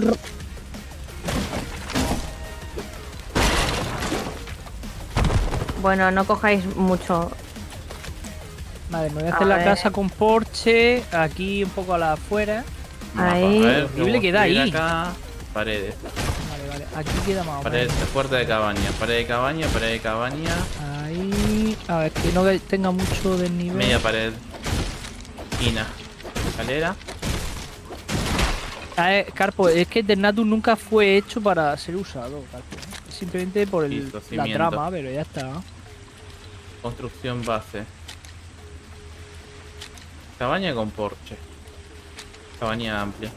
Bueno, no cojáis mucho. Vale, me voy a A hacer la ver. casa con porche. Aquí un poco a la afuera. Ahí. A ver, Horrible queda ahí. acá. Paredes. Vale, vale. Aquí queda más o Pared, menos. puerta de cabaña. Pared de cabaña, pared de cabaña. Ahí. A ver, que no tenga mucho desnivel. Media pared. Esquina. Escalera. Carpo, es que Ternatus nunca fue hecho para ser usado, Carpo. Simplemente por Listo, la cimiento. trama, pero ya está. Construcción base. Cabaña con porche. Cabaña amplia.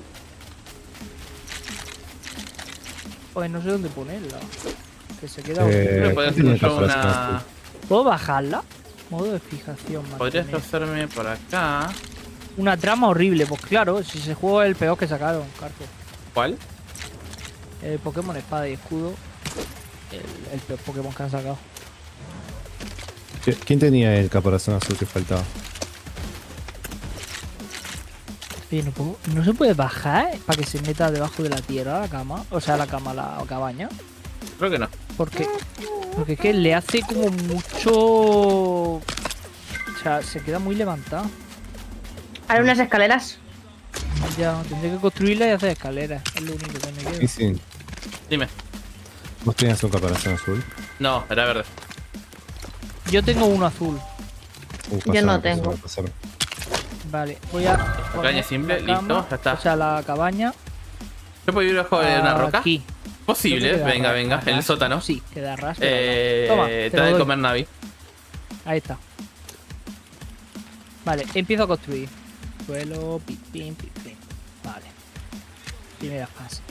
Pues no sé dónde ponerla. Que se queda Creo que podría ¿quién hacer tiene yo perforación una... azul? ¿Puedo bajarla? Modo de fijación. Podrías mantener. hacerme por acá. Una trama horrible, pues claro, si se juega el peor que sacaron, Carpo. ¿Cuál? El Pokémon Espada y Escudo. El peor Pokémon que han sacado. ¿Quién tenía el caparazón azul que faltaba? Oye, ¿no se puede bajar para que se meta debajo de la tierra la cama? O sea, la cabaña. Creo que no. Porque es que le hace como mucho... O sea, se queda muy levantada. Haré unas escaleras. Ya, tendré que construirla y hacer escaleras. Es lo único que me queda. Sí, sí. Dime. ¿Vos tenías un caparazón azul? No, era verde. Yo tengo uno azul. Yo no pásame, tengo. pásame. Vale, voy a... Cabaña simple, la cama, listo, ya está. O sea, la cabaña... ¿Yo puedo vivir bajo de una roca? Aquí. Posible, Creo que queda venga, venga. En el ras. sótano. Sí, queda ras. Toma, Te te da lo de doy. comer Navi. Ahí está. Vale, empiezo a construir. Suelo, pim, pim, pim, pim. Vale. Primera fase.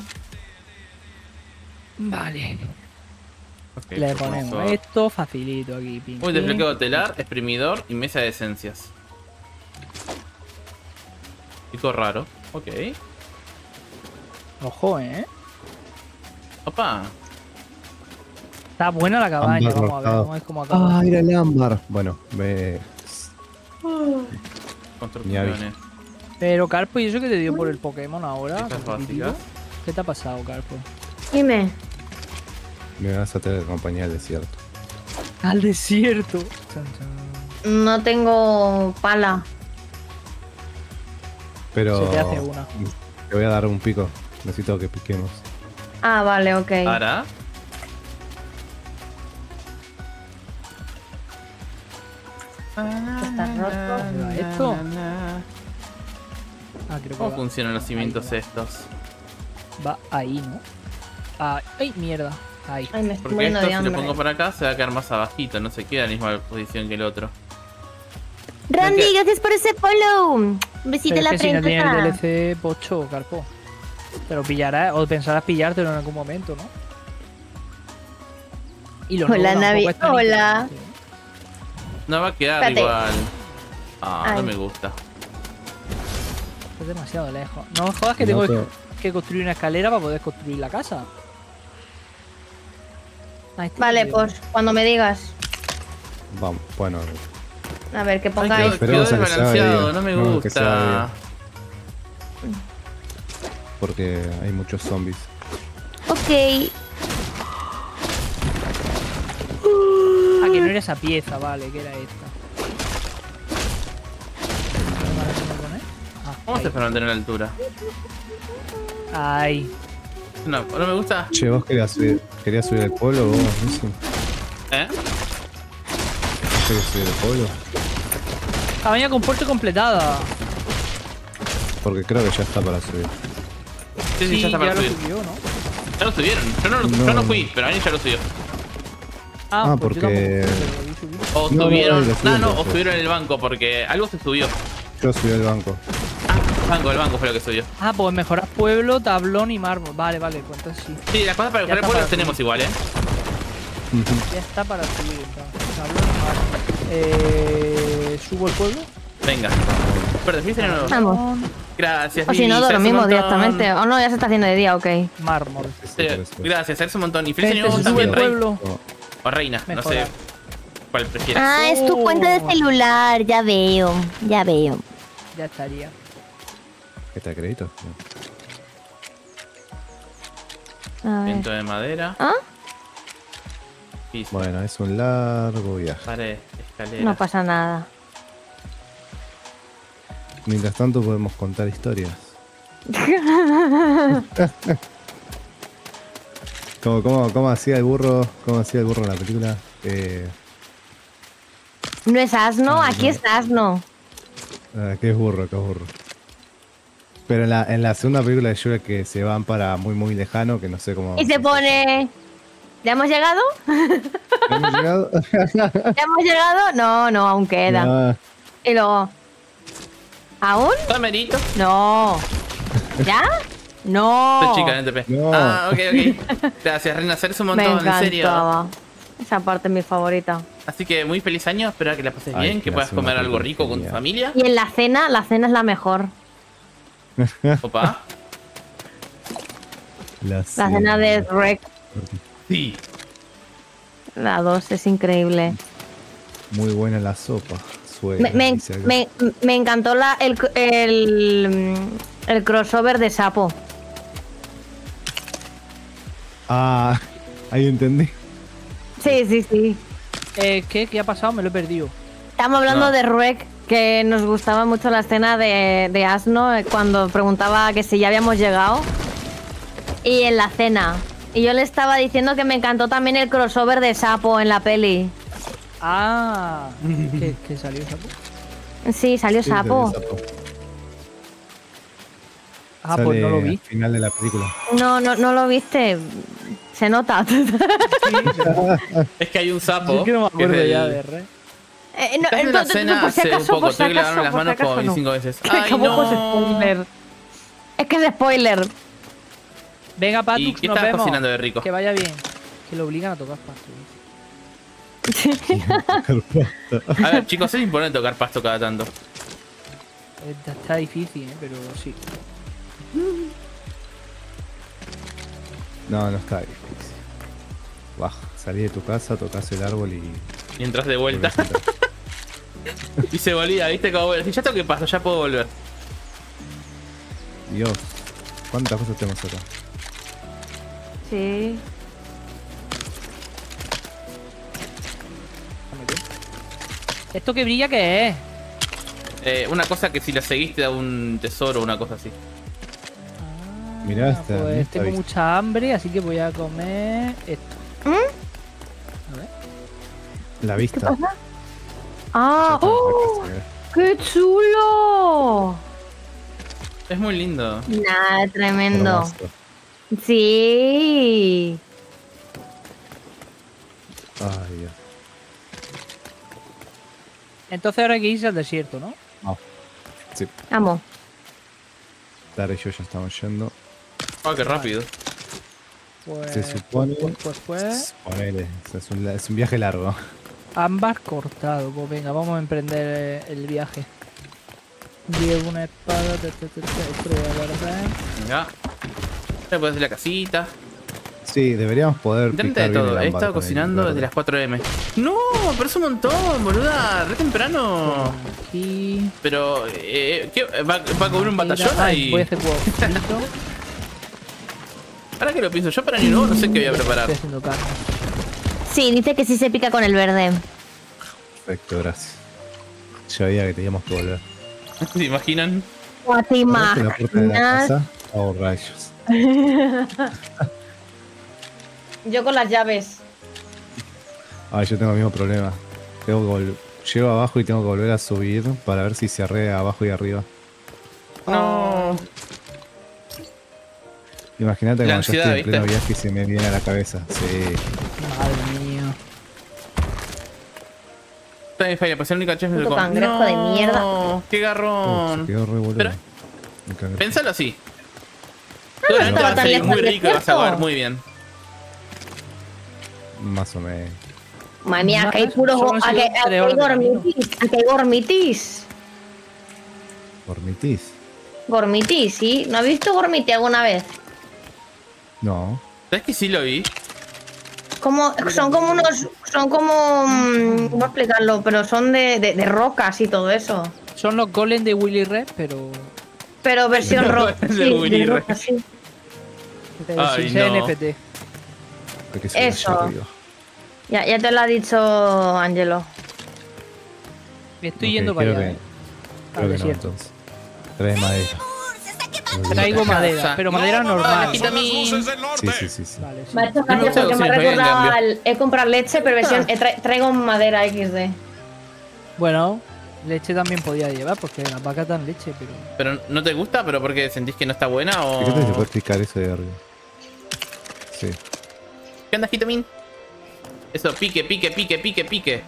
Vale. Ok, Le pues ponemos vamos a- esto, facilito aquí. Pim, Un pim. desbloqueo telar, exprimidor y mesa de esencias. Pico raro. Ok. Ojo, Opa. Está buena la cabaña, Ámbar vamos a ver, rosado. vamos a ver cómo acaba. Ah, era el ámbar. Bueno, ve. Construcciones. Pero Carpo, ¿y eso que te dio por el Pokémon ahora? Estas competitivo? básicas. ¿Qué te ha pasado, Carpo? Dime. Me vas a tener compañía al desierto. Al desierto. Chan, chan. No tengo pala. Pero. Se te hace una. Te voy a dar un pico. Necesito que piquemos. Ah, vale, ok. Ahora. Está roto. ¿Lleva esto? Ah, creo que ¿Cómo va, funcionan los cimientos estos? va ahí, ¿no? Ah, ¡ay, mierda! Ahí. Ay, me estoy Porque muriendo esto de si lo hambre. pongo por acá se va a quedar más abajito, no se queda en la misma posición que el otro. Randy, ¿Qué? gracias por ese follow. Un besito Pero en la es que si no tiene el frente. DLC pocho, Carpo. Te lo pillarás o pensarás pillártelo en algún momento, ¿no? Y los Hola, nuevos Navi. tampoco están Hola. interesantes. No va a quedar Espérate. igual. Ah, no Ay. me gusta. Es demasiado lejos. No me jodas que No, tengo pero- que construir una escalera para poder construir la casa. Ah, este Vale, tío. pues cuando me digas. Vamos, bueno. A ver, que Ay, pongáis. quedó Esperemos a que se haga desbalanceado, día. no me No, que se haga gusta. Porque hay muchos zombies. Ok. Ah, que no era esa pieza, vale, que era esta. ¿Cómo haces para mantener la altura? Ay. No, no me gusta. Che, vos querías subir el polo, vos, Missy. ¿Eh? ¿Querías subir el polo? Cabaña con puerta completada. Porque creo que ya está para subir. Sí, ya está para lo subir. subió, ¿no? Ya lo subieron. Yo no fui, pero alguien ya lo subió. Ah, pues yo porque- tampoco, pero lo vi subir. O No, subieron. lo subieron, No, lo o subieron. subieron en el banco porque algo se subió. Yo subí el banco. El banco fue lo que subió. Ah, pues mejorar pueblo, tablón y mármol. Vale, pues entonces sí. Sí, las cosas para Ya mejorar el está pueblo para las tenemos subir. igual, Ya está para subir entonces. Tablón y mármol. ¿Subo el pueblo? Venga. Pero ¿fuiste o no? Vamos. Gracias, O si Vivi, no, se hace un dormimos montón. directamente. O no, ya se está haciendo de día, ok. Mármol. Sí, gracias, eres un montón. Y feliz año Gente, nuevo se sube también, el Rey. pueblo. O Reina, no Mejorar. sé cuál prefieras. Ah, es tu cuenta de celular, ya veo, ya veo. Ya estaría. ¿Qué te acredito? A ver. Viento de madera. ¿Ah? Piso, Bueno, es un largo viaje. pared, escalera. No pasa nada. Mientras tanto podemos contar historias. ¿Cómo hacía el burro? ¿Cómo hacía el burro en la película? No es asno, aquí es asno. ¿Qué es burro? ¿Qué es burro? Pero en la segunda película de Shrek que se van para muy muy lejano, que no sé cómo... Y se pone... ¿Ya hemos llegado? ¿Hemos llegado? ¿Ya hemos llegado? No, no, aún queda. No. Y luego... ¿Aún? Camerito. No. ¿Ya? No. Esta chica en NTP. No. Ah, ok. Gracias, Reina. Eres un Me montón, en serio. encantaba. Esa parte es mi favorita. Así que muy feliz año. Espero que la pases Ay, bien, que la puedas segunda comer algo película rico con tu genial. familia. Y en la cena es la mejor. Opa. La La cena de Shrek, Sí. la 2, es increíble. Muy buena la sopa. Suena, Me dice acá. encantó el crossover de Sapo. Ah, ahí entendí. Sí, sí, sí. ¿Qué ha pasado? Me lo he perdido. Estamos hablando No. de Shrek, que nos gustaba mucho la escena de Asno cuando preguntaba que si ya habíamos llegado. Y en la cena. Y yo le estaba diciendo que me encantó también el crossover de Sapo en la peli. Ah, ¿qué salió sapo? Sí, salió Sí, Sapo. sale Sapo. Ah, pues no lo vi. Al final de la película. No lo viste. Se nota. Es que hay un sapo. Yo que no me que es acuerdo el- ya de re. Estás en la cena por si hace un acaso, poco. por si Tuve que lavarme acaso, las por si manos acaso como no. 5 veces. Que ¡Ay, tampoco es no! spoiler. Es que es spoiler. Venga, ¿Y Patux, qué nos estabas vemos. cocinando de rico? Que vaya bien. Que lo obligan a tocar pasto. A ver, chicos, es importante tocar pasto cada tanto. Está difícil, pero sí. No, no está difícil. Baja, salí de tu casa, tocas el árbol y... Y entras de vuelta. volvés a entrar. Y se volvía, ¿viste? Como, si ya toqué pasto, ya puedo volver. Dios, ¿cuántas cosas tenemos acá? Sí. ¿Esto que brilla qué es? Una cosa que si la seguís te da un tesoro o una cosa así. Mirá esta, mirá Pues esta tengo vista. mucha hambre, así que voy a comer esto. A ver. La vista. ¡Ah! Ya está, ¡Oh! acá se ve. ¡Qué chulo! Es muy lindo. Nada, tremendo. Hermoso. Sí. Ay, Dios. Entonces ahora hay que irse al desierto, ¿no? Sí, Vamos. Tara y yo ya estamos yendo. Oh, qué rápido. Pues, Se supone... pues. Ponele, es un viaje largo. Ámbar cortado. Pues venga, vamos a emprender el viaje. Llevo una espada. Esto lo voy a guardar. Venga. Ya puedes hacer la casita. Sí, deberíamos poder Intenta picar de bien todo. el He ámbar estado con el cocinando verde. desde las 4 m. No, pero es un montón, boluda. Re temprano. Aquí. Pero, ¿qué? ¿Va a cubrir un batallón Ay, ahí? voy a hacer huevo frito. Ahora que lo pienso yo para año nuevo, no sé qué voy a preparar. Estoy haciendo carne. Sí, dice que sí se pica con el verde. Perfecto, gracias. Ya veía que teníamos que volver. ¿Se imaginan? ¿O te Cerraste la puerta de la imaginas? casa. Oh, rayos. Yo con las llaves. Ay, yo tengo el mismo problema. Llego abajo y tengo que volver a subir para ver si cerré abajo y arriba. No. Imagínate La cuando yo ansiedad, estoy en pleno ¿viste? viaje y se me viene a la cabeza. Sí. Madre mía. Está en falla, pues el único chef Puto cangrejo de mierda. No, qué Se garrón. quedó re boludo. Pero- Me cagué. Pénsalo así. no Seguramente estaba va a tan salir lejos muy del rico y vas a desierto. comer muy bien. Más o menos. Madre mía, Nada, que hay puros. solo han sido Aquí 3 hay horas de camino. gormitis. Aquí hay gormitis. ¿Dormitís? Gormitis, ¿sí? ¿No has visto gormiti alguna vez? No. ¿Sabes que sí lo vi? Son como unos. Son como. No voy a explicarlo, pero son de rocas y todo eso. Son los golems de Willy Red, pero. Pero versión Pero roca. es de Sí, Willy de Red. roca, sí. Ay, sin no. NFT. Hay que subir Eso. allá arriba. Ya te lo ha dicho Angelo. Me estoy Ok, yendo para creo allá. que- Al Creo que no, desierto. entonces. Trae madera. Traigo madera, Casa. pero madera normal. Quita mi- Sí, sí, sí, sí. Vale, sí. Me ha hecho me gracia gusta porque me ha que se recordado juegue en al. He comprado leche, pero versión. Traigo madera XD. Bueno, leche también podía llevar, porque las vacas dan leche, pero. ¿Pero no te gusta? ¿Pero porque sentís que no está buena o...? Fíjate si se puede picar eso de arriba. Sí. ¿Qué onda, Hitamin? Eso, pique, pique, pique, pique, pique.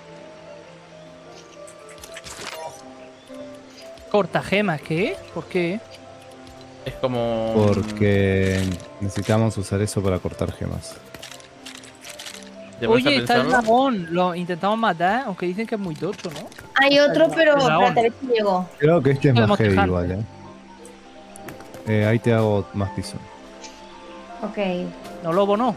Cortagemas, ¿qué? ¿Por qué? Es como... Porque necesitamos usar eso para cortar gemas. ¿Te pones a Oye, está el pensarlo? dragón. Lo intentamos matar, aunque dicen que es muy tocho, ¿no? Hay otro, pero. El dragón. Espérate, a ver si llego. Creo que este es Podemos más heavy dejar. igual, ahí te hago más piso. Ok. No, lobo no.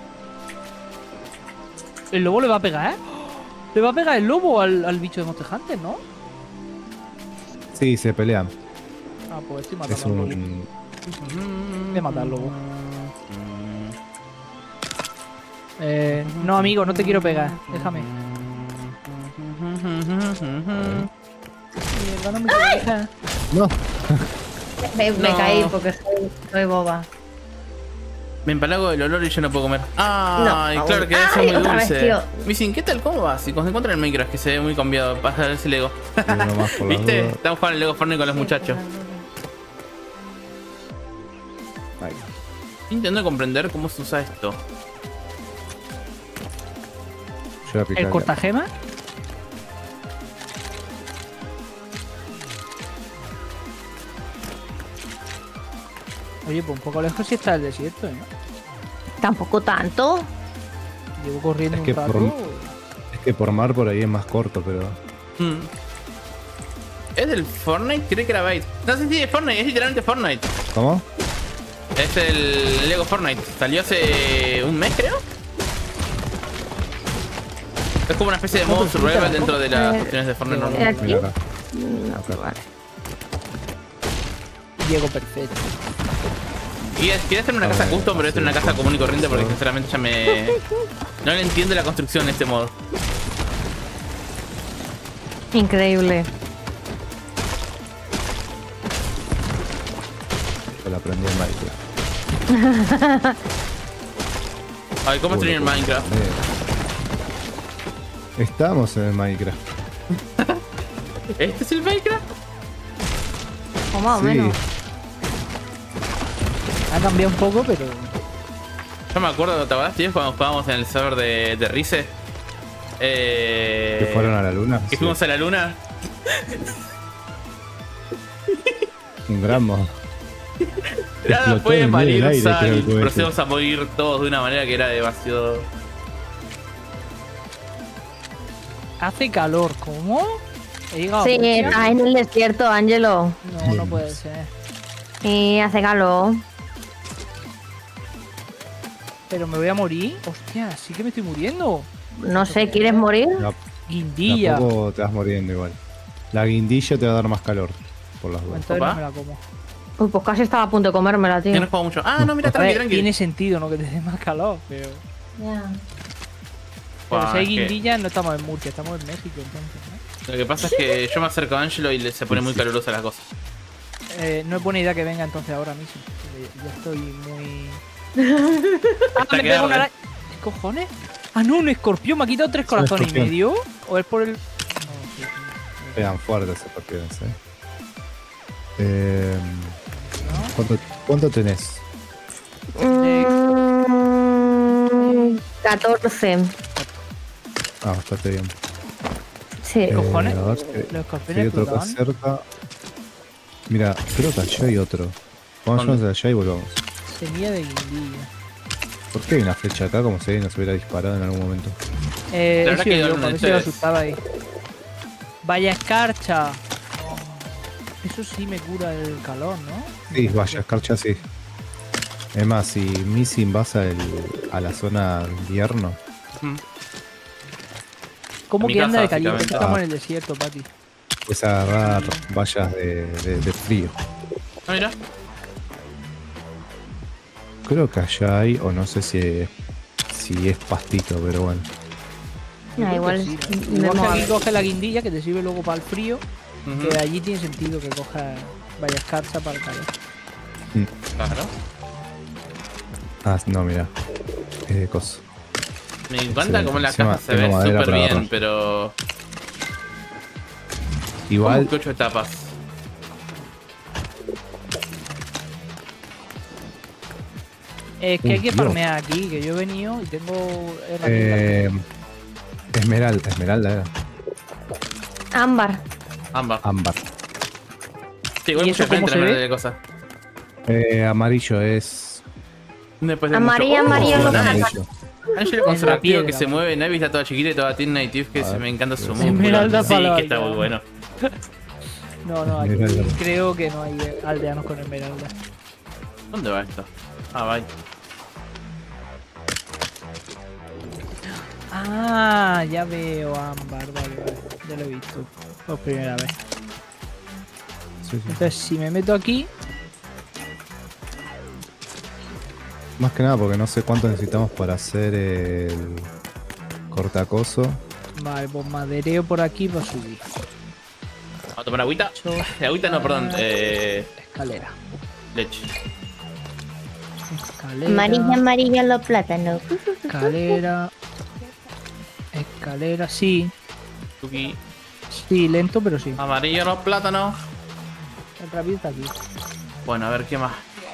¿El lobo le va a pegar? ¿Le va a pegar el lobo al bicho de Monster Hunter, no? Sí, se pelean. Ah, pues estoy Es matando al lobo. un... Voy a matar al lobo. No, amigo, no te quiero pegar. Déjame. Mierda, no me deja. No, Me No. caí porque soy boba. Me empalago del olor y yo no puedo comer. Ay, No, claro que debe ser ay, muy otra vez, dulce. tío. Missing, ¿qué tal? ¿Cómo vas? Si cuando se encuentra en el Minecraft, que se ve muy cambiado, pasa a ver ese Lego. uno más por las ¿Viste? dudas. Estamos jugando el Lego Fortnite con los muchachos. Ahí. Estoy intentando comprender cómo se usa esto. Yo voy a picar. ¿El cortagema? Oye, pues un poco lejos sí está el desierto, ¿eh? Tampoco tanto. Llevo corriendo Es que un rato. Es que por mar por ahí es más corto, pero... Mm. ¿Es del Fortnite? Creí que era Byte. No sé si es Fortnite, es literalmente Fortnite. ¿Cómo? Es el Lego Fortnite. Salió hace un mes, creo. Es como una especie de modo survival dentro de las opciones de Fortnite normal. ¿Aquí? Mira acá. No, pero vale. Llego perfecto. Quería hacer una casa custom, pero esta es una casa común y corriente porque sinceramente ya me... No le entiendo la construcción en este modo. Increíble. Yo la aprendí en Minecraft. Ay, ¿cómo estoy en Minecraft? Estamos en el Minecraft. ¿Este es el Minecraft? O más o Sí. menos. Ha cambiado un poco, pero. Yo me acuerdo, ¿te acuerdas, tío? Cuando jugábamos en el server de Rice. ¿Que fueron a la luna? Que Sí. fuimos a la luna. Un gran mod. Nada Explotó puede en medio del valer aire, usar creo y el cohete. procedimos a morir todos de una manera que era demasiado... Hace calor, ¿cómo? He llegado a Sí, Murcia. está en el desierto, Ángelo. No, no puede ser. Y hace calor. Pero me voy a morir. Hostia, sí que me estoy muriendo. No sé, ¿quieres morir? Guindilla. Tampoco te vas muriendo igual. La guindilla te va a dar más calor. Por las dudas. Entonces Opa. no me la como. Uy, pues casi estaba a punto de comérmela, tío. Yo no juego mucho. Ah, no, mira, A tranqui, ver, tranqui. tiene sentido, ¿no? Que te dé más calor, pero. Ya. Pero Buah, si hay es que guindillas, no estamos en Murcia, estamos en México, entonces, ¿no? Lo que pasa es que yo me acerco a Angelo y se pone muy calurosa la cosa. no es buena idea que venga entonces ahora mismo. Ya estoy muy... Hasta me que pego una arde. araña. ¿Qué cojones? Ah, no, un escorpión. Me ha quitado 3 corazones y escorpión. medio. ¿O es por el...? No, sí. Pegan fuertes esos partidos, ¿Cuánto tenés? 14. Ah, bastante bien. Sí. cojones? A ver Los si hay escorpiones otro acá explotaban. cerca. Mira, creo que allá hay otro. Vamos ¿Dónde? allá y volvamos. Semilla de guindilla. ¿Por qué hay una flecha acá como si nos hubiera disparado en algún momento? Eso verdad que yo, yo por no eso yo sé. asustaba ahí. Vaya escarcha. Eso sí me cura el calor, ¿no? Sí, vaya, escarcha sí. Es más, si Missing vas a la zona de invierno, Ujú. ¿Cómo Mi que anda de casa, caliente? básicamente. Estamos en el desierto, Pati. puedes agarrar vallas de frío. Ah, mira. Creo que allá hay, o no sé si es pastito, pero bueno. Ah, igual Sí, es- ¿no? Igual que aquí me coge la guindilla que te sirve luego para el frío, Ujú. que allí tiene sentido que coja vaya escarcha para el calor. Claro. Ah, no, mira. Cosa. Me encanta cómo la Encima caja se ve tengo madera súper para bien, agarrar. pero... Igual, ¿Cómo que 8 etapas? Es que hay que Dios. farmear aquí, que yo he venido y tengo herramientas. Esmeralda era. Ámbar. Ámbar. Ámbar. Sí, igual ¿Y mucha eso cómo gente se no ve? de cosas. Amarillo es. Después de Amarillo, mucho... amarillo, Nice. amarillo. Angelo conservativo piedra, que se bueno. mueve, Navi está toda chiquita y toda tiene native que A se ver. me encanta su Esmeralda músculo. Sí, para la que está vida. muy bueno. No, aquí Esmeralda. creo que no hay aldeanos con esmeralda. ¿Dónde va esto? Ah, va. Ah, ya veo ámbar, vale. Ya lo he visto por primera vez. Sí, sí. Entonces, si me meto aquí, Más que nada porque no sé cuánto necesitamos para hacer el cortacoso. vale, pues madereo por aquí para subir. Vamos a tomar agüita. Agüita no, perdón. Escalera. Leche. Escalera. Amarilla los plátanos. Escalera. Escalera, sí. Tuki. Sí, lento, pero sí. Amarillo los plátanos. El rápido está aquí. Bueno, a ver qué más.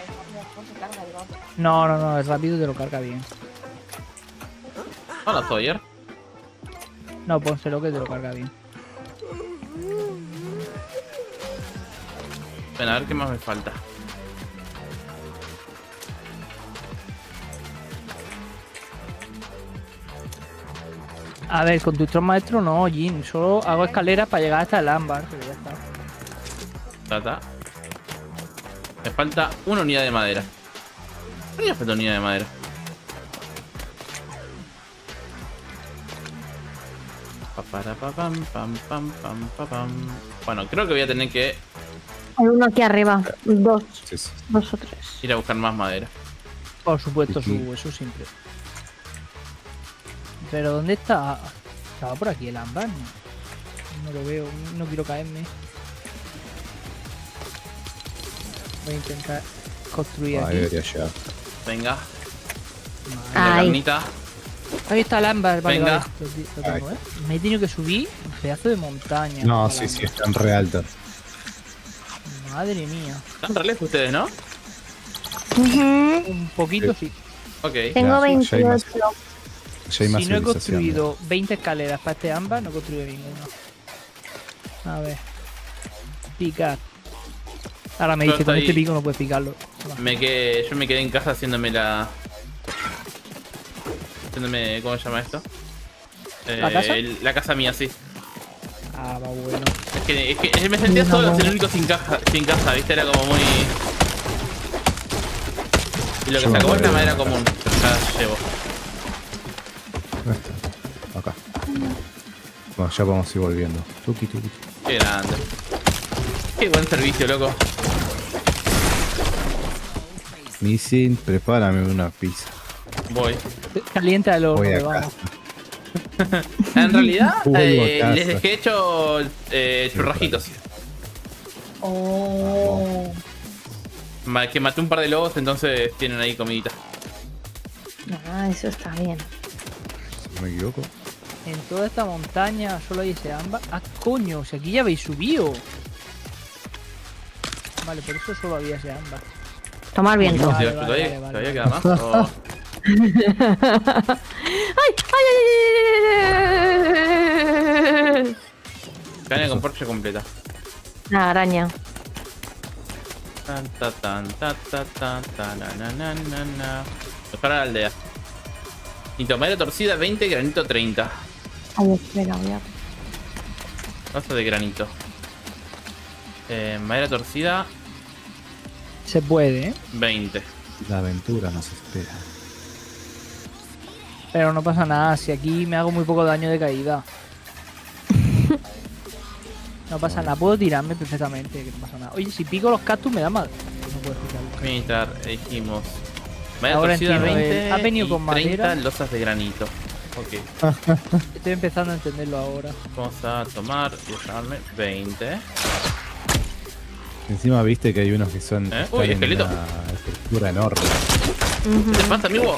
No, el rápido te lo carga bien. Hola, Sawyer. No, pónselo que te lo carga bien. Ven, a ver qué más me falta. A ver, con tu instructor maestro no, Jin. Solo hago escaleras para llegar hasta el ámbar, pero ya está. Tata. Me falta una unidad de madera. ¿Por qué me falta una unidad de madera? Pa-para-pa-pam. Bueno, creo que voy a tener que Hay uno aquí arriba. Dos. Sí, sí. Dos o tres. ir a buscar más madera. Por supuesto, Sí, sí. eso siempre. Pero ¿dónde está? ¿Estaba por aquí el ámbar? No lo veo, no quiero caerme. Voy a intentar construir Ahí aquí. debería llegar. Venga, Vale. la Ay. carnita. Ahí está el ámbar, vale, Venga. vale. Lo tengo, ¿eh? Me he tenido que subir un pedazo de montaña. No, al sí, sí, ámbar. están re altos. Madre mía. Están re lejos ustedes, ¿no? Un poquito sí. Ok. Tengo Ya, ya hay más- 28. Ya hay más Si no he civilización. construido 20 escaleras para este ámbar, no he construido ninguna. A ver. Picar. Ahora me Yo dice, con estoy- este pico no puedes picarlo. Va. Yo me quedé en casa haciéndome la... Haciéndome... ¿Cómo se llama esto? ¿La casa? La casa mía, sí. Ah, va bueno. Es que me sentía solo, el único sin casa, ¿viste? Era como muy... Y lo que Yo se acabó me es la acuerdo. madera común. Pero ya llevo. ¿Dónde está? Acá. Bueno, ya podemos ir volviendo. Tuki, tuki. Qué grande. Qué buen servicio, loco. Missing, prepárame una pizza. Voy. Caliente al horno, Voy a que vamos. En realidad, Vuelvo a casa. les dejé hecho churrajitos. Oh. Que maté un par de lobos, entonces tienen ahí comidita. Ah, eso está bien. Si no me equivoco. En toda esta montaña solo hay ese ámbar. Ah, coño, si aquí ya habéis subido. Vale, por eso solo había ese ámbar. Tomar viento. No, Vale, tío, vale, todavía, vale, todavía vale. queda más. Oh. ¡Ay! ¡Ay, ay, ay! Caña con porche completa. La araña. Tan, ta, tan, ta, ta, ta, ta, na, na, na, na, na. Mejor a la aldea. Y madera torcida 20, granito 30. Ay, espera, voy a... Vaso de granito. Madera torcida Se puede, ¿eh? 20. La aventura nos espera. Pero no pasa nada, si aquí me hago muy poco daño de caída. No pasa nada, puedo tirarme perfectamente, que no pasa nada. Oye, si pico los cactus me da mal. No puedo picarlos. Militar, dijimos. Madera Ahora torcida entiendo, 20 ha venido y con 30 madera. losas de granito. Ok. Estoy empezando a entenderlo ahora. Vamos a tomar y dejarme 20. Encima viste que hay unos que son. ¿Eh? están Uy, en esqueleto. una estructura enorme. ¿Qué te pasa, amigo?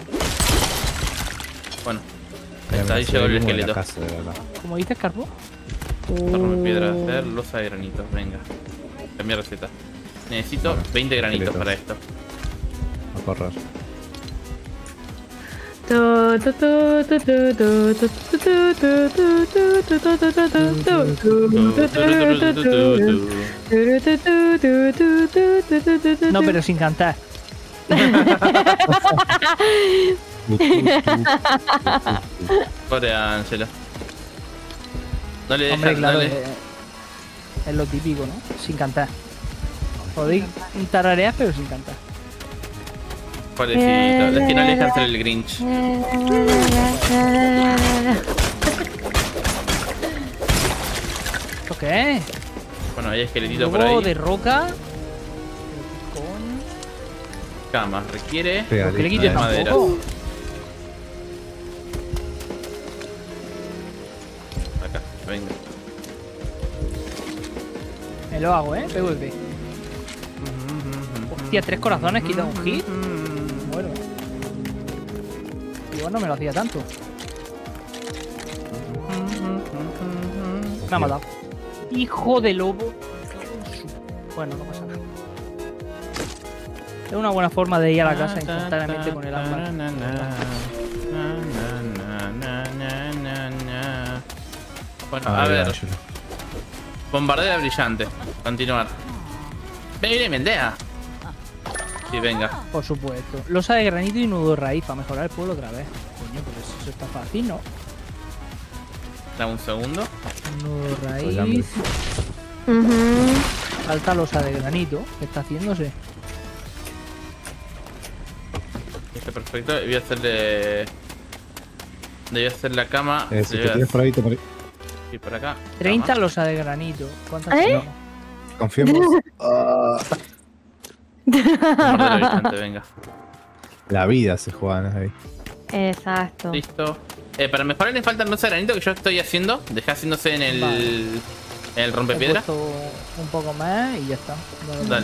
Bueno, está ahí llegó el esqueleto. ¿Cómo dices, Carbo? Torno piedra de hacer, losa de granitos. Venga, cambiar receta. Necesito 20 granitos esqueletos. para esto. A correr. No, pero sin cantar. Pobre Ángela. No le Hombre, dejan, claro, no le... es lo típico, ¿no? Sin cantar. Podéis tararear, pero sin cantar. Pobrecito, es que no le dejan ser el Grinch. ¿Esto qué es? Bueno, hay esqueletito ¿Un por globo ahí. de roca? ¿Qué coño? Cama, requiere ¿Por qué le quites madera. tampoco? Acá, venga. Me lo hago, ¿eh? PvP. Hostia, 3 corazones, quita un hit. Bueno. Igual no me lo hacía tanto. Me ha matado. Hijo de lobo. Bueno, no pasa nada. Es una buena forma de ir a la casa instantáneamente con el ámbar. Bueno, a ver. Bombardera brillante. Continuar. Ven, Mendea. Sí, venga. Por supuesto. Losa de granito y nudo raíz para mejorar el pueblo otra vez. Coño, pues eso está fácil, ¿no? Dame un segundo. Nudo raíz. Alta losa de granito. ¿Qué está haciéndose? Está perfecto. Voy a hacerle. Debí hacer la cama. Si te tienes por ahí, te morí. Y por acá. 30 cama. losa de granito. ¿Cuántas ¿Eh? tenemos? Confiemos. Bombardera brillante, venga. La vida se juega ahí. Exacto. Listo. Para mejorar le falta el losa de granito que yo estoy haciendo. Dejé haciéndose en el. Vale. En el He rompepiedra. puesto un poco más y ya está. Dale.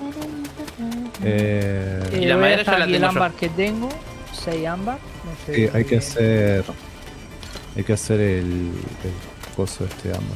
Eh, Y la voy a madera dejar ya la aquí el tengo yo. ámbar que tengo. 6 ámbar. No sé. sí, hay que hacer. Hay que hacer el coso este ámbar.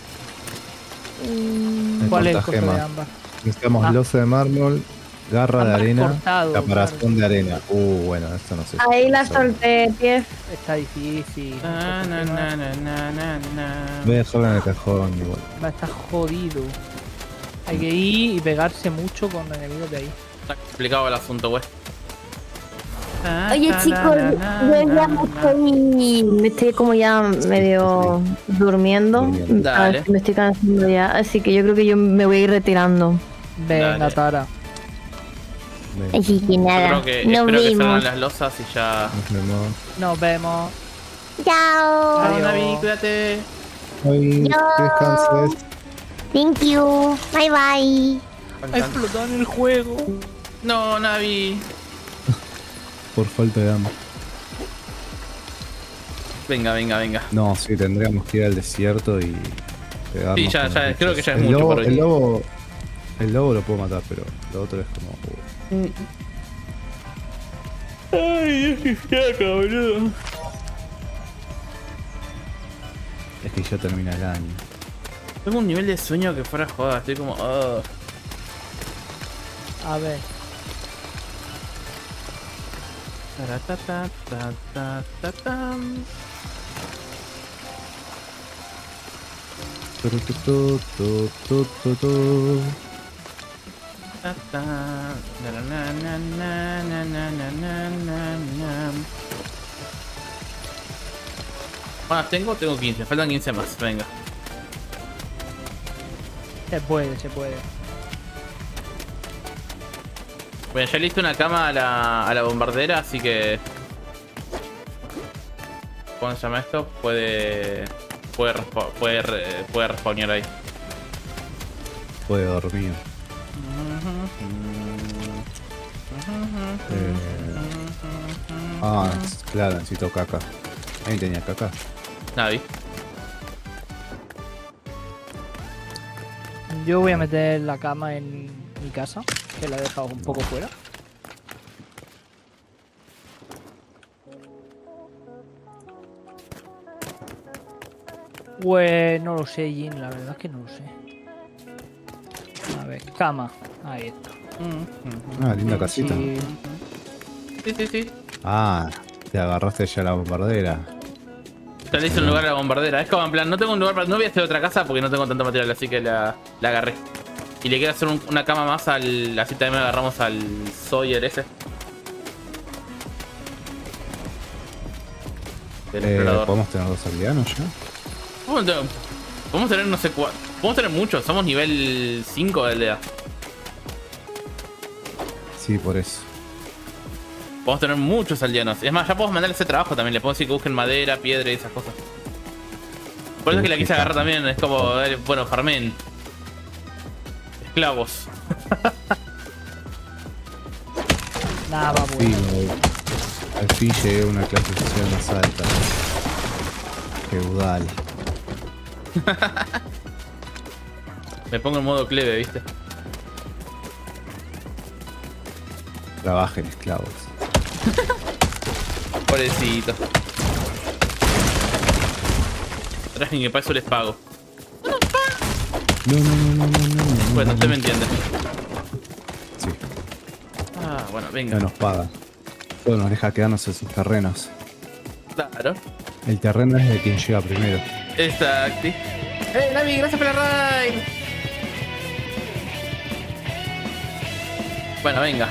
El ¿Cuál es el costo cortagema. de ámbar? Necesitamos Ah. losa de mármol, garra de Ámbar arena, cortado, caparazón de arena. Bueno, esto no sé. Ahí la Eso. solté, Pief. Está difícil. Na, na, na, na, na, na, na. Voy a dejarlo en el cajón igual. Va a estar jodido. Hay que ir y pegarse mucho con enemigos de ahí. Está complicado el asunto, güey. Oye, chicos, yo ya me estoy como ya medio durmiendo. Durmiendo. A ver, Dale. me estoy cansando ya, así que yo creo que yo me voy a ir retirando. Venga, Dale. Tara. Venga, Así que Yo nada, creo que nos espero que salgan vemos. las losas y ya. nos vemos. Nos vemos. Chao. Adiós. Navi, cuídate. Hoy que descanses. Thank you. Bye bye. Ha explotado en el juego. No, Navi. Por falta de hambre. Venga, venga, venga. No, sí, tendríamos que ir al desierto y pegarnos Sí, ya, con ya, los creo bichos. que ya es mucho por hoy. El lobo lo puedo matar, pero lo otro es como. Ay, Dios, qué caca, boludo. Es que ya termina el año. Tengo un nivel de sueño que fuera joda, estoy como. A ver. Taratatatatatatam. Tata, na. ¿Cuántas tengo? Tengo 15, faltan 15 más, venga. Se puede, se puede. Bueno, ya listo una cama a la bombardera, así que... ¿Cómo se llama esto? Puede respawnear ahí. Puede dormir. Claro, necesito caca. Ahí tenía caca. Navi. Yo voy a meter la cama en mi casa, que la he dejado un poco fuera. Pues no lo sé, Jin, la verdad es que no lo sé. A ver, cama. Ahí está. Linda casita. Sí. Ah, te agarraste ya la bombardera. Ya le hice un lugar a la bombardera. Es como en plan, no tengo un lugar para... No voy a hacer otra casa porque no tengo tanto material, así que la agarré. Y le quiero hacer una cama más al... Así también agarramos al Sawyer ese. Del explorador. ¿Podemos tener 2 aldeanos ya? Podemos tener no sé cuántos. Podemos tener muchos. Somos nivel 5 de aldea. Sí, por eso. Podemos tener muchos aldeanos. Es más, ya podemos mandarle ese trabajo también. Le puedo decir que busquen madera, piedra y esas cosas. Por eso es que la quise agarrar también. Es como, bueno, farmen. Esclavos. Nada, va Sí, bueno. al fin llegué a una clase social más alta. Feudal. Me pongo en modo cleve, ¿viste? Trabajen, esclavos. Pobrecito. Trajen que para eso les pago. No. Bueno, usted me entiende. Sí, Ah, bueno, venga. no nos paga. Solo nos deja quedarnos en sus terrenos. Claro. El terreno es de quien llega primero. Exacto. Navi, gracias por la raid. Bueno, venga.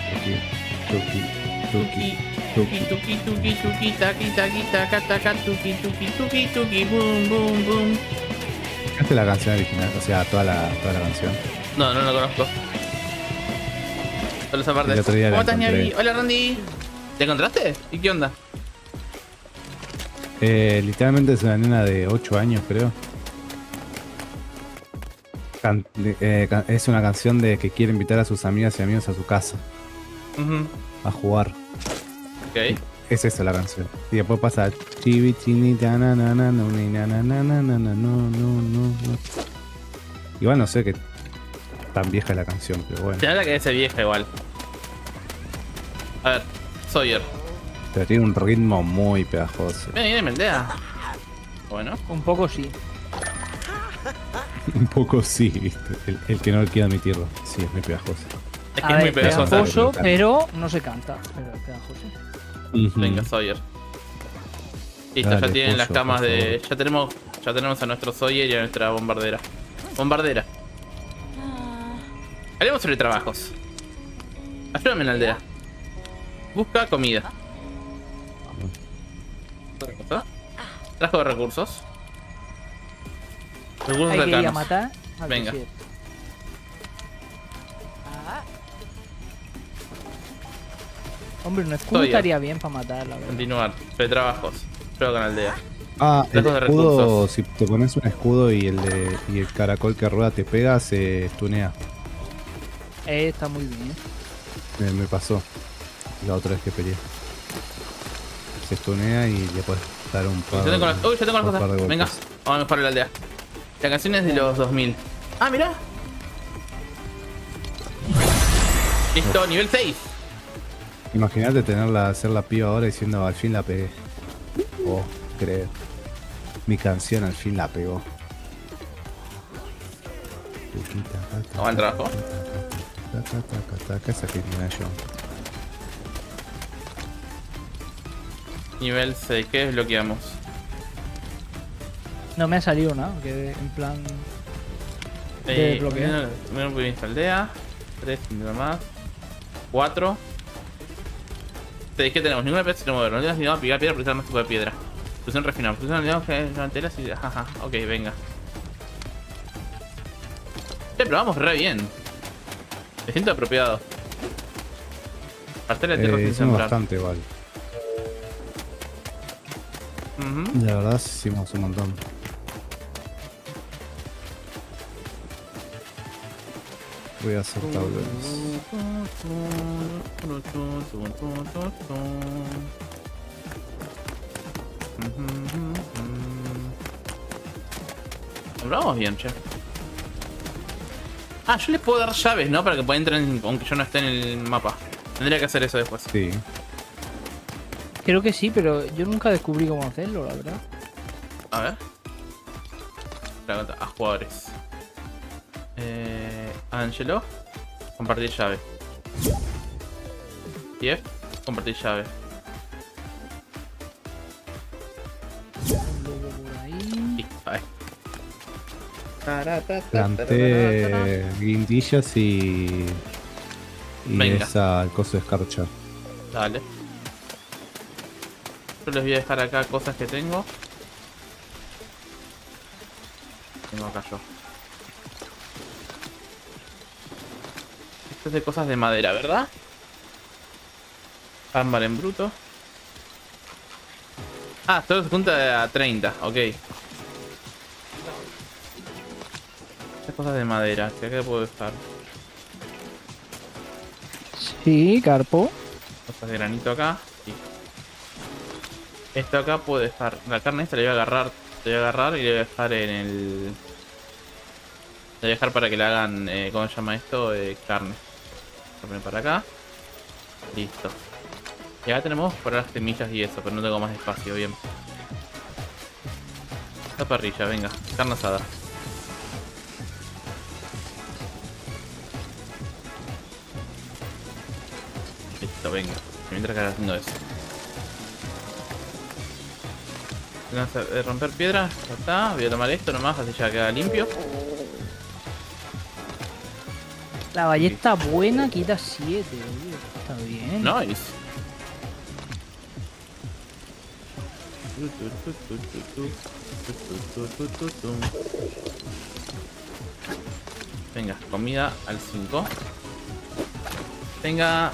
Tuki, taki, taka, taka, tuki, boom, boom. Esta es la canción original, o sea, toda la canción. No la conozco. Solo esa parte. El otro día la ¿Cómo estás, encontré. Navi? Hola, Randy. ¿Te encontraste? ¿Y qué onda? Literalmente es una nena de 8 años, creo. Es una canción de que quiere invitar a sus amigas y amigos a su casa a jugar. Ok. Es esa la canción. Y después pasa chibi chini ta, na, na, na, no, ni, na, na, na, na, na, na, no. Igual no sé qué tan vieja es la canción, pero bueno. Se nota que debe ser vieja igual. A ver, Sawyer. Pero tiene un ritmo muy pegajoso. Viene mi aldea. Bueno. Un poco sí. Un poco sí, ¿viste? El que no quiere admitirlo. Sí, es muy pegajoso. Es A que es muy ver, pegajosa. pegajoso, pero no se canta. Pero es pegajoso. Venga, Sawyer. Listo, Dale, ya tienen las pollo, camas por de. favor. Ya tenemos a nuestro Sawyer y a nuestra bombardera. Bombardera. Haremos sobre trabajos. Ayúdame en la aldea. Busca comida. ¿Otra cosa? Trajo de recursos. Recursos Hay que ir a cercanos. matar al Venga. desierto. Hombre, un escudo Estoy ya. estaría bien para matar, la verdad. Continuar. Sobre trabajos. Juego con aldea. Ah, el Lejos de escudo, recursos. si te pones un escudo y el caracol que rueda te pega, se stunea. Está muy bien. Me pasó la otra vez que peleé. Se stunea y le puedes dar un par, Yo tengo las un par de cosas. golpes. Venga, vamos a mejorar la aldea. La canción es de los 2000. Ah, mirá. Listo, nivel 6. Imagínate tenerla, hacer la piba ahora diciendo al fin la pegué. Oh, creo. Mi canción al fin la pegó. Vamos al trabajo. Esa que tiene yo. Nivel 6, ¿qué desbloqueamos? No me ha salido nada, que en plan. De bloqueo. Primero provincia aldea. 3, nada más. 4. 6, ¿qué tenemos? Ninguna piedra sin mover. No tienes ni nada a picar piedra, precisar más tipo de piedra. Fusión refinada. Fusión digamos que no telas y. Jaja. Ok, venga. Pero vamos re bien. Me siento apropiado. Parcela de tierra sin Hicimos sembrar. bastante igual. La verdad hicimos un montón. Voy a hacer tableros. Vamos bien, che. Ah, yo les puedo dar llaves, ¿no? Para que puedan entrar aunque yo no esté en el mapa. Tendría que hacer eso después. Sí. Creo que sí, pero yo nunca descubrí cómo hacerlo, la verdad. A ver. Pregunta a jugadores. Angelo. Compartir llave. Jeff. Compartir llave. Un lobo por ahí. Listo, ahí. Planté guindillas y Venga. esa cosa de escarcha. Dale. Yo les voy a dejar acá cosas que tengo. Tengo acá yo. Esto es de cosas de madera, ¿verdad? Ámbar en bruto. Ah, todo se junta a 30, ok. Estas cosas de madera, que acá puedo dejar. Sí, carpo. Cosas de granito acá. Sí. Esto acá puedo dejar. La carne esta la voy a agarrar. La voy a agarrar y la voy a dejar en el. La voy a dejar para que le hagan. ¿Cómo se llama esto? Carne. Voy a poner para acá. Listo. Y acá tenemos para las semillas y eso, pero no tengo más espacio, bien. La parrilla, venga. Carne asada. Listo, venga. Mientras que ahora haciendo eso. Romper piedra, ya está. Voy a tomar esto nomás, así ya queda limpio. La ballesta buena quita 7, está bien. Nice. Venga, comida al 5. Venga.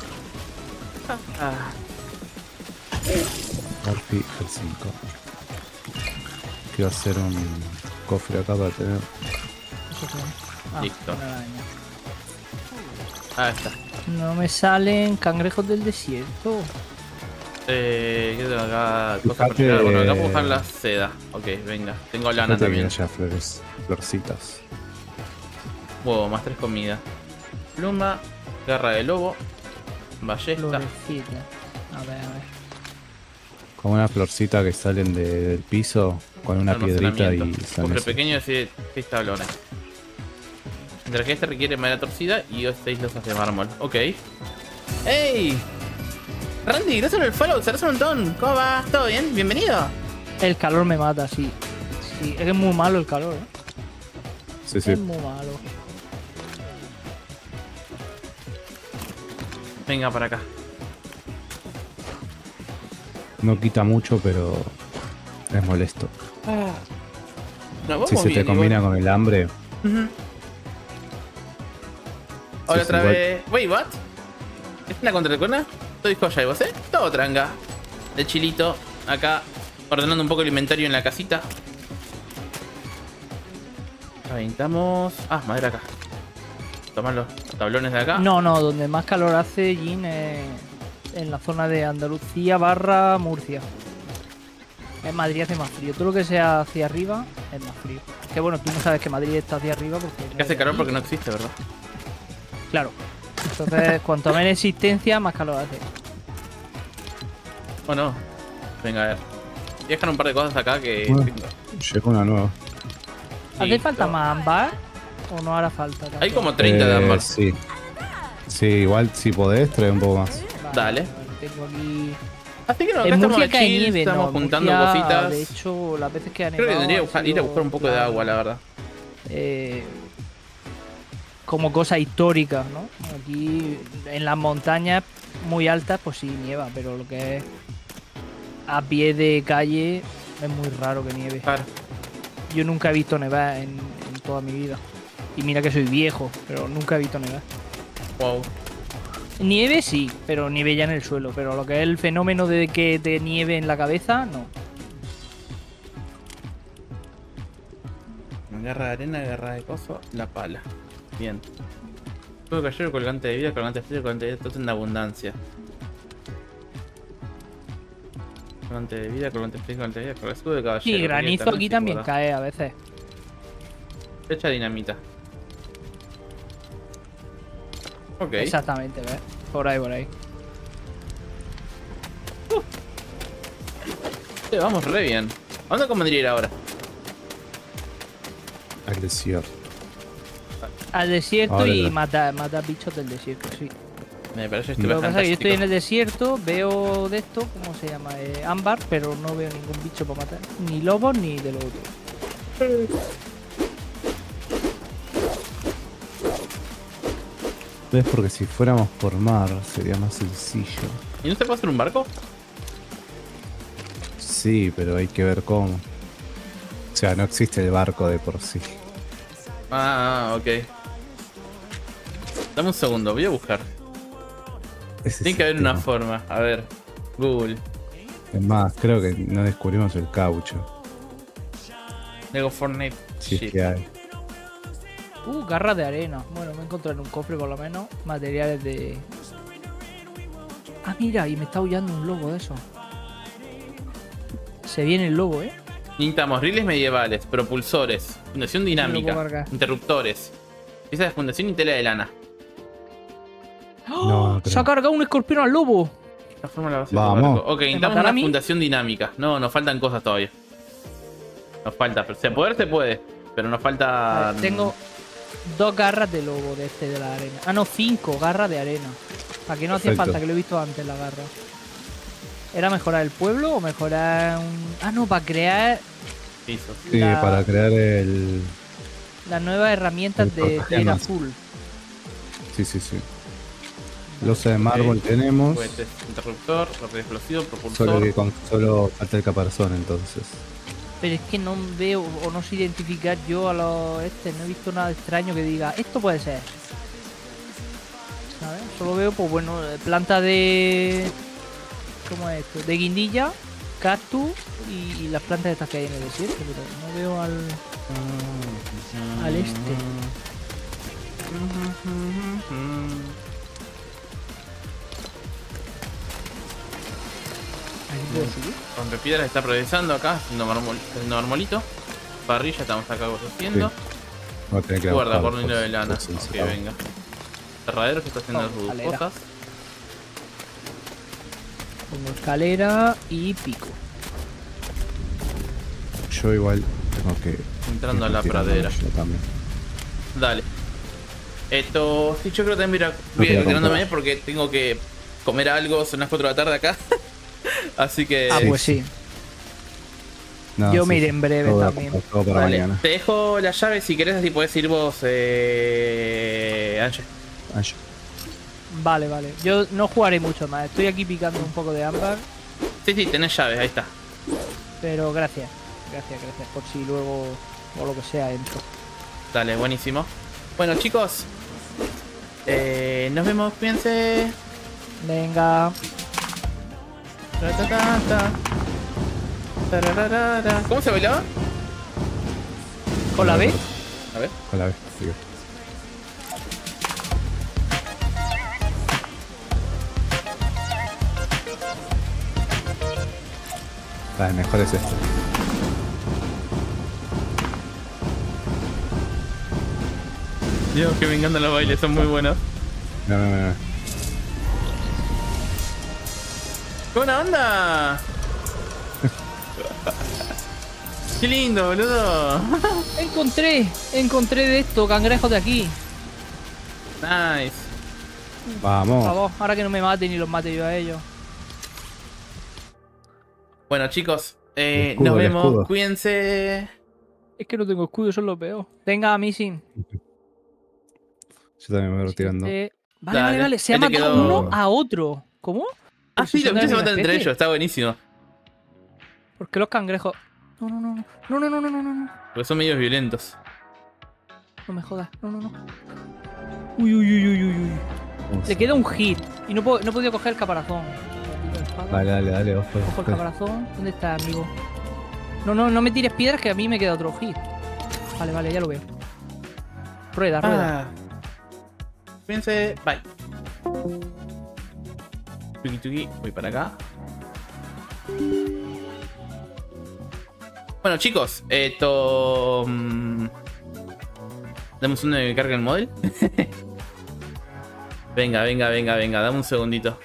Morphy al 5. Quiero hacer un cofre acá para tener. Listo. una araña. Ahí está. No me salen cangrejos del desierto. ¿Qué tengo acá? Cosas Fíjate- particulares. Bueno, acá puedo buscar la seda. Ok, venga. Tengo lana Fíjate que también. haya flores, florcitas. Huevo, más 3 comidas. Pluma, garra de lobo, ballesta. Florecita. A ver. Como una florcita que salen del piso con una piedrita y Almacenamiento. son Cofre esas. pequeño de 6 tablones. Mientras que este requiere madera torcida y 6 losas de mármol. Ok. ¡Ey! Randy, gracias por el follow, se un montón. ¿Cómo va? ¿Todo bien? Bienvenido. El calor me mata, sí. Sí, es que es muy malo el calor, ¿eh? Sí, sí. Es muy malo. Venga para acá. No quita mucho, pero es molesto. No, vamos Si se te bien, combina igual. con el hambre, Hola Sí, otra igual. vez. Wait, what? ¿Es una contrarrecuerda? Estoy joya y vos, todo tranga. De chilito. Acá, ordenando un poco el inventario en la casita. Ahí estamos. Ah, madera acá. Tomar los tablones de acá. No, no, donde más calor hace Jin es en la zona de Andalucía / Murcia. En Madrid hace más frío. Todo lo que sea hacia arriba es más frío. Que bueno, tú no sabes que Madrid está hacia arriba porque... Que hace calor porque no existe, ¿verdad? Claro. Entonces, cuanto menos existencia, más calor hace. Bueno, venga, a ver. Voy a dejar un par de cosas acá que... Bueno, llegó una nueva. ¿Hace Listo. falta más ámbar? ¿O no hará falta? Hay como 30 de ámbar. Sí. Sí, igual si podés, trae un poco más. Dale. Tengo aquí... Así que no, acá En estamos Murcia de cae chill, nieve, estamos ¿no? juntando Murcia, cositas. De hecho, las veces que han Creo que nevado tendría que han ir a sido buscar un poco de plan, agua, la verdad. Como cosas históricas, ¿no? Aquí en las montañas muy altas, pues sí nieva, pero lo que es a pie de calle es muy raro que nieve. Claro. Yo nunca he visto nevar en toda mi vida. Y mira que soy viejo, pero nunca he visto nevar. Wow. Nieve sí, pero nieve ya en el suelo. Pero lo que es el fenómeno de que te nieve en la cabeza, no. Garra de arena, garra de coso, la pala. Bien. Escudo de caballero, colgante de vida, colgante de frío, colgante de vida, todo en abundancia. Colgante de vida, colgante de frío, colgante de vida, colgante escudo de caballero. Sí, granizo aquí también cae a veces. Flecha dinamita. Ok. Exactamente, ¿ves? Por ahí, por ahí. Sí, vamos re bien. ¿A dónde convendría ir ahora? Al desierto. Al desierto Ahora y ya. matar bichos del desierto, sí. Me parece Lo que bastante pasa es que yo estoy en el desierto, veo de esto, ¿cómo se llama? Ámbar, pero no veo ningún bicho para matar. Ni lobos ni de lo otro. ¿Ves? Porque si fuéramos por mar sería más sencillo. ¿Y no se puede hacer un barco? Sí, pero hay que ver cómo. O sea, no existe el barco de por sí. Ok. Dame un segundo, voy a buscar. Ese Tiene es que el haber una tema. forma. A ver. Google. Es más, creo que no descubrimos el caucho. Lego Fortnite. Si es Shit. que hay. Garra de arena. Bueno, me he encontrado en un cofre por lo menos materiales de... Ah, mira, y me está aullando un lobo de eso. Se viene el lobo, ¿eh? Necesitamos riles medievales, propulsores, fundación lo dinámica, puedo cargar. interruptores, piezas de fundación y tela de lana. No, no ¡Se creo. ha cargado un escorpión al lobo! Esta forma la base Vamos. del barco. Ok, necesitamos matará una a mí? fundación dinámica. No, nos faltan cosas todavía. Nos falta, pero se puede, pero nos falta... Tengo 2 garras de lobo de este de la arena. Ah, no, 5 garras de arena. ¿Para qué no hacía Perfecto. falta? Que lo he visto antes la garra. ¿Era mejorar el pueblo o mejorar un...? Ah, no, para crear pisos. Sí, la- para crear el. las nuevas herramientas El de tierra portagemas. full. Sí, sí, sí. Losa de mármol tenemos. Cohetes, interruptor, rápido explosivo, Solo que propulsor. solo falta el caparazón entonces. Pero es que no veo o no sé identificar yo a los no he visto nada extraño que diga, esto puede ser. ¿Sabes? Solo veo, pues bueno, planta de... ¿Cómo es esto? De guindilla, cactus y las plantas estas que hay en el desierto, pero no veo al este. Ahí puedo subir. Rompepiedras está progresando acá, haciendo marmolito. Parrilla estamos acá haciendo. Voy a tener que Guarda, buscar, por hilo de lana. si se Ok, acaba. venga. Cerradero que está haciendo Oh, sus escalera. cosas. Pongo escalera y pico. Yo igual tengo que. Entrando a la ir tirando pradera. yo también. Dale. Esto, sí, yo creo que también voy a No te ir lo retirándome compro. porque tengo que comer algo, son las 4 de la tarde acá. Así que Ah, Sí, pues sí. sí. No, Yo sí, me iré en breve todo también. todo para dale, mañana. te dejo la llave si querés, así podés ir vos, Ángel. Ah, yo- Vale, vale. Yo no jugaré mucho más. Estoy aquí picando un poco de ámbar. Sí, tenés llaves, ahí está. Pero gracias. Gracias. Por si luego o lo que sea entro. Dale, buenísimo. Bueno, chicos, nos vemos, cuídense. Venga. Ra-ta-ta-ta. Tarararara. ¿Cómo se bailaba? ¿Con la B? A ver. Con la vez, sigue. El mejor es este. Dios, que me encantan los bailes, son muy buenos. No, no, no. ¡Qué buena onda! ¡Qué lindo, boludo! Encontré de esto, cangrejos de aquí. Nice. Por Vamos. favor, ahora que no me maten y los mate yo a ellos. Bueno, chicos, El escudo, nos el vemos. escudo. Cuídense. Es que no tengo escudo, eso es lo peor. Venga, Missing. Yo también me voy retirando. Vale, Dale, vale, vale. Se ha ahí te matado quedó- uno a otro. ¿Cómo? Ah, Pero si sí, son los de bichos se la matan misma entre especie. ellos, está buenísimo. ¿Por qué los cangrejos? No, no, no, no. No, no, no, no, no, no, no. Porque son medios violentos. No me jodas. No, no, no. Uy, uy, uy, uy, uy, uy. Le queda un hit. Y no he podido coger el caparazón. Dale, dale, dale, ojo. Cojo el caparazón. ¿Dónde está, amigo? No, no, no me tires piedras que a mí me queda otro hit. Vale, vale, ya lo veo. Rueda, rueda. Ah. Cuídense, bye. Tuki tuki, voy para acá. Bueno, chicos, esto. Dame un segundo que cargue el model. Venga, venga, venga, venga, dame un segundito.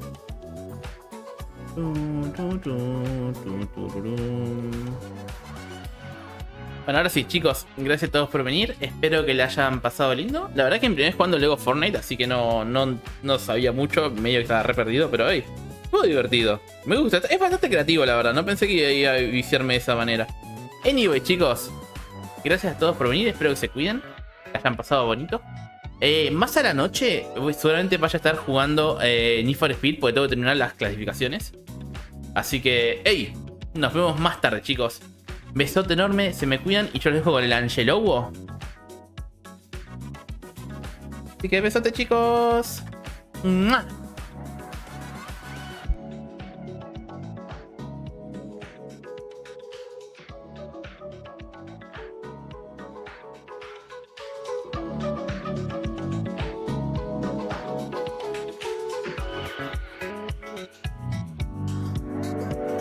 Bueno, ahora sí, chicos, gracias a todos por venir. Espero que le hayan pasado lindo. La verdad que mi primera vez jugando Lego Fortnite, así que no sabía mucho, medio que estaba re perdido, pero hey, fue divertido. Me gusta, es bastante creativo, la verdad. No pensé que iba a viciarme de esa manera. Anyway, chicos, gracias a todos por venir. Espero que se cuiden, que hayan pasado bonito. Más a la noche, seguramente vaya a estar jugando Need for Speed, porque tengo que terminar las clasificaciones. Así que, hey, nos vemos más tarde, chicos. Besote enorme, se me cuidan y yo les dejo con el Angelowo. Así que besote, chicos. ¡Mua!